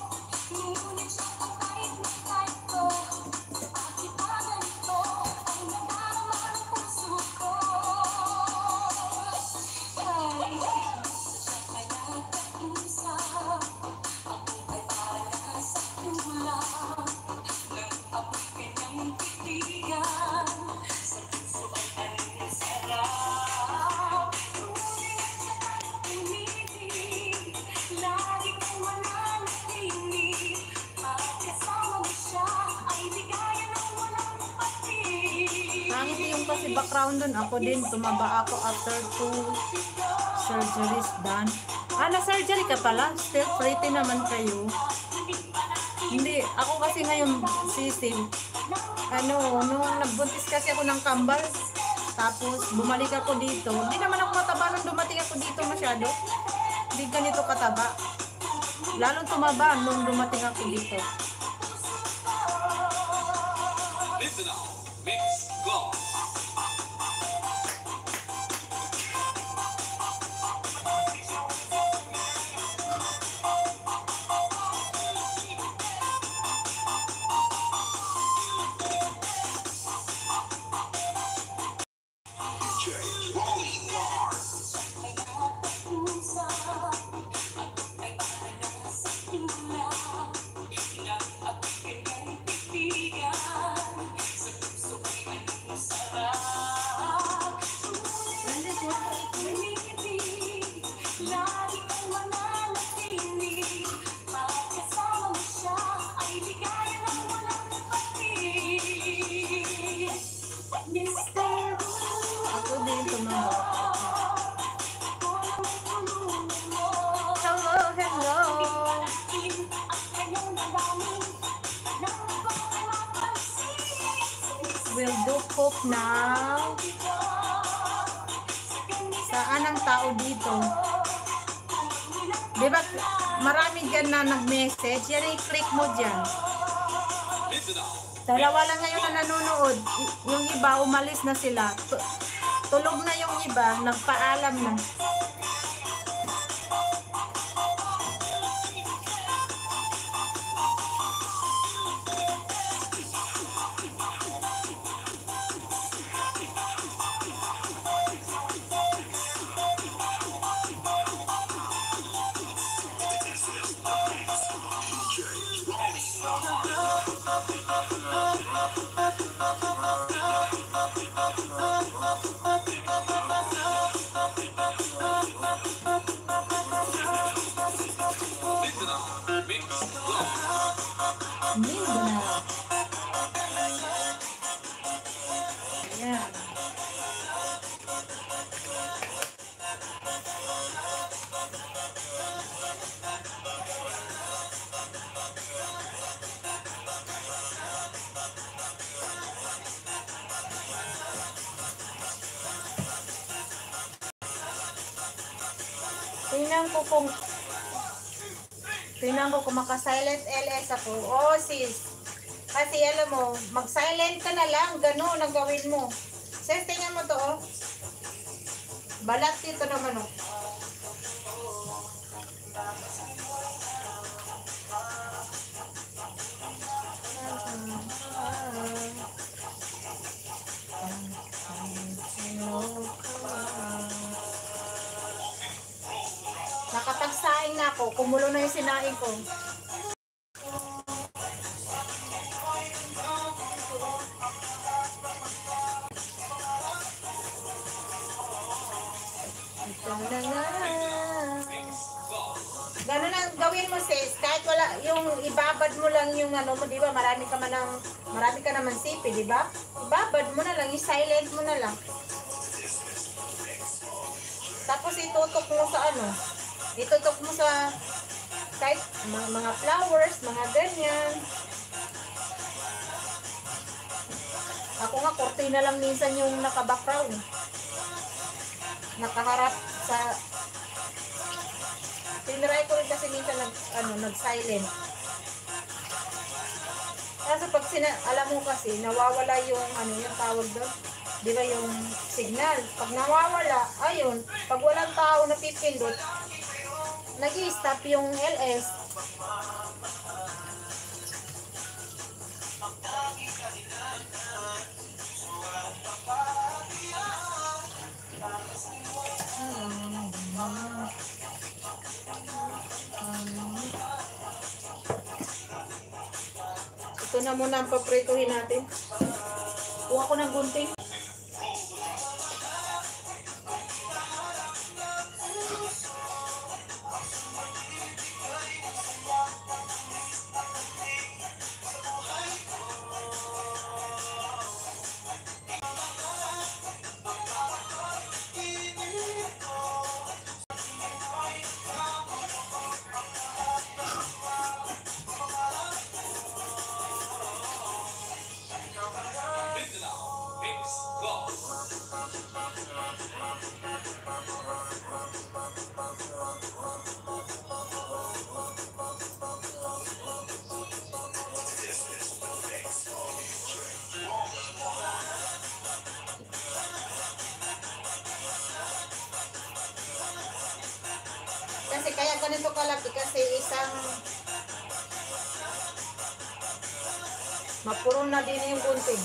Pangit yung kasi background dun. Ako din, tumaba ako after 2 surgeries done. Na-surgery ka pala? Still pretty naman kayo. Hindi, ako kasi ngayon, sisil. Nung nagbuntis kasi ako ng kambal, tapos bumalik ako dito. Hindi naman ako mataba nung dumating ako dito masyado. Hindi ganito kataba. Lalong tumaba nung dumating ako dito. Listen up, mix, go. Ako din tumaba. Hello. Will do. sakop ng saan ang tao dito. Di ba marami dyan na nag-message? Yan i-click mo dyan. Listen now. Dalawa lang ngayon na nanonood. Yung iba, umalis na sila. Tulog na yung iba, nagpaalam na. Listen now. Mix Club. Hindi na. Ayan. Tingnan ko kung maka-silent LS ako. Oh, sis. Kasi alam mo, mag-silent ka na lang. Ganun ang gawin mo. Sis, tingnan mo to, oh. Balat dito naman, oh. Nakapagsaing na ako. Kumulo na yung sinaing ko. Ito na nga. Ganun ang gawin mo, sis. Kahit wala, yung ibabad mo lang yung ano mo, di ba? Marami ka naman sipi, di ba? Ibabad mo na lang, i-silent mo na lang. Tapos itutok mo sa ano? Itutok mo sa kahit mga flowers, mga ganyan. Ako nga, kortina lang minsan yung naka-background. Nakaharap sa... Tinry ko rin kasi minsan nag-silent. Kasi pag alam mo kasi, nawawala yung yung tawag doon. Di ba yung signal? Pag nawawala, ayun, pag walang tao na pipindot, nag-i-stop yung LS. Ito na muna ang paprituhin natin. Kuha ko ng gunting. Listen now. Mix Club. Kasi kaya ganito kalaki kasi isang mapurong na din yung gunting.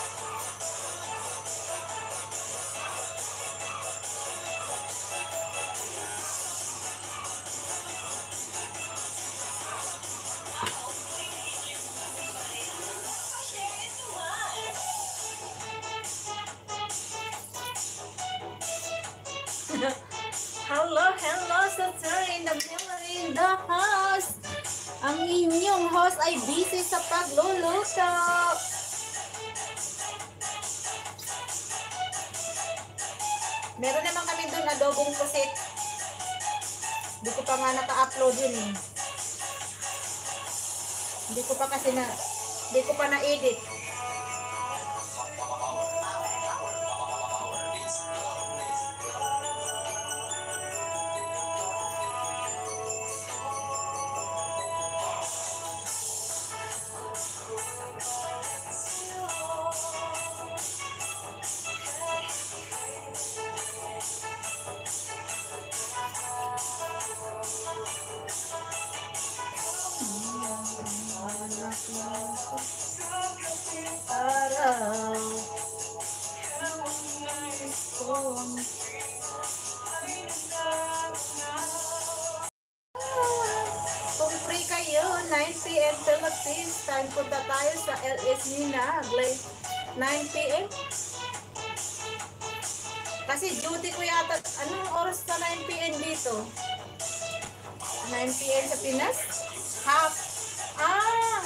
Hello, sister in the middle in the house. Ang inyong host ay busy sa pagluluto. Meron naman kami doon adobong pusit. Hindi ko pa nga naka-upload yun eh. Hindi ko pa na-edit. araw. Kung free kayo, 9 p.m. Philippines time, punta tayo sa LS Nina, 9 p.m. Kasi duty ko yata, anong oras sa 9 p.m. dito? 9 p.m. sa Pinas? Half. Ah!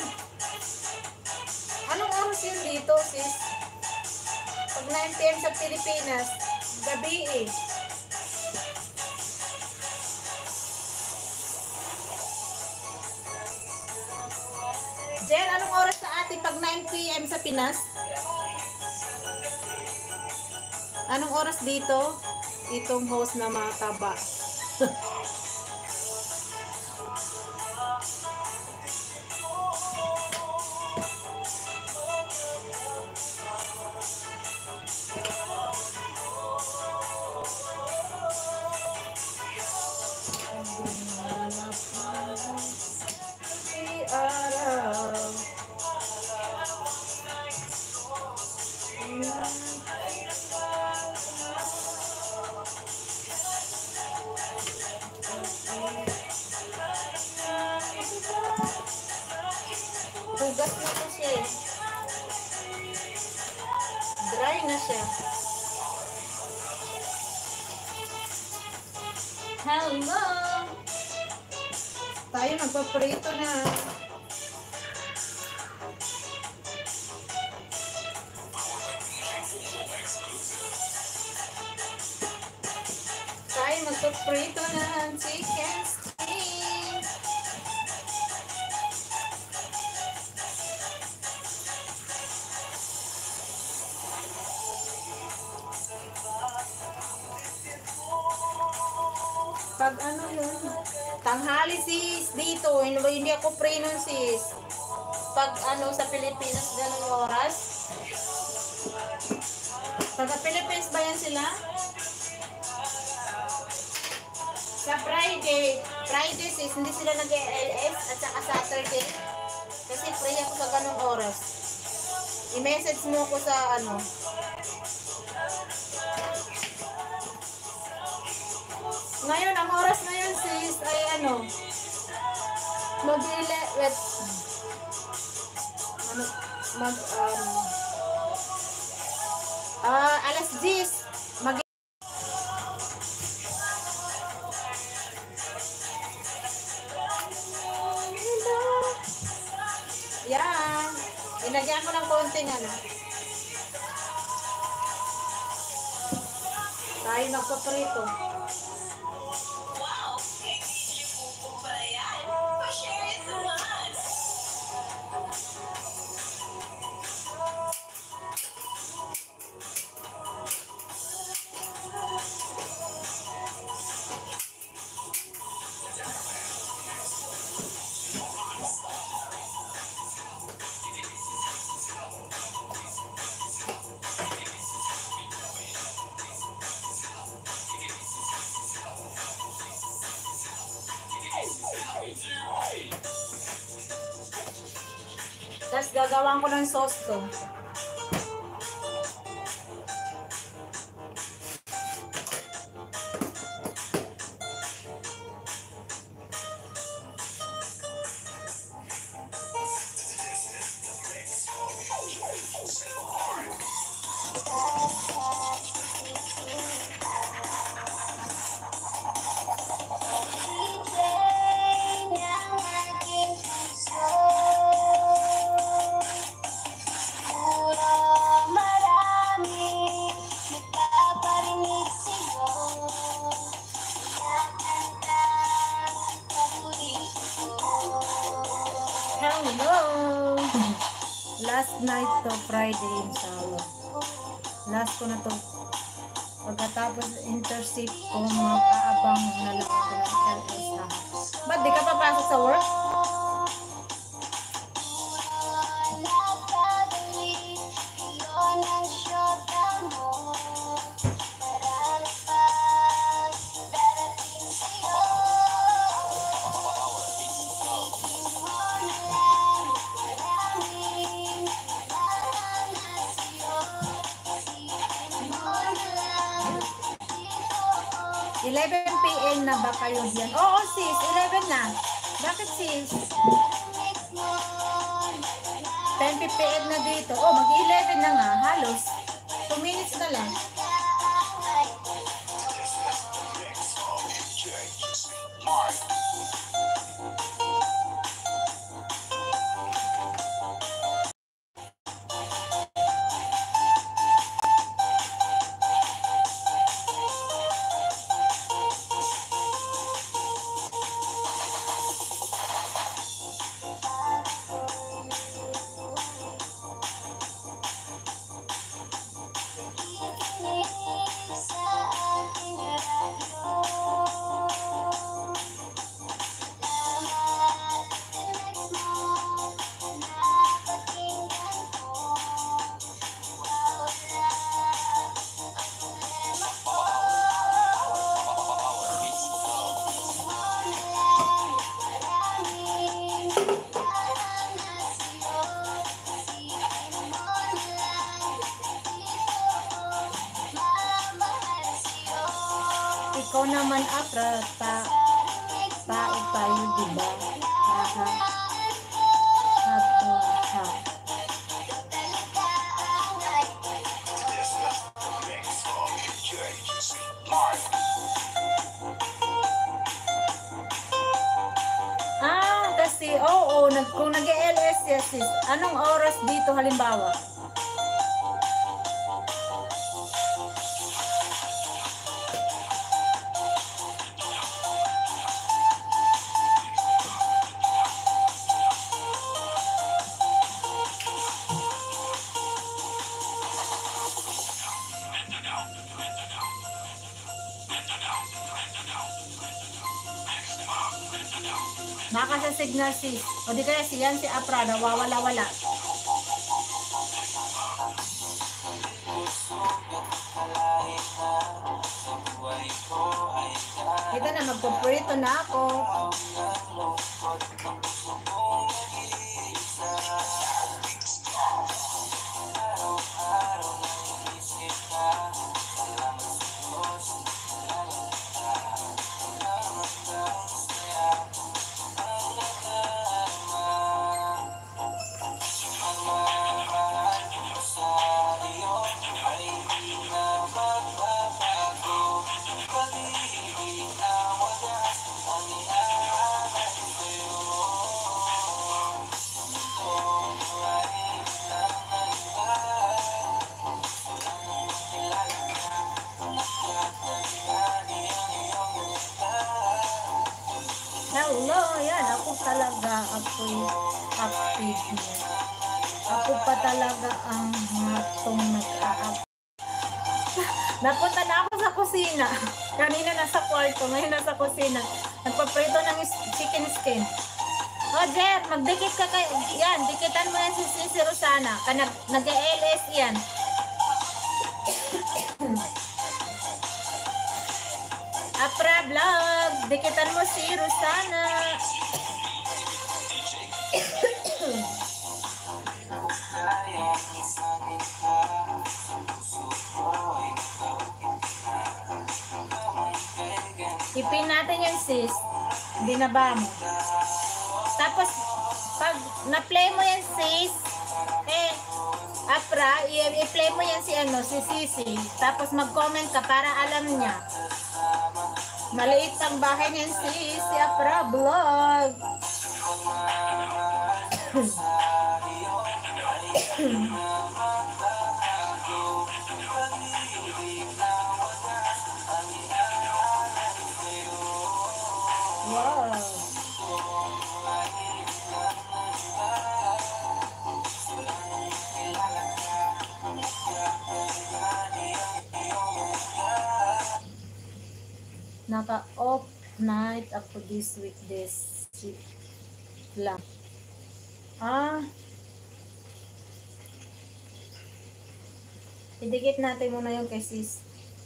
Anong oras yun dito, sis? Pag 9 p.m. sa Pilipinas, gabi eh. Jen, anong oras sa atin pag 9 p.m. sa Pinas? Anong oras dito? Itong host na mataba. Araw. Tugas na to siya eh. Dry na siya. Hello! Tayo nagpaprito na. Tayo magpaprito na ng chicken skin. Pag ano yun? Tanghali sis dito. Hindi ako pre nun sis. Pag ano sa Pilipinas, ganun oras. Taga Philippines ba yan sila? Sa Friday. Friday sis, hindi sila nag-LS at saka Saturday. Kasi free ako sa ganung oras. I-message mo ko sa ano. Ngayon, ang oras ngayon sis ay ano, alas 10, yan, inagyan ko ng konting ano. Tayo magpaprito. Tapos gagawan ko ng sauce to. Hello! Last night to Friday inshallah. Last ko na to. Pagkatapos internship ko, mag-aabang na lang ako ng LS ha. Ba't di ka papasok sa work? 11 p.m. na ba kayo diyan? Oo, sis. 11 na. Bakit, sis? 10:58 na dito. Oh, mag-11 na nga. Halos. 2 minutes na lang. Ikaw naman, Afra, tao tayo, diba? Haha. Hato, ha. Kasi, oo, kung nag-LS, yes, sis, anong oras dito halimbawa? Baka sa signal, sis. O di kaya siyan si Afra, nawawala-wala. Kita na, magpuprito na ako. Hello, yan. Ako talaga, ako'y active niya. Ako pa talaga ang matong nag-a-up. Napunta na ako sa kusina. Kanina nasa kwarto, ngayon nasa kusina. Nagpaprito ng chicken skin. O, Jer, magdikit ka kayo. Yan, dikitan mo yan si Rosana. Nag-LS yan. Afra vlog, dikitan mo si Rosana. Ipin natin yung sis. Hindi na ba mo? Tapos, pag na-play mo yan sis, Afra, i-play mo yan si Sisi. Tapos mag-comment ka para alam niya. Maliit ang bahay niyan si Afra vlog. Wow. Naka-off night ako this week, this lang. Idikit natin muna yung kay sis.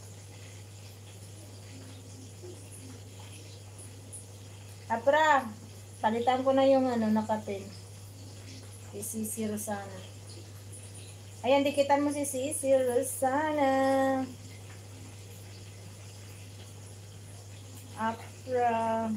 Afra, palitan ko na yung nakatin. Si Sisi Rosana. Ayan, dikitan mo si Sisi Rosana. Afra.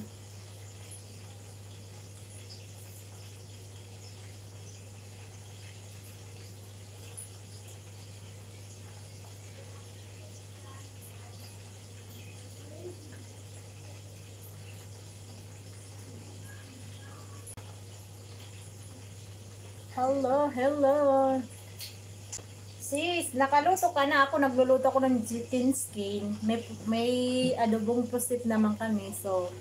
Hello, hello. Sis, nakaluto ka na. Ako nagluluto ako ng chicken skin. May adobong pusit naman kami. So,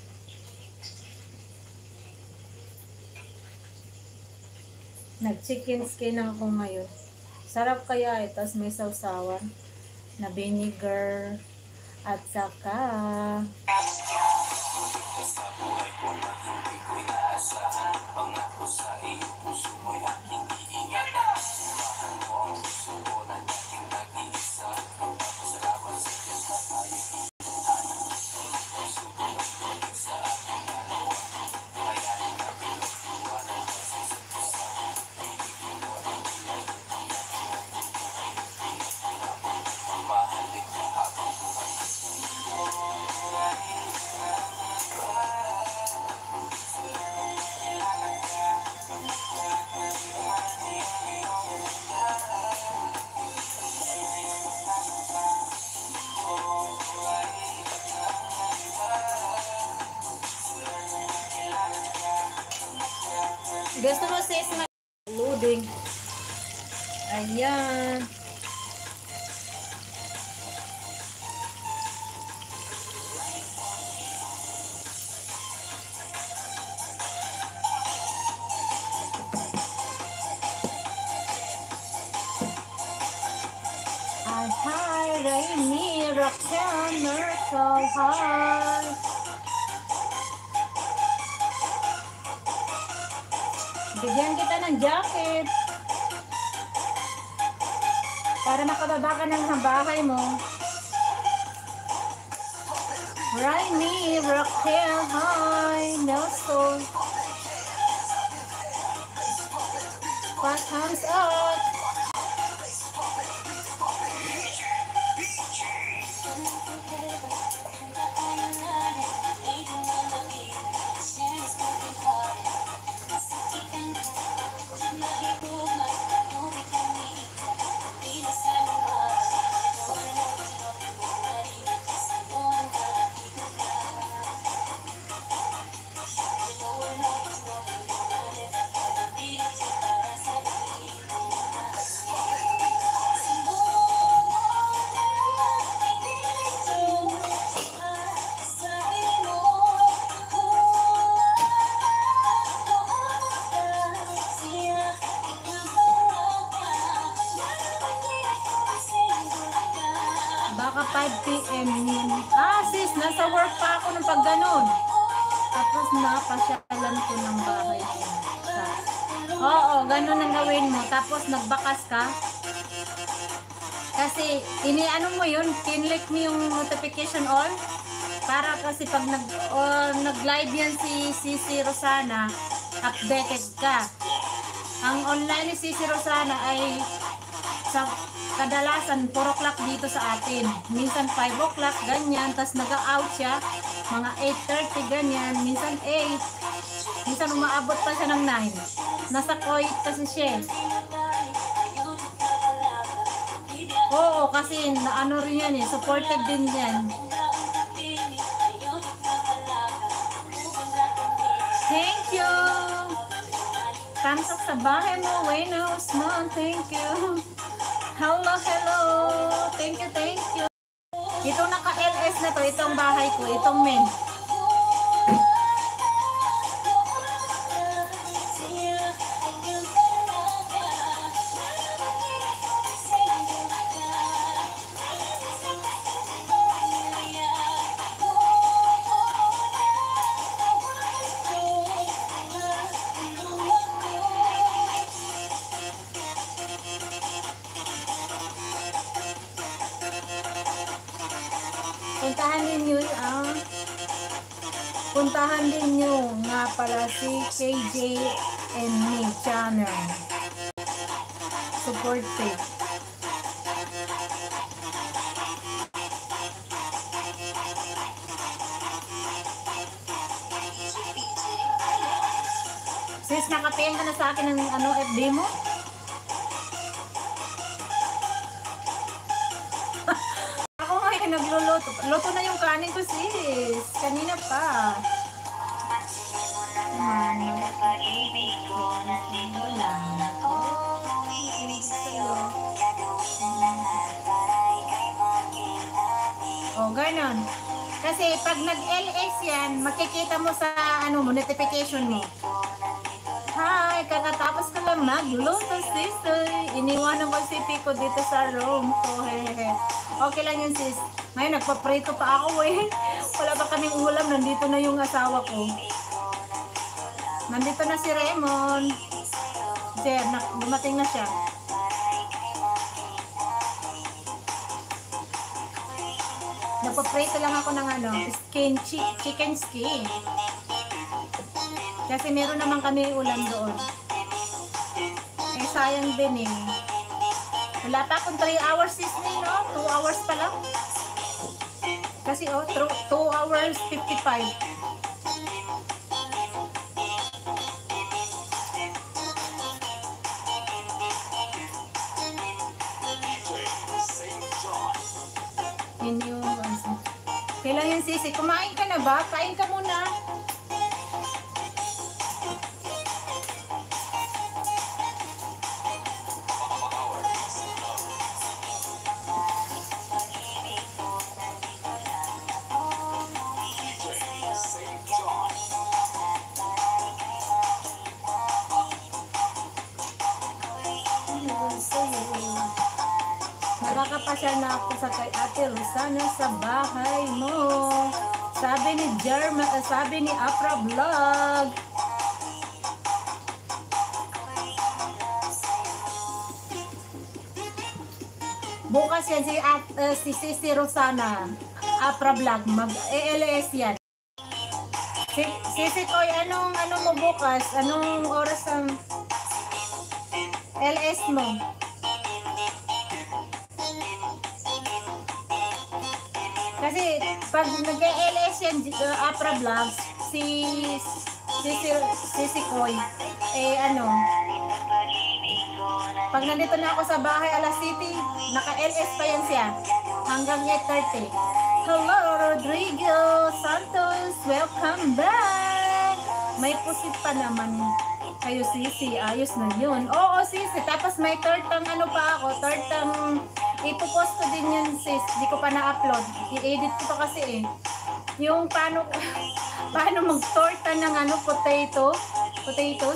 nag-chicken skin na ako ngayon. Sarap kaya eh. Tapos may sausawan na vinegar at saka gusto mo sis mag-loading. Ayan. Hi, Rainy, Roxanne, Myrtle, hi. Bigyan kita ng jacket para makababa ka ng bahay mo. Rainy, Raquel, hi, Nelson. Fast hands up. Baka 5 p.m. Sis, nasa work pa ako ng pagganon. Tapos napasyalan ko ng bahay ko. Oo, ganun ang gawin mo. Tapos nagbakas ka. Kasi, ano mo yun, kinlik mo yung notification all. Para kasi pag nag-live yan si Rosana, updated ka. Ang online ni si Rosana ay sa kadalasan 4 o'clock dito sa atin. Minsan 5 o'clock, ganyan. Tapos nag-out siya, mga 8:30, ganyan. Minsan 8. Minsan umaabot pa siya ng 9. Nasa Kuwait kasi siya. Oo, kasi ano rin yan eh. Supported din yan. Thank you! Tamsak sa bahay mo, Wayne Osman. Thank you. Hello, hello. Thank you, thank you. Itong naka-LS na to, itong bahay ko, itong main. Puntahan din nyo nga pala si KJ and me channel. Supportive. sis, nakapayan ka na sa akin ng ano, FB mo? Ako nga yung nagluluto. Luto na yung kanin ko, sis. Kanina pa. Oh, ganon. Kasi pag nag-LS yan, makikita mo sa ano mo, notification mo. Hi, kakatapos ko lang magluto, sis. Iniwanan ko si Pico dito sa room ko. Hehehe. Okay lang yun, sis. Ngayon, nagpaprito pa ako eh. Wala pa kaming ulam. Nandito na yung asawa ko. Nandito na si Raymond. Sir, dumating na siya. Nagpaprito lang ako ng ano, chicken skin. Kasi meron naman kami ulam doon. Eh, sayang din eh. Wala pa akong 3 hours sis no? 2 hours pa lang. Kasi 2 hours 55. Yun yung kailan yun sisi? Kumain ka na ba? Kain ka muna. Nakakapasya na ako sa kay Ate Rosana sa bahay mo. Sabi ni sabi ni Afra Vlog. Bukas yan si Rosana. Afra Vlog. Mag-ELS yan. Sisi Koy, anong mo bukas? Anong oras ang LS mo? Kasi pag nag-LS yan, Afra Vlogs, si Koy, eh ano, pag nandito na ako sa bahay, alas City, naka-LS pa yan siya, hanggang 8:30. Hello, Rodrigo Santos, welcome back! May pusit pa naman kayo, Sisi, ayos na yun. Oo, Sisi, tapos may tortang ano pa ako, tortang ipopost ko din yun, sis. Di ko pa na-upload. I-edit ko pa kasi eh. Yung paano mag-torta ng ano, potatoes.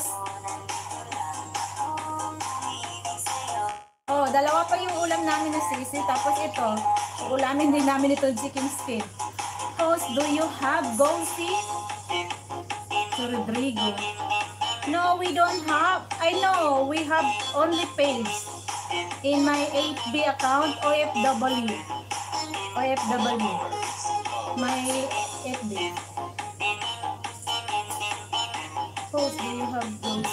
Oh, dalawa pa yung ulam namin na sisi. Tapos ito, ulamin din namin ito chicken skin. Host, do you have Gonsi? To Rodrigo. No, we don't have. I know, we have only page. In my 8B account, OFW. My FB. Post, do you have those?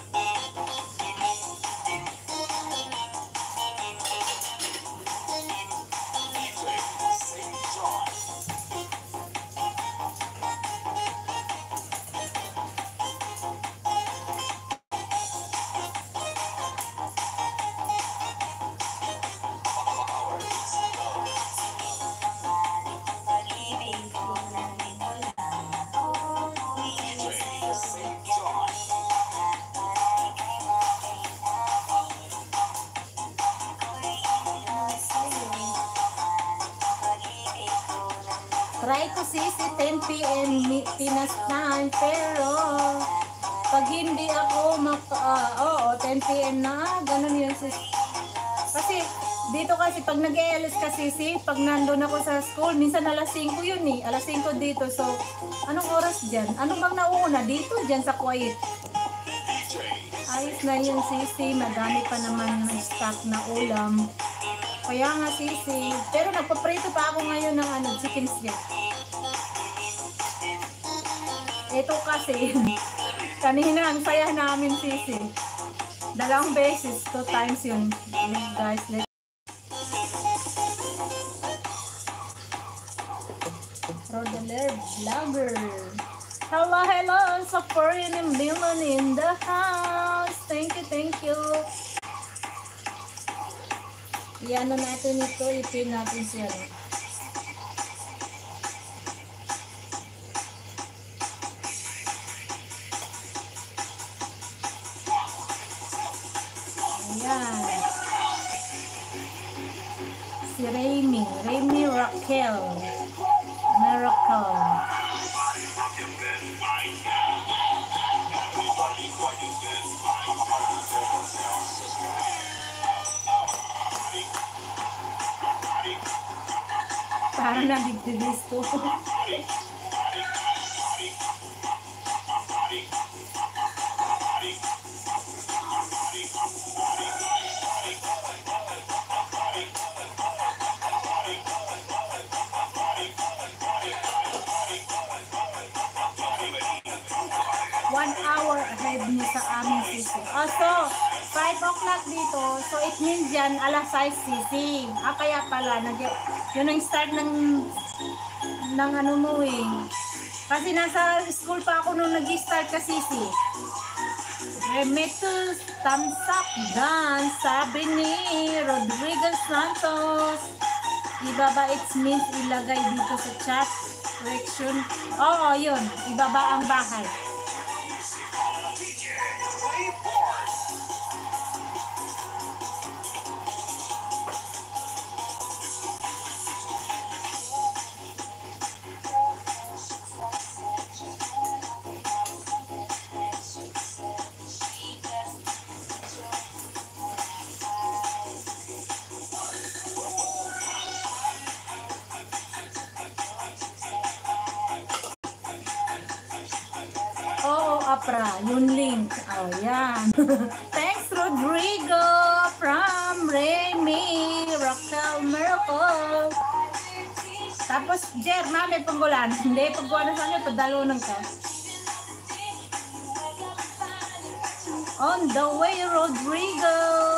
Try ko sisi 10 p.m. Pinas time, pero pag hindi ako 10 p.m. na, ganun yun sis. Kasi dito kasi pag nag-ELS kasi pag nandun ako sa school, minsan alas 5 yun eh, alas 5 dito. So, anong oras dyan? Ano bang nauna dito dyan sa Kuwait? Ayos na yun sisi, madami pa naman ng stock na ulam. Kaya nga sisi, pero nagpaprito pa ako ngayon ng chicken stick. Ito kasi, kanina ang saya namin sisi. 2 beses, 2 times yun. Guys, Rodaler Vlogger. Hello, hello, sa foreign and million in the house. Thank you, thank you. Yan na natin ito, ipin natin siya. Ayan. Si Raimi Raquel. Miracle. Parang nabigdibis to. Hour ahead niyo sa aming sisi. Oh, so, 5 o'clock dito. So, it means yan, alas 6 sisi. Kaya pala, yun ang start ng ano mo eh. Kasi nasa school pa ako nung nag-start ka sisi. Remetus, thumbs up, done, sabi ni Rodriguez Santos. Ibaba, it means ilagay dito sa chat. Correction. Oo, yun. Ibaba ang bahay. Apra, yung link. Oh, yan. Thanks, Rodrigo from Remy, Raquel Miracle. Tapos, Jer, mami, panggulan. Hindi, pagkuhan na sa akin, padalunan ka. On the way, Rodrigo.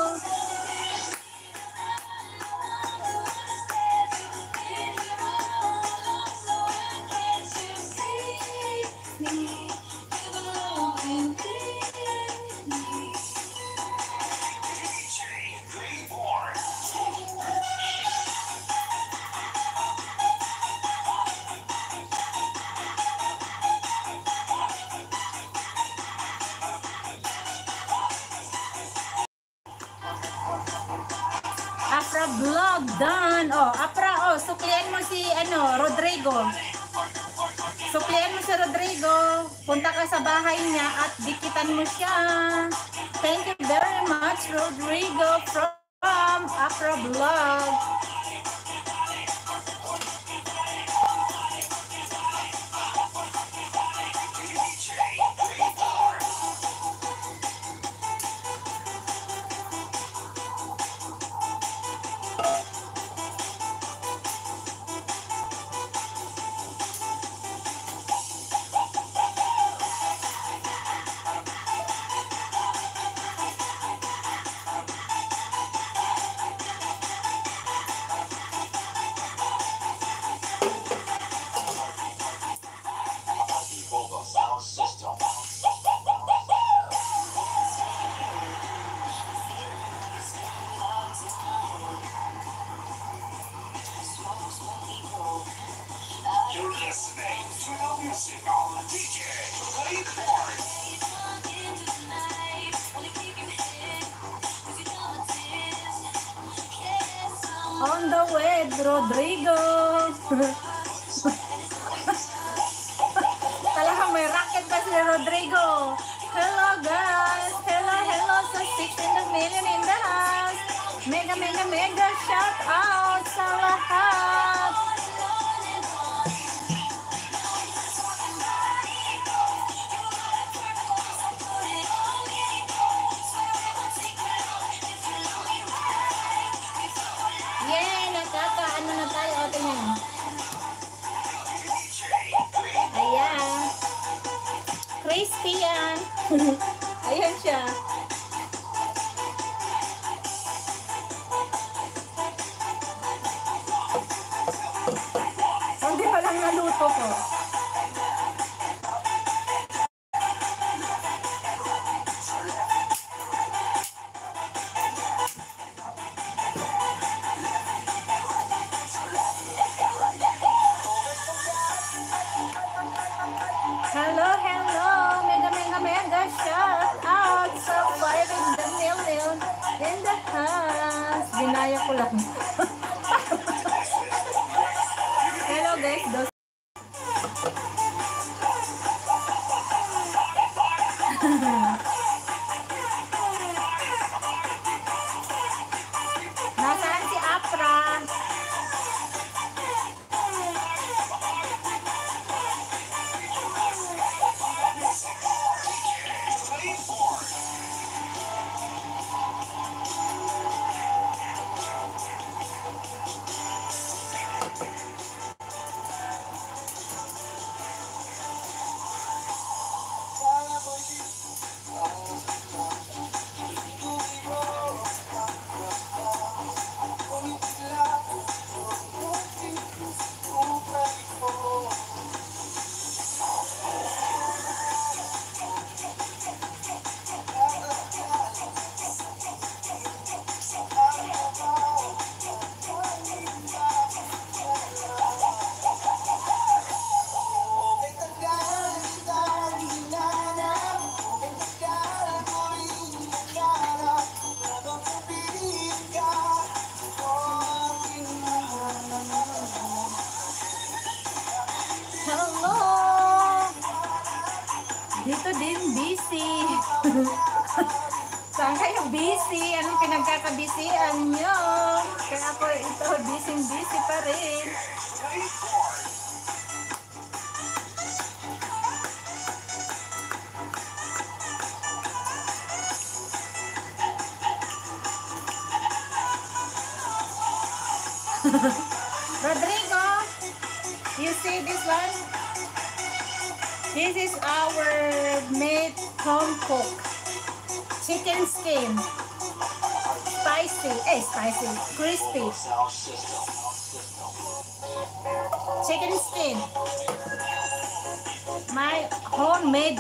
Vlog done. Oh, Apra, suklian mo si Rodrigo. Suklian mo si Rodrigo. Punta ka sa bahay niya at dikitan mo siya. Thank you very much, Rodrigo from Apra Vlog. On the way, Rodrigo. Talagang may racket pa si Rodrigo. Hello guys. Hello sa 6 million in the house. Mega shout out sa lahat. Ano na tayo? O, tingnan. Ayan. Crispy yan. Ayan siya. Binaya ko lang. Hello guys, dos. Nasaan si Apra? Hello! Dito din busy. Saan kayo busy? Anong pinagkakabisian nyo? Kaya ako ito, busy pa rin. Rodrigo, you see this one? This is our made home cook. Chicken skin. Spicy, crispy. Chicken skin. My homemade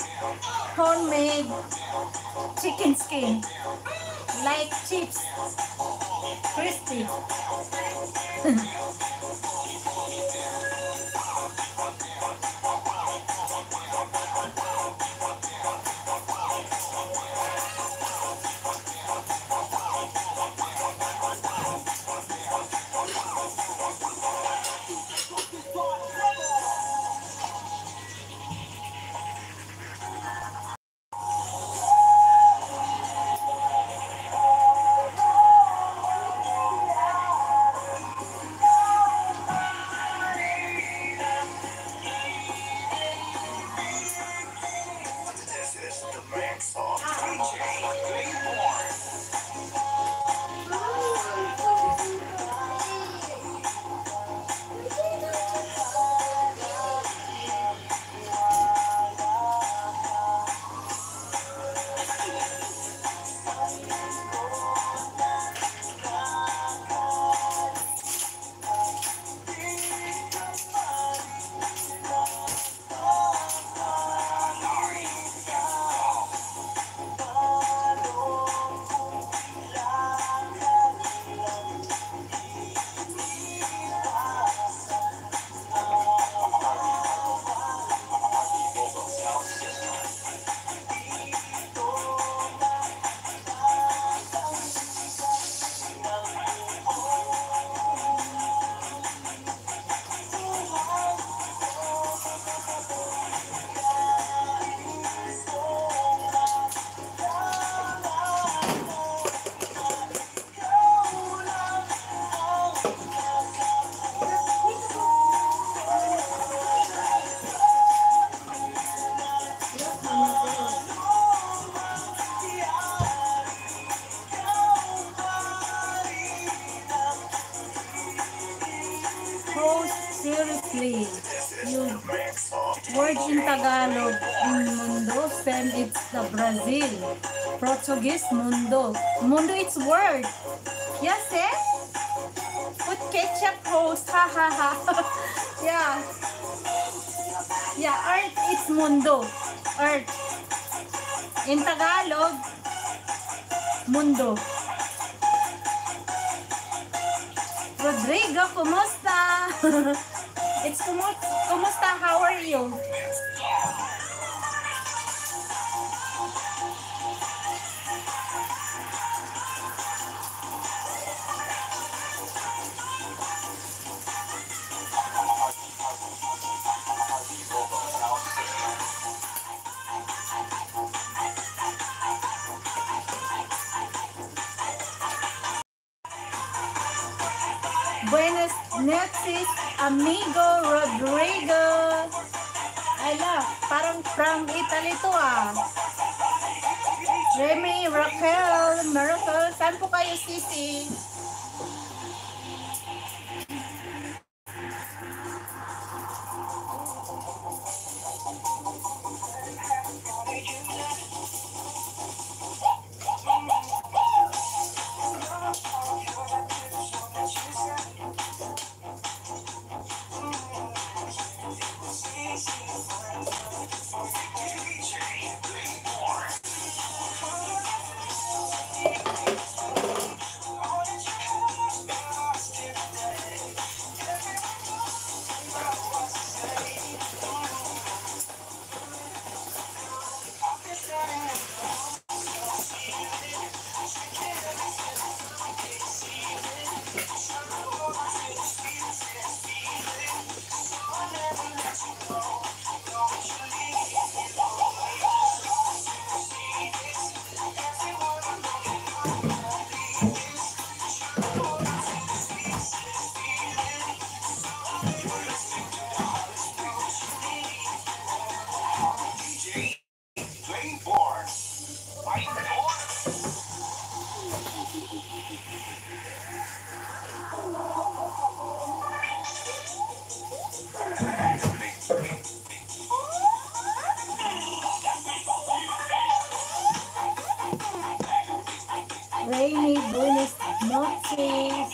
chicken skin. Like chips. Crispy. Seriously, you word in Tagalog in mundo, then it's the Brazil. Portuguese mundo. Mundo it's word. Yes, eh? Put ketchup host. Ha ha ha. Yeah. Yeah, earth it's mundo. Earth. In Tagalog, mundo. Rodrigo, kumusta? It's kumusta? How are you? Buenas noches, amigo Rodrigo. Ala, parang from Italy to ah. Remy, Raquel, Miracle, saan po kayo, Sisi? Rainy, buenas noches.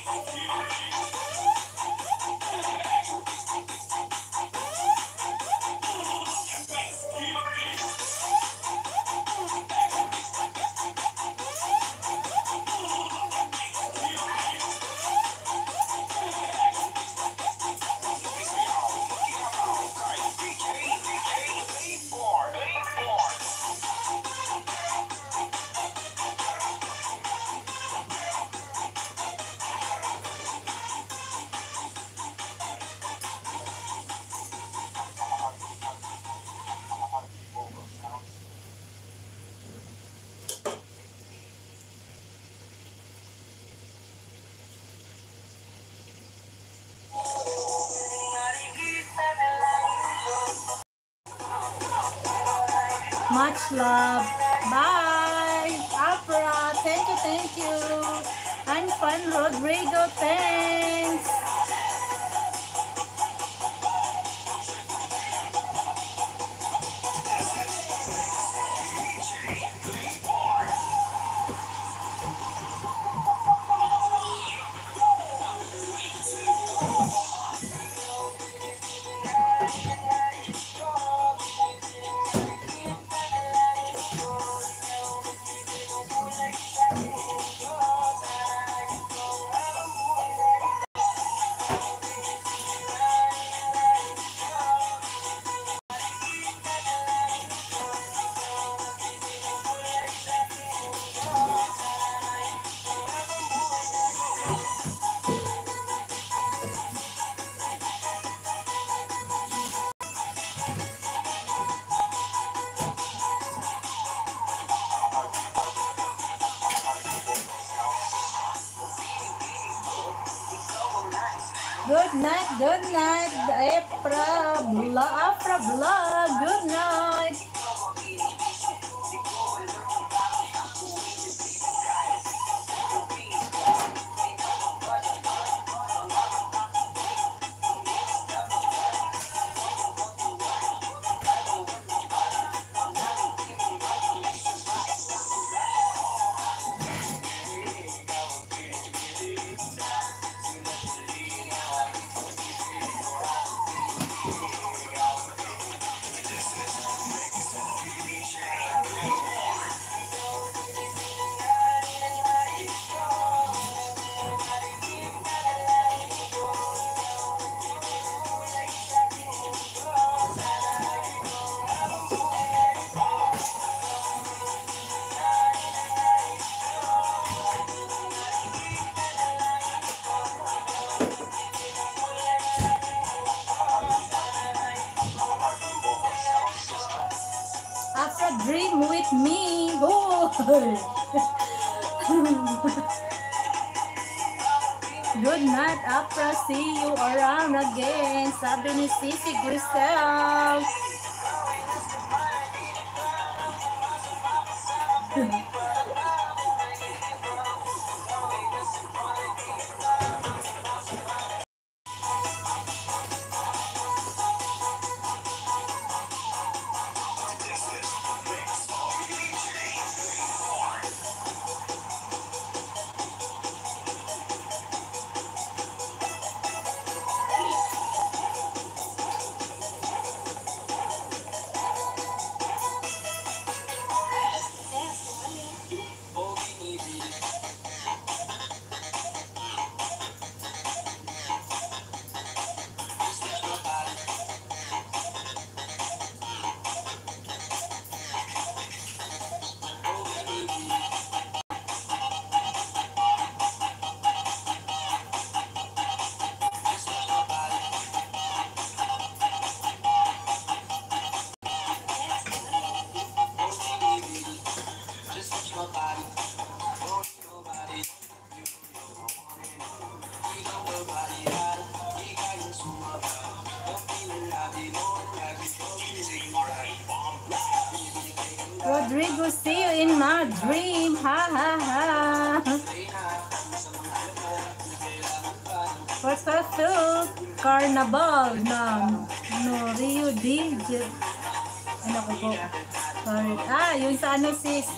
Much love. Bye. Afra, thank you, thank you. I'm fun, Rodrigo, thanks. Good night, Afra Vlog, good night. Afra, dream with me. Oh. good night, Afra. See you around again. Sabi ni Sisi Grisel. Rodrigo, see you in my dream. Ha ha ha. What's up to Carnival na Rio de ano ko po? Sorry. Yung sa ano sis?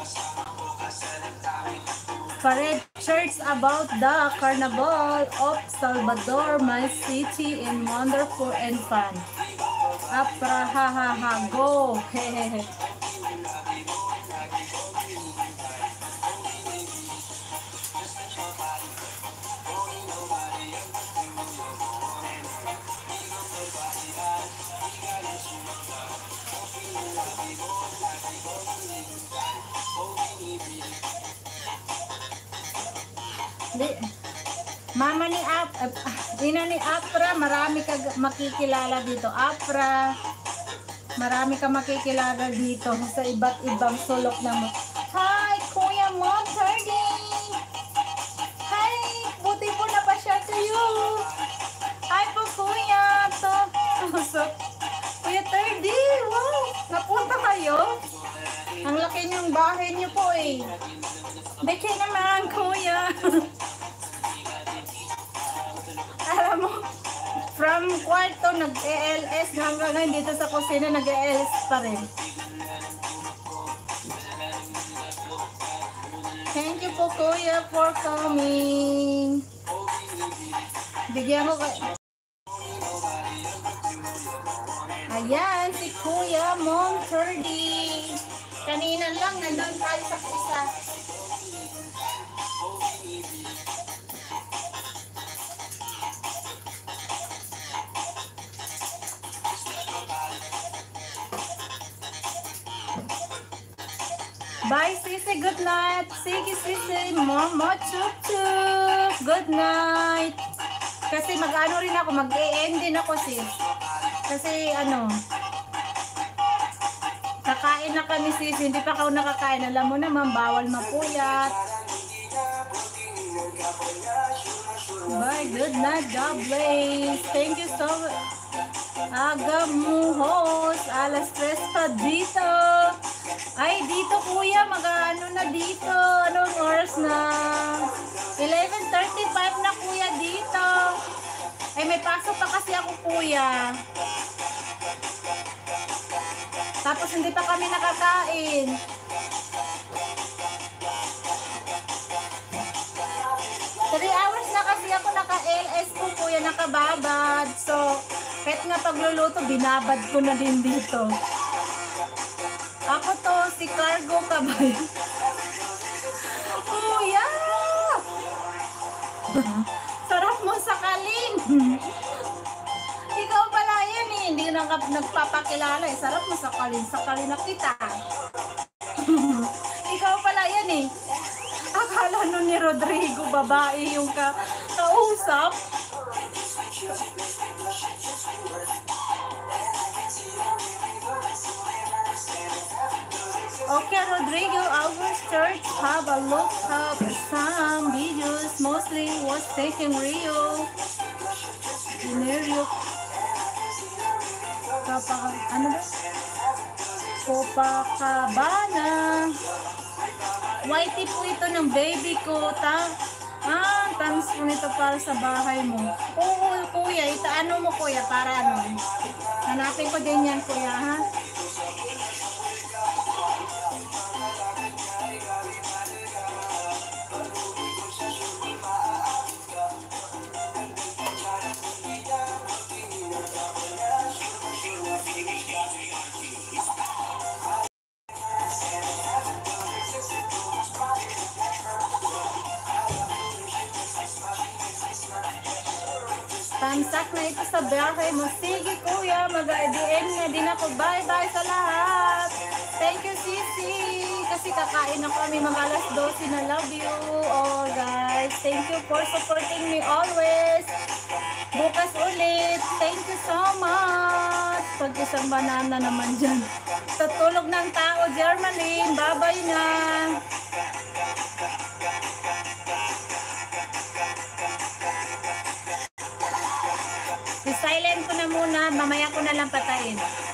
Parade Church about the Carnival of Salvador, my city, and wonderful and fun. Apra ha ha ha go. Hehehe. Mama ni ina ni Apra, marami ka makikilala dito. Apra, marami ka makikilala dito sa iba't ibang sulok ng Hi, Kuya Mom, Tarding! Hi, buti po na pa siya to you. Hi po, Kuya. So, Kuya Tarding, wow, napunta kayo? Ang laki niyong bahay niyo po eh. Beke naman, Kuya. Alam mo, from kwarto nag-ELS hanggang ngayon dito sa kusina nag-ELS pa rin. Thank you po Kuya for coming. Bigyan ko kayo. Ayan, si Kuya Mom 30. Kanina lang nandun tayo sa isa. Bye, Sisi. Good night. Sige, Sisi. Mama, chup chup. Good night. Kasi mag-ano rin ako, mag-e-end din ako, sis. Kasi, kakain na kami, sis. Hindi pa ako nakakain. Alam mo naman, bawal mapuyat. Bye. Good night. God bless. Thank you so much. Agamuhos. Alas 3 pa dito. Ay, dito kuya, mag-ano na dito. Anong oras na? 11:35 na kuya dito. Ay, may pasok pa kasi ako kuya. Tapos hindi pa kami nakakain. Three hours na kasi ako naka-LS ko kuya, nakababad. So, kahit nga pagluluto, binabad ko na din dito. Ako to, si Cargo Kabay. Kuya! Sarap mo sa kaling. Ikaw pala yan eh. Hindi na nagpapakilala eh. Sarap mo sa kaling. Sa kaling na kita. Ikaw pala yan eh. Akala nun ni Rodrigo, babae yung kausap. Okay, Rodrigo, our church have a look up some videos, mostly was taken Rio. Dinerio. Ano ba? Copacabana. Whitey po ito ng baby ko. Thanks po nito para sa bahay mo. Oo, kuya. Itaano mo, kuya, para ano. Hanapin ko din yan, kuya, ha? Tamsak na ito sa bahay mo. Sige kuya, mag-DM na din ako. Bye-bye sa lahat. Thank you, Sisi. Kasi kakain na kami mga alas 12 na. Love you all, guys. Thank you for supporting me always. Bukas ulit. Thank you so much. Pag isang banana naman dyan. Tutulog ng tao, Germaline. Bye-bye na. I-silent ko na muna. Mamaya ko na lang patayin.